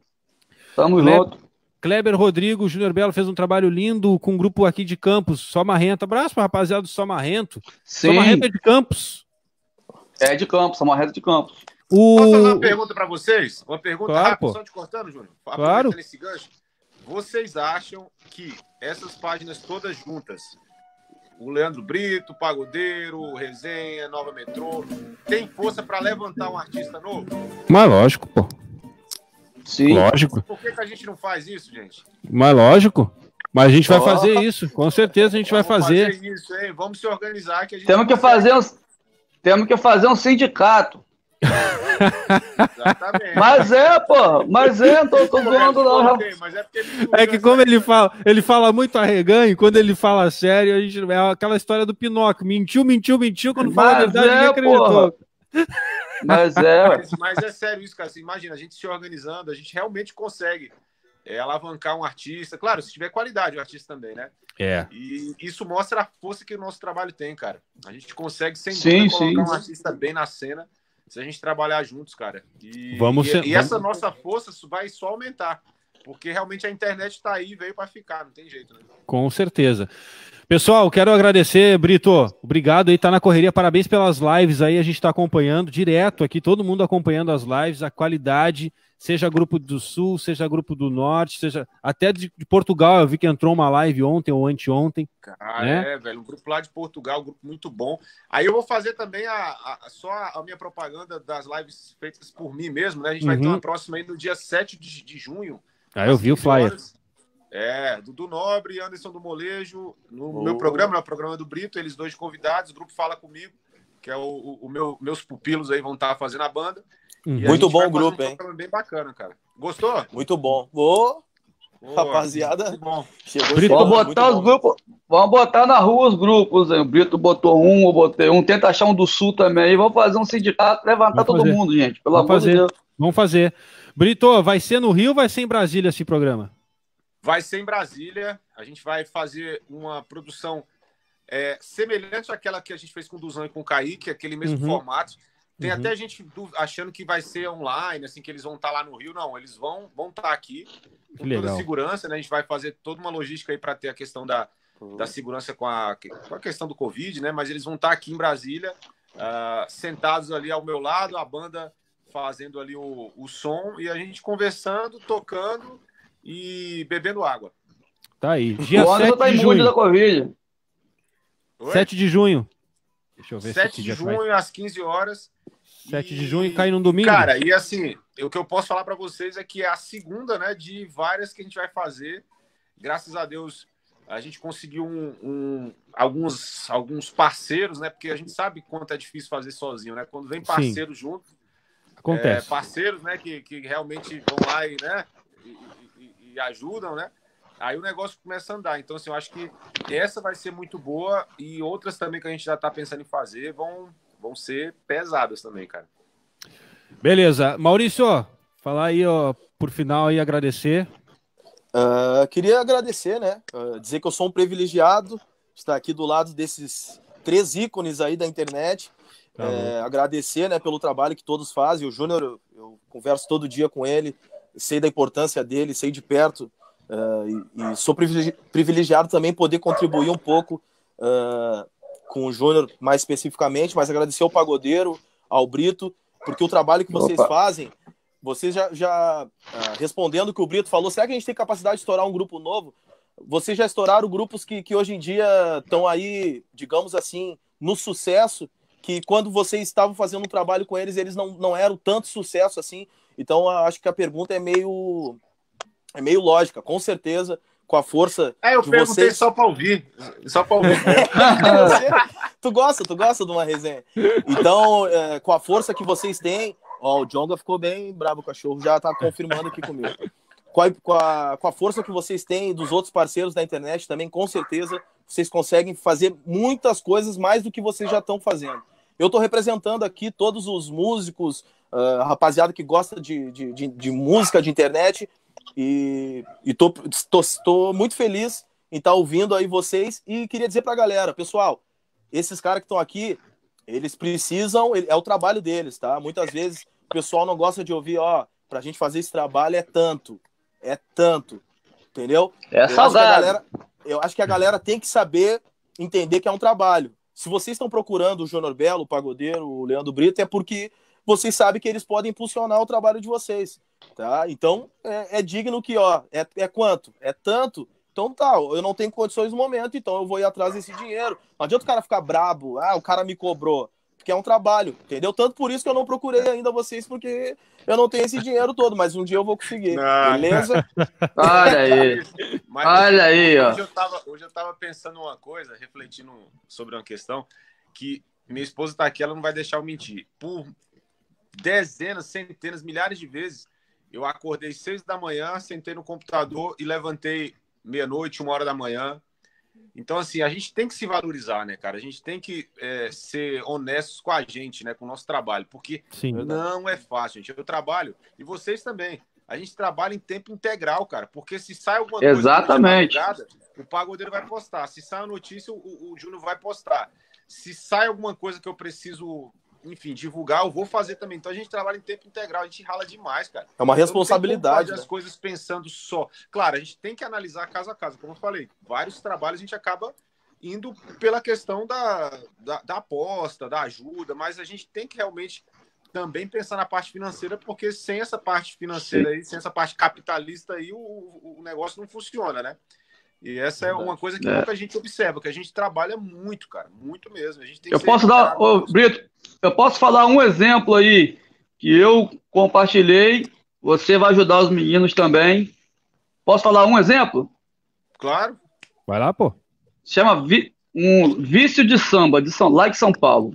tamo Cle- junto. Kleber Rodrigo, Júnior Belo fez um trabalho lindo com um grupo aqui de Campos, Só Marrento. Abraço para rapaziada do Só Marrento. Só Sim, Marrento é de Campos. é de Campos, uma reta de Campos. O... Posso fazer uma pergunta para vocês? Uma pergunta Claro, rápida, pô. só te cortando, Júnior? Claro. Aproveitando esse gancho. Vocês acham que essas páginas todas juntas, o Leandro Brito, o Pagodeiro, o Resenha, Nova Metrô, tem força para levantar um artista novo? Mas lógico, pô. Sim. Lógico. Por que, que a gente não faz isso, gente? Mas lógico. Mas a gente vai Ó. fazer isso. Com certeza a gente vai Vamos fazer. isso, hein? Vamos se organizar que a gente Temos que consegue. fazer um, temos que fazer um sindicato. Exatamente. Mas é, pô, mas é, não tô, tô zoando não. já- Mas é, porque ele É que como ele fala, ele fala muito arreganho, e quando ele fala sério, a gente, é aquela história do Pinóquio. Mentiu, mentiu, mentiu, quando fala a Mas verdade, ninguém é, acreditou. porra. Mas é, mas, mas é sério isso, cara. Você imagina, a gente se organizando, a gente realmente consegue é, alavancar um artista. Claro, se tiver qualidade, o artista também, né? É. E isso mostra a força que o nosso trabalho tem, cara. A gente consegue, sem sim, dúvida, colocar sim. um artista bem na cena se a gente trabalhar juntos, cara. E, Vamos e, ser, e vamos... essa nossa força vai só aumentar. Porque realmente a internet tá aí, veio para ficar, não tem jeito, né? Com certeza. Pessoal, quero agradecer, Brito. Obrigado aí, tá na correria. Parabéns pelas lives aí, a gente tá acompanhando direto aqui, todo mundo acompanhando as lives, a qualidade, seja grupo do Sul, seja grupo do Norte, seja até de, de Portugal. Eu vi que entrou uma live ontem ou anteontem. Ah, né? é, velho, um grupo lá de Portugal, um grupo muito bom. Aí eu vou fazer também a, a, só a minha propaganda das lives feitas por mim mesmo, né? A gente uhum. vai ter uma próxima aí no dia sete de, de junho. Ah, eu vi o flyer. Horas. É, Dudu Nobre e Anderson do Molejo, no Oh. meu programa, no programa do Brito, eles dois convidados, o grupo Fala Comigo, que é o, o, o meu, meus pupilos aí vão estar fazendo a banda. Uhum. E a Muito gente bom vai o fazer grupo, um hein? programa bem bacana, cara. Gostou? Muito bom. Ô, Boa. rapaziada, Muito bom. chegou Brito, chegando, Vamos muito botar os bom. grupos. Vamos botar na rua os grupos. Hein? O Brito botou um, eu botei um. Tenta achar um do Sul também. Vamos fazer um sindicato, levantar Vamos todo fazer. mundo, gente. Pelo Vamos amor fazer. de Deus. Vamos fazer. Brito, vai ser no Rio ou vai ser em Brasília esse programa? Vai ser em Brasília. A gente vai fazer uma produção é, semelhante àquela que a gente fez com o Duzão e com o Kaique, aquele mesmo Uhum. formato. Tem Uhum. até gente du- achando que vai ser online, assim, que eles vão estar lá no Rio. Não, eles vão vão estar aqui com toda legal. a segurança, né? A gente vai fazer toda uma logística aí para ter a questão da, da segurança com a, com a questão do Covid, né? Mas eles vão estar aqui em Brasília, ah, sentados ali ao meu lado, a banda fazendo ali o, o som e a gente conversando, tocando e bebendo água. Tá aí. Dia O Anderson sete tá de imune da junho. Covid. Oi? sete de junho. Deixa eu ver se sete aqui de já vai. junho, às quinze horas. sete E, de junho cai num domingo. Cara, e assim, o que eu posso falar para vocês é que é a segunda, né, de várias que a gente vai fazer. Graças a Deus, a gente conseguiu um, um- alguns, alguns parceiros, né? Porque a gente sabe quanto é difícil fazer sozinho, né? Quando vem parceiros junto, é, Acontece. parceiros, né, que, que realmente vão lá e, né, e, e- e ajudam, né? Aí o negócio começa a andar. Então, assim, eu acho que essa vai ser muito boa e outras também que a gente já tá pensando em fazer vão, vão ser pesadas também, cara. Beleza. Maurício, falar aí, ó, por final e agradecer. Ah, queria agradecer, né? Ah, dizer que eu sou um privilegiado, estar aqui do lado desses três ícones aí da internet. Tá É, agradecer, né, pelo trabalho que todos fazem. O Júnior, eu, eu converso todo dia com ele, sei da importância dele, sei de perto. ah, e, e sou privilegi- privilegiado também poder contribuir um pouco ah, com o Júnior mais especificamente, mas agradecer ao Pagodeiro, ao Brito, porque o trabalho que vocês Opa. fazem, vocês já, já ah, respondendo o que o Brito falou, será que a gente tem capacidade de estourar um grupo novo? Vocês já estouraram grupos que, que hoje em dia estão aí, digamos assim, no sucesso, que quando vocês estavam fazendo um trabalho com eles, eles não, não eram tanto sucesso assim. Então, acho que a pergunta é meio, é meio lógica, com certeza, com a força É, eu de perguntei vocês. só para ouvir. Só para ouvir. Você- tu gosta, tu gosta de uma resenha. Então, é, com a força que vocês têm, ó, o Jonga ficou bem bravo, o cachorro já tá confirmando aqui comigo. Com a, com, a, com a força que vocês têm dos outros parceiros da internet também, com certeza, vocês conseguem fazer muitas coisas mais do que vocês já estão fazendo. Eu tô representando aqui todos os músicos, ah, rapaziada que gosta de, de, de, de música, de internet, e, e tô, tô, tô muito feliz em estar ouvindo aí vocês, e queria dizer pra galera, pessoal, esses caras que estão aqui, eles precisam, é o trabalho deles, tá? Muitas vezes o pessoal não gosta de ouvir, ó, pra gente fazer esse trabalho é tanto, é tanto, entendeu? É Eu acho que a salgado. galera, eu acho que a galera tem que saber entender que é um trabalho. Se vocês estão procurando o Júnior Belo, o Pagodeiro, o Leandro Brito, é porque vocês sabem que eles podem impulsionar o trabalho de vocês, tá? Então, é, é digno que, ó, é, é quanto? É tanto? Então tá, eu não tenho condições no momento, então eu vou ir atrás desse dinheiro. Não adianta o cara ficar brabo, ah, o cara me cobrou, porque é um trabalho, entendeu? Tanto por isso que eu não procurei ainda vocês, porque eu não tenho esse dinheiro todo, mas um dia eu vou conseguir, Não. beleza? Olha aí. Mas, Olha aí, ó. hoje eu tava, hoje eu tava pensando uma coisa, refletindo sobre uma questão, que minha esposa tá aqui, ela não vai deixar eu mentir. Por dezenas, centenas, milhares de vezes, eu acordei seis da manhã, sentei no computador e levantei meia-noite, uma hora da manhã. Então, assim, a gente tem que se valorizar, né, cara? A gente tem que é, ser honestos com a gente, né, com o nosso trabalho, porque Sim. não é fácil, gente. Eu trabalho, e vocês também. A gente trabalha em tempo integral, cara, porque se sai alguma coisa Exatamente. o pagodeiro vai postar. Se sai a notícia, o, o Júnior vai postar. Se sai alguma coisa que eu preciso, enfim, divulgar, eu vou fazer também. Então a gente trabalha em tempo integral, a gente rala demais, cara. É uma responsabilidade. Então, as coisas pensando só. Claro, a gente tem que analisar caso a caso. Como eu falei, vários trabalhos a gente acaba indo pela questão da, da, da aposta, da ajuda, mas a gente tem que realmente também pensar na parte financeira, porque sem essa parte financeira aí, sem essa parte capitalista aí, o, o negócio não funciona, né? E essa é uma coisa que é. pouca gente observa, que a gente trabalha muito, cara, muito mesmo. A gente tem que eu posso dar, ô, Brito, eu posso falar um exemplo aí que eu compartilhei, você vai ajudar os meninos também. Posso falar um exemplo? Claro. Vai lá, pô. Chama vi, um Vício de Samba, de São, lá de São Paulo.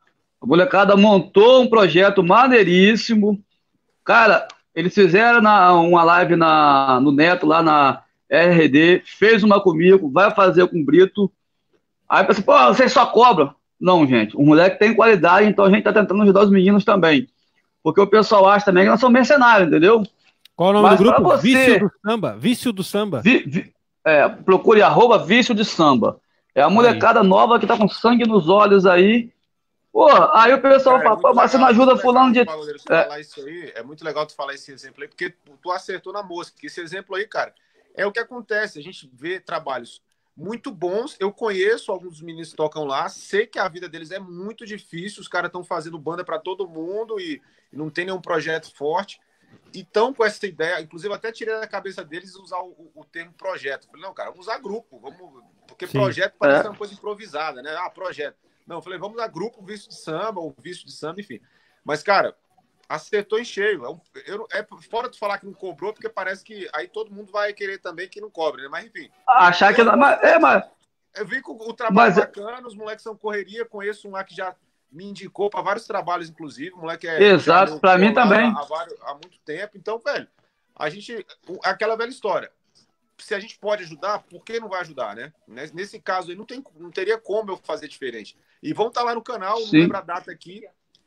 A molecada montou um projeto maneiríssimo. Cara, eles fizeram na, uma live na, no Neto, lá na R D, fez uma comigo, vai fazer com o Brito. Aí eu pensei, pô, vocês só cobram. Não, gente, o moleque tem qualidade, então a gente tá tentando ajudar os meninos também. Porque o pessoal acha também que nós somos mercenários, entendeu? Qual o nome Mas do grupo? você, Vício do Samba. Vício do Samba. Vi, vi, é, procure arroba Vício de Samba. É a molecada aí nova que tá com sangue nos olhos aí. Pô, aí o pessoal Cara, fala, pô, mas você não ajuda fulano de... É. Falar isso aí, é muito legal tu falar esse exemplo aí, porque tu acertou na mosca. Esse exemplo aí, cara, é o que acontece. A gente vê trabalhos muito bons. Eu conheço alguns dos meninos que tocam lá, sei que a vida deles é muito difícil, os caras estão fazendo banda para todo mundo e não tem nenhum projeto forte. Então, com essa ideia, inclusive até tirei da cabeça deles usar o, o, o termo projeto. Falei, não, cara, vamos usar grupo, vamos... porque Sim. projeto parece é. uma coisa improvisada, né? Ah, projeto. Não, eu falei, vamos dar grupo, vício de samba, ou vício de samba, enfim. Mas, cara, acertou em cheio. Eu, eu, é fora de falar que não cobrou, porque parece que aí todo mundo vai querer também que não cobre, né? Mas, enfim. Achar que... Eu, mas, é, mas... eu vi com o trabalho mas... bacana, os moleques são correria, conheço um lá que já me indicou para vários trabalhos, inclusive. O moleque é... Exato, para mim também. Há, vários, há muito tempo. Então, velho, a gente... Aquela velha história. Se a gente pode ajudar, por que não vai ajudar, né? Nesse caso aí, não, tem, não teria como eu fazer diferente. E vão estar lá no canal, Sim. não lembro a data aqui.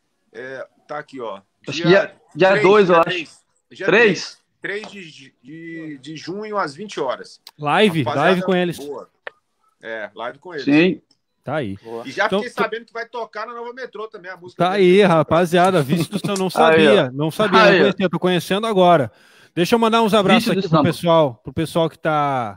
É, tá aqui, ó. Dia dois, eu acho. três? três de, de, de junho, às vinte horas. Live, Rapaziada, live com eles. Boa. É, live com eles. Sim. Tá aí. Boa. E já então, fiquei sabendo que vai tocar na Nova Metrô também a música. Tá aí, rapaziada. Visto que eu não sabia. Aí, não sabia, aí, não conhecia, tô conhecendo agora. Deixa eu mandar uns abraços aqui pro pessoal, pro pessoal que tá...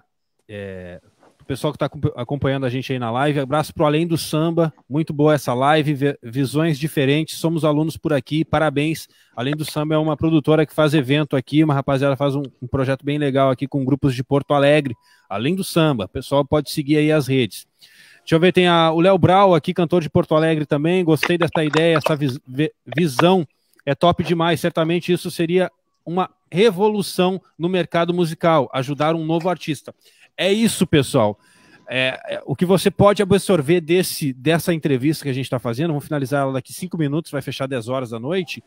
É, pro pessoal que tá acompanhando a gente aí na live. Abraço pro Além do Samba. Muito boa essa live. Visões diferentes. Somos alunos por aqui. Parabéns. Além do Samba é uma produtora que faz evento aqui. Uma rapaziada faz um, um projeto bem legal aqui com grupos de Porto Alegre. Além do Samba. O pessoal pode seguir aí as redes. Deixa eu ver, tem a, o Léo Brau aqui, cantor de Porto Alegre também. Gostei dessa ideia, essa vis, visão. É top demais. Certamente isso seria uma revolução no mercado musical, ajudar um novo artista. É isso, pessoal. É, é, o que você pode absorver desse, dessa entrevista que a gente está fazendo, vamos finalizar ela daqui cinco minutos, vai fechar dez horas da noite,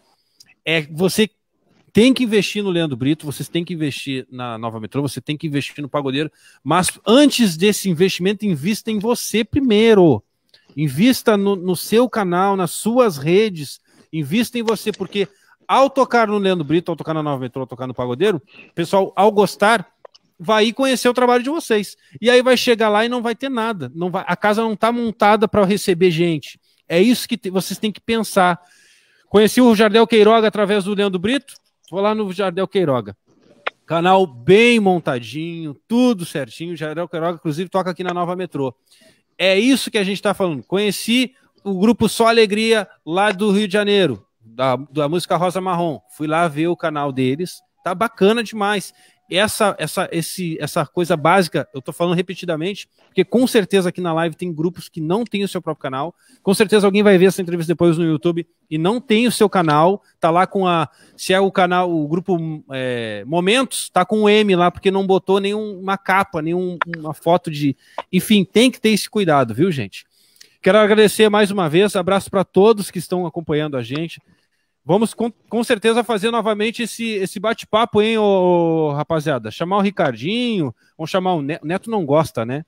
é você tem que investir no Leandro Brito, vocês têm que investir na Nova Metrô, você tem que investir no Pagodeiro, mas antes desse investimento, invista em você primeiro. Invista no, no seu canal, nas suas redes, invista em você, porque ao tocar no Leandro Brito, ao tocar na Nova Metrô, ao tocar no Pagodeiro, o pessoal, ao gostar, vai ir conhecer o trabalho de vocês. E aí vai chegar lá e não vai ter nada. Não vai, a casa não está montada para receber gente. É isso que te, vocês têm que pensar. Conheci o Jardel Queiroga através do Leandro Brito, vou lá no Jardel Queiroga. Canal bem montadinho, tudo certinho. O Jardel Queiroga, inclusive, toca aqui na Nova Metrô. É isso que a gente está falando. Conheci o grupo Só Alegria lá do Rio de Janeiro. Da, da música Rosa Marrom, fui lá ver o canal deles, tá bacana demais. Essa, essa, esse, essa coisa básica, eu tô falando repetidamente, porque com certeza aqui na live tem grupos que não tem o seu próprio canal, com certeza alguém vai ver essa entrevista depois no YouTube e não tem o seu canal, tá lá com a, se é o canal, o grupo é, Momentos, tá com o M lá, porque não botou nenhuma capa, nenhuma foto de, enfim, tem que ter esse cuidado, viu, gente? Quero agradecer mais uma vez, abraço para todos que estão acompanhando a gente. Vamos com, com certeza fazer novamente esse, esse bate-papo, hein, ô, rapaziada? Chamar o Ricardinho, vamos chamar o Neto, Neto não gosta, né?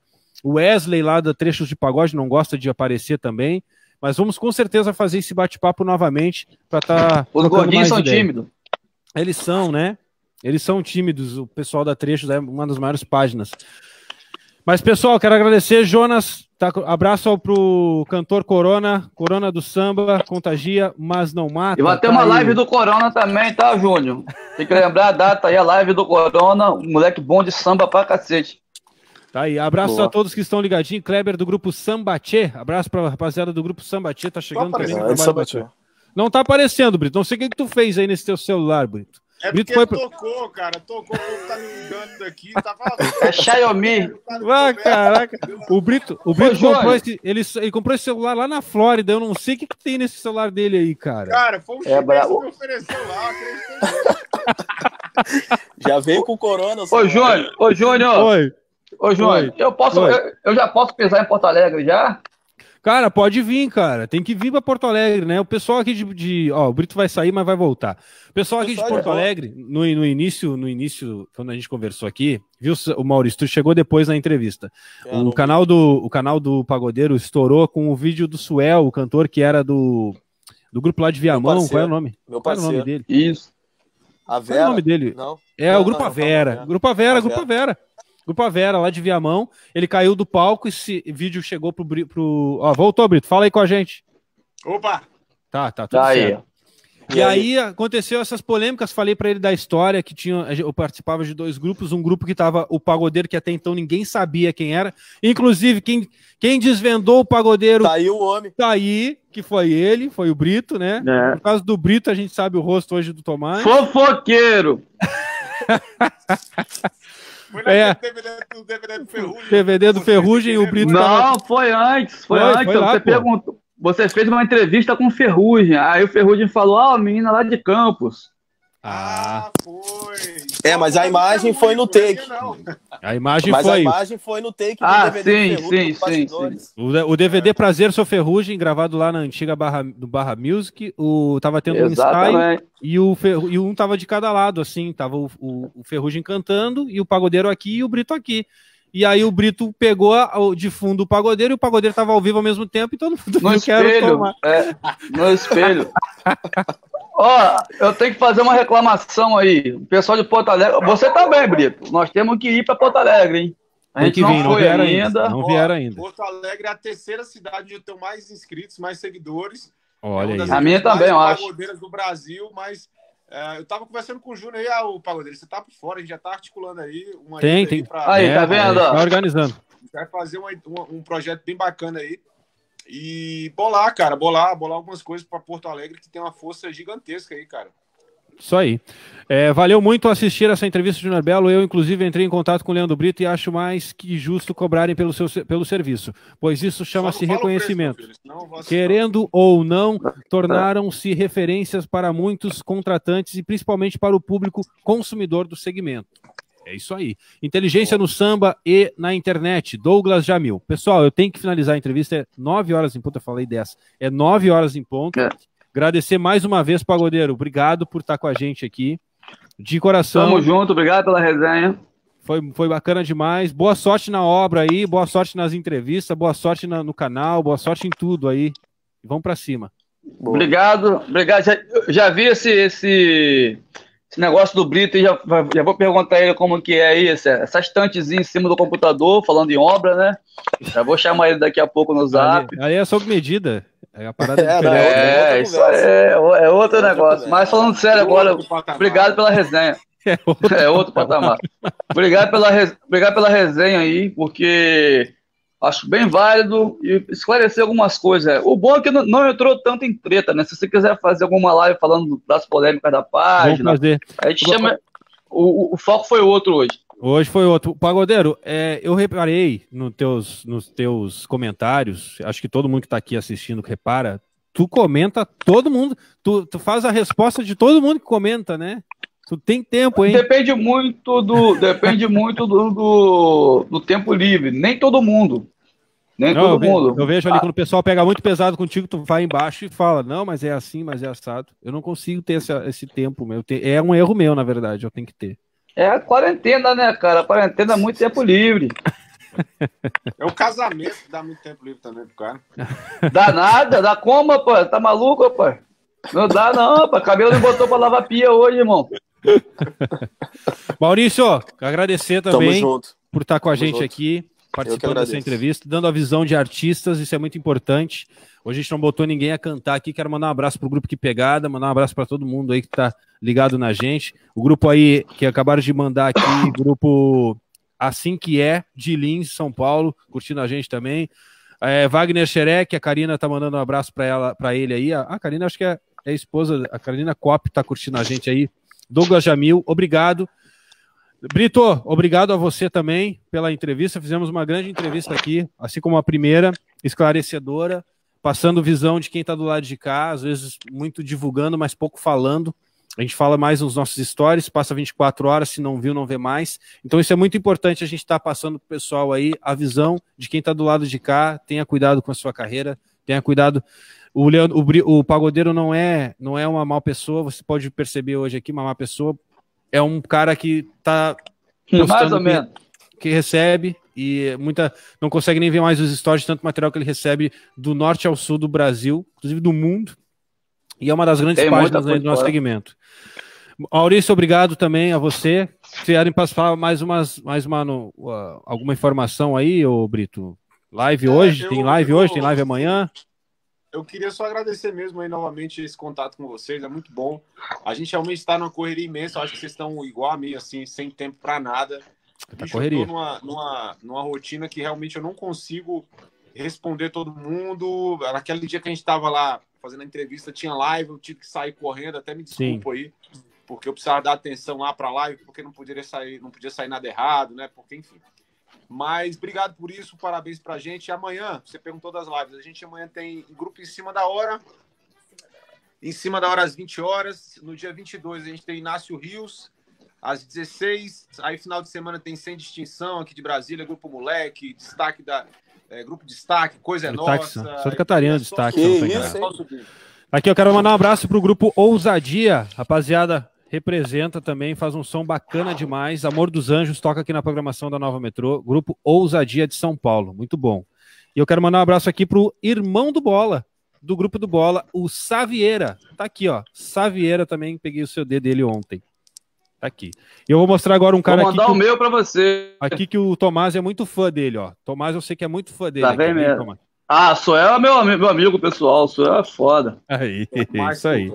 O Wesley lá da Trechos de Pagode não gosta de aparecer também. Mas vamos com certeza fazer esse bate-papo novamente para estar. Tá Os gordinhos são tímidos. Eles são, né? Eles são tímidos. O pessoal da Trechos é uma das maiores páginas. Mas, pessoal, quero agradecer, Jonas. Tá, abraço ao, pro cantor Corona, Corona do Samba, contagia, mas não mata. E vai ter tá uma aí. live do Corona também, tá, Júnior? Tem que lembrar a data aí, a live do Corona, um moleque bom de samba pra cacete. Tá aí, abraço Boa. a todos que estão ligadinhos. Kleber do grupo Sambatê, abraço pra rapaziada do grupo Sambatê, tá chegando também. Não, é Sambatê. Não tá aparecendo, Brito. Não sei o que, que tu fez aí nesse teu celular, Brito. É Brito porque foi... tocou, cara. Tocou, o povo tá me ligando aqui. Tava... É Xiaomi. Ah, caraca. O Brito, o Brito Ô, comprou esse, ele, ele comprou esse celular lá na Flórida. Eu não sei o que, que tem nesse celular dele aí, cara. Cara, foi o É chinês brabo. que me ofereceu lá, acreditei. Já veio com corona. Ô, Júnior, ô, Júnior. Oi. Ô, Júnior, Oi. eu posso, Oi. eu, eu já posso pisar em Porto Alegre já? Cara, pode vir, cara. Tem que vir pra Porto Alegre, né? O pessoal aqui de, de... Ó, o Brito vai sair, mas vai voltar. O pessoal aqui de Pessoal, Porto é bom. Alegre, no, no início, no início, quando a gente conversou aqui, viu, o Maurício, tu chegou depois na entrevista. É, O não- canal, do, o canal do Pagodeiro estourou com o vídeo do Suel, o cantor que era do, do grupo lá de Viamão. parceiro. Qual é o nome? Meu Qual é o nome parceiro. dele? Isso. A Qual Vera. é o nome dele? Não. É Não, o Grupo não, Avera. não, Grupo Avera, A Grupo Avera. Grupo Avera, lá de Viamão. Ele caiu do palco, esse vídeo chegou pro... Bri- pro... Ó, voltou, Brito. Fala aí com a gente. Opa! Tá, tá, tudo Tá aí. certo. E, E aí? aconteceu essas polêmicas, falei pra ele da história, que tinha, eu participava de dois grupos, um grupo que tava o Pagodeiro, que até então ninguém sabia quem era, inclusive quem, quem desvendou o Pagodeiro Tá aí o homem. tá aí, que foi ele, foi o Brito, né? É. Por causa do Brito, a gente sabe o rosto hoje do Tomás. Fofoqueiro. Foi naquele É. D V D do D V D do Ferrugem. D V D do Ferrugem, o Brito tava... Não, foi antes. Foi, Foi, antes. foi lá, você pô. perguntou. Você fez uma entrevista com o Ferrugem. Aí o Ferrugem falou: ah, a menina lá de Campos. Ah, Ah, foi. É, mas a imagem foi no take. Não. a imagem Mas a foi... imagem foi no take do Ah, D V D sim, do Ferrugem, sim, dos bastidores. O, o D V D Prazer Sou Ferrugem, gravado lá na antiga Barra, do Barra Music, o, tava tendo um ensaio Exatamente. e, o Ferru, e um tava de cada lado, assim, tava o, o, o Ferrugem cantando e o Pagodeiro aqui e o Brito aqui. E aí o Brito pegou a- o- de fundo o Pagodeiro e o Pagodeiro tava ao vivo ao mesmo tempo e todo mundo No viu que era o espelho. Tomás. É, no espelho. Ó, eu tenho que fazer uma reclamação aí. O pessoal de Porto Alegre. Você também, Brito. Nós temos que ir para Porto Alegre, hein? A Tem gente que não vir, não foi vieram ainda. ainda. Não Ó, vieram ainda. Porto Alegre é a terceira cidade onde eu tenho mais inscritos, mais seguidores. É Olha uma aí. das A minha cidades também, eu mais acho. pagodeiras do Brasil, mas é, eu tava conversando com o Júnior aí, ah, o Pagodeiro, você tá por fora, a gente já tá articulando aí uma Tem, ida tem. pra- Aí, tá vendo, ó? Tá organizando. A gente vai fazer uma- uma- um projeto bem bacana aí. E bolar, cara, bolar, bolar algumas coisas para Porto Alegre que tem uma força gigantesca aí, cara. Isso aí. É, valeu muito assistir essa entrevista de Júnior Belo. Eu, inclusive, entrei em contato com o Leandro Brito e acho mais que justo cobrarem pelo, seu, pelo serviço, pois isso chama-se Só não fala o preço, reconhecimento. meu filho, senão eu vou assinar. Querendo ou não, tornaram-se referências para muitos contratantes e principalmente para o público consumidor do segmento. É isso aí. Inteligência no samba e na internet. Douglas Jamil. Pessoal, eu tenho que finalizar a entrevista. É nove horas em ponto. Eu falei dez. É nove horas em ponto. É. Agradecer mais uma vez, Pagodeiro. Obrigado por estar com a gente aqui. De coração. Tamo junto, obrigado pela resenha. Foi, foi bacana demais. Boa sorte na obra aí. Boa sorte nas entrevistas. Boa sorte na- no canal. Boa sorte em tudo aí. Vamos pra cima. Obrigado, obrigado. Já, já vi esse, esse, esse negócio do Brito e já, já vou perguntar a ele como que é aí, essa, essa estantezinha em cima do computador, falando em obra, né? Já vou chamar ele daqui a pouco no zap. Ali, ali é sob medida. É a parada É, diferente. não, É, outra isso conversa. é, é outro Outra negócio. conversa. Mas falando sério agora, Outro patamar. obrigado pela resenha. É outro- É outro patamar. Obrigado pela, res- obrigado pela resenha aí, porque acho bem válido e esclarecer algumas coisas. O bom é que não, não entrou tanto em treta, né? Se você quiser fazer alguma live falando das polêmicas da Vamos página, fazer. a gente chama. O, o- o foco foi outro hoje. Hoje foi outro. Pagodeiro, é, eu reparei no teus, nos teus comentários, acho que todo mundo que está aqui assistindo repara, tu comenta todo mundo, tu, tu faz a resposta de todo mundo que comenta, né? Tu tem tempo, hein? Depende muito do, depende muito do, do, do tempo livre. Nem todo mundo. Nem Não, eu, todo ve- mundo. eu vejo ali Ah, quando o pessoal pega muito pesado contigo, tu vai embaixo e fala, não, mas é assim, mas é assado. Eu não consigo ter esse, esse tempo, meu. Te- É um erro meu, na verdade, eu tenho que ter. É a quarentena, né, cara? A quarentena é muito tempo livre. É o casamento que dá muito tempo livre também pro cara. Dá nada, dá como, rapaz? Tá maluco, rapaz? Não dá não, rapaz. Cabelo não botou pra lavar pia hoje, irmão. Maurício, agradecer também por estar com a Tamo gente junto. aqui, participando dessa entrevista, dando a visão de artistas, isso é muito importante. Hoje a gente não botou ninguém a cantar aqui, quero mandar um abraço pro grupo Que Pegada, mandar um abraço para todo mundo aí que tá ligado na gente. O grupo aí que acabaram de mandar aqui, grupo Assim Que É, de Lins, São Paulo, curtindo a gente também. É, Wagner Xerec, a Karina tá mandando um abraço para ela, para ele aí. A, a Karina, acho que é, é a esposa, a Karina Cop tá curtindo a gente aí. Douglas Jamil, obrigado. Brito, obrigado a você também pela entrevista. Fizemos uma grande entrevista aqui, assim como a primeira, esclarecedora, passando visão de quem está do lado de cá, às vezes muito divulgando, mas pouco falando. A gente fala mais nos nossos stories, passa vinte e quatro horas, se não viu, não vê mais. Então isso é muito importante, a gente estar tá passando para o pessoal aí a visão de quem está do lado de cá. Tenha cuidado com a sua carreira, tenha cuidado. O, Leandro, o, o Pagodeiro não é, não é uma má pessoa, você pode perceber hoje aqui, uma má pessoa. É um cara que está mais ou menos que, que recebe e muita não consegue nem ver mais os stories de tanto material que ele recebe do norte ao sul do Brasil, inclusive do mundo. E é uma das grandes Tem páginas aí do nosso segmento. Maurício, obrigado também a você. Se querem passar mais, umas, mais uma, no, uh, alguma informação aí, ô Brito? Live hoje? É, eu, tem live eu, hoje? Tem live amanhã? Eu queria só agradecer mesmo aí novamente esse contato com vocês, é muito bom. A gente realmente está numa correria imensa, eu acho que vocês estão igual a mim, assim, sem tempo para nada. Tá correria. Eu tô numa, numa, numa rotina que realmente eu não consigo responder todo mundo. Naquele dia que a gente estava lá fazendo a entrevista, tinha live, eu tive que sair correndo, até me desculpa Sim. aí, porque eu precisava dar atenção lá para a live, porque não poderia sair, não podia sair nada errado, né? Porque, enfim. Mas obrigado por isso, parabéns pra gente. E amanhã, você perguntou das lives, a gente amanhã tem grupo em cima da hora, em cima da hora às vinte horas. No dia vinte e dois a gente tem Inácio Rios, às dezesseis. Aí final de semana tem Sem Distinção aqui de Brasília, Grupo Moleque, destaque da... É, grupo Destaque, Coisa é Nossa. Santa Catarina, Destaque. Que isso, aqui eu quero mandar um abraço pro grupo Ousadia, rapaziada. Representa também, faz um som bacana demais. Amor dos Anjos toca aqui na programação da Nova Metrô. Grupo Ousadia de São Paulo, muito bom. E eu quero mandar um abraço aqui pro irmão do Bola, do grupo do Bola, o Savieira. Tá aqui, ó. Savieira também, peguei o C D dele ontem. Tá aqui. E eu vou mostrar agora um cara aqui. Vou mandar o meu pra você. Aqui que o Tomás é muito fã dele, ó. Tomás eu sei que é muito fã dele. Tá bem aqui, mesmo. Tomás. Ah, Soel é meu, meu amigo pessoal. Soel é foda. Aí, isso aí.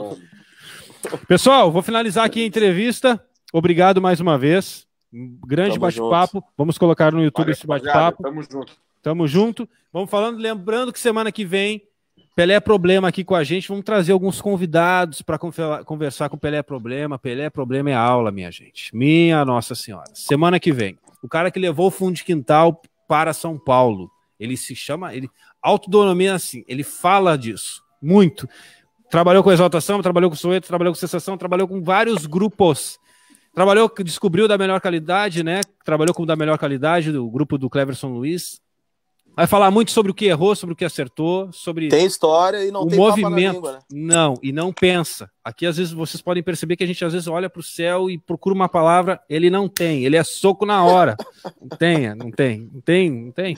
Pessoal, vou finalizar aqui a entrevista. Obrigado mais uma vez. Um grande bate-papo. Vamos colocar no YouTube Valeu, esse bate-papo. Tamo junto. Tamo junto. Vamos falando, lembrando que semana que vem, Pelé Problema aqui com a gente. Vamos trazer alguns convidados para conversar com o Pelé Problema. Pelé Problema é aula, minha gente. Minha Nossa Senhora. Semana que vem. O cara que levou o fundo de quintal para São Paulo. Ele se chama... ele autonomia assim. Ele fala disso. Muito. Trabalhou com Exaltação, trabalhou com Soweto, trabalhou com Sensação, trabalhou com vários grupos. Trabalhou, descobriu da melhor qualidade, né? Trabalhou com da melhor qualidade, do grupo do Cleverson Luiz. Vai falar muito sobre o que errou, sobre o que acertou, sobre... Tem história e não o tem movimento. Papo na língua, né? Não, e não pensa. Aqui, às vezes, vocês podem perceber que a gente, às vezes, olha para o céu e procura uma palavra, ele não tem. Ele é soco na hora. Não tem, não tem, não tem, não tem.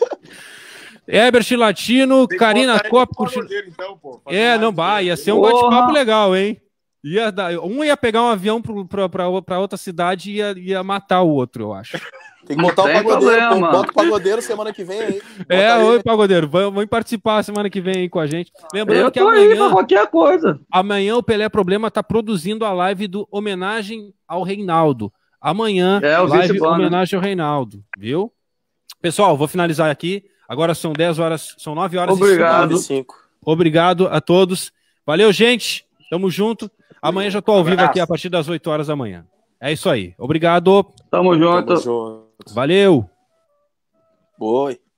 Herbert Latino, Karina Cop. Então, pô, é, não vai, ia ser um bate-papo legal, hein? Ia dar, um ia pegar um avião para outra cidade e ia, ia matar o outro, eu acho. Tem que botar o Pagodeiro, pô, bota o Pagodeiro semana que vem aí. Bota é, aí, oi, né? Pagodeiro, vamos participar semana que vem aí com a gente. Lembrando eu que tô amanhã, aí pra qualquer coisa. Amanhã o Pelé Problema tá produzindo a live do Homenagem ao Reinaldo. Amanhã, é, live Homenagem ao Reinaldo, viu? Pessoal, vou finalizar aqui. Agora são dez horas, são nove horas Obrigado. e cinco. Obrigado a todos. Valeu, gente. Tamo junto. Amanhã já tô ao vivo aqui a partir das oito horas da manhã. É isso aí. Obrigado. Tamo junto. Tamo junto. Valeu. Oi.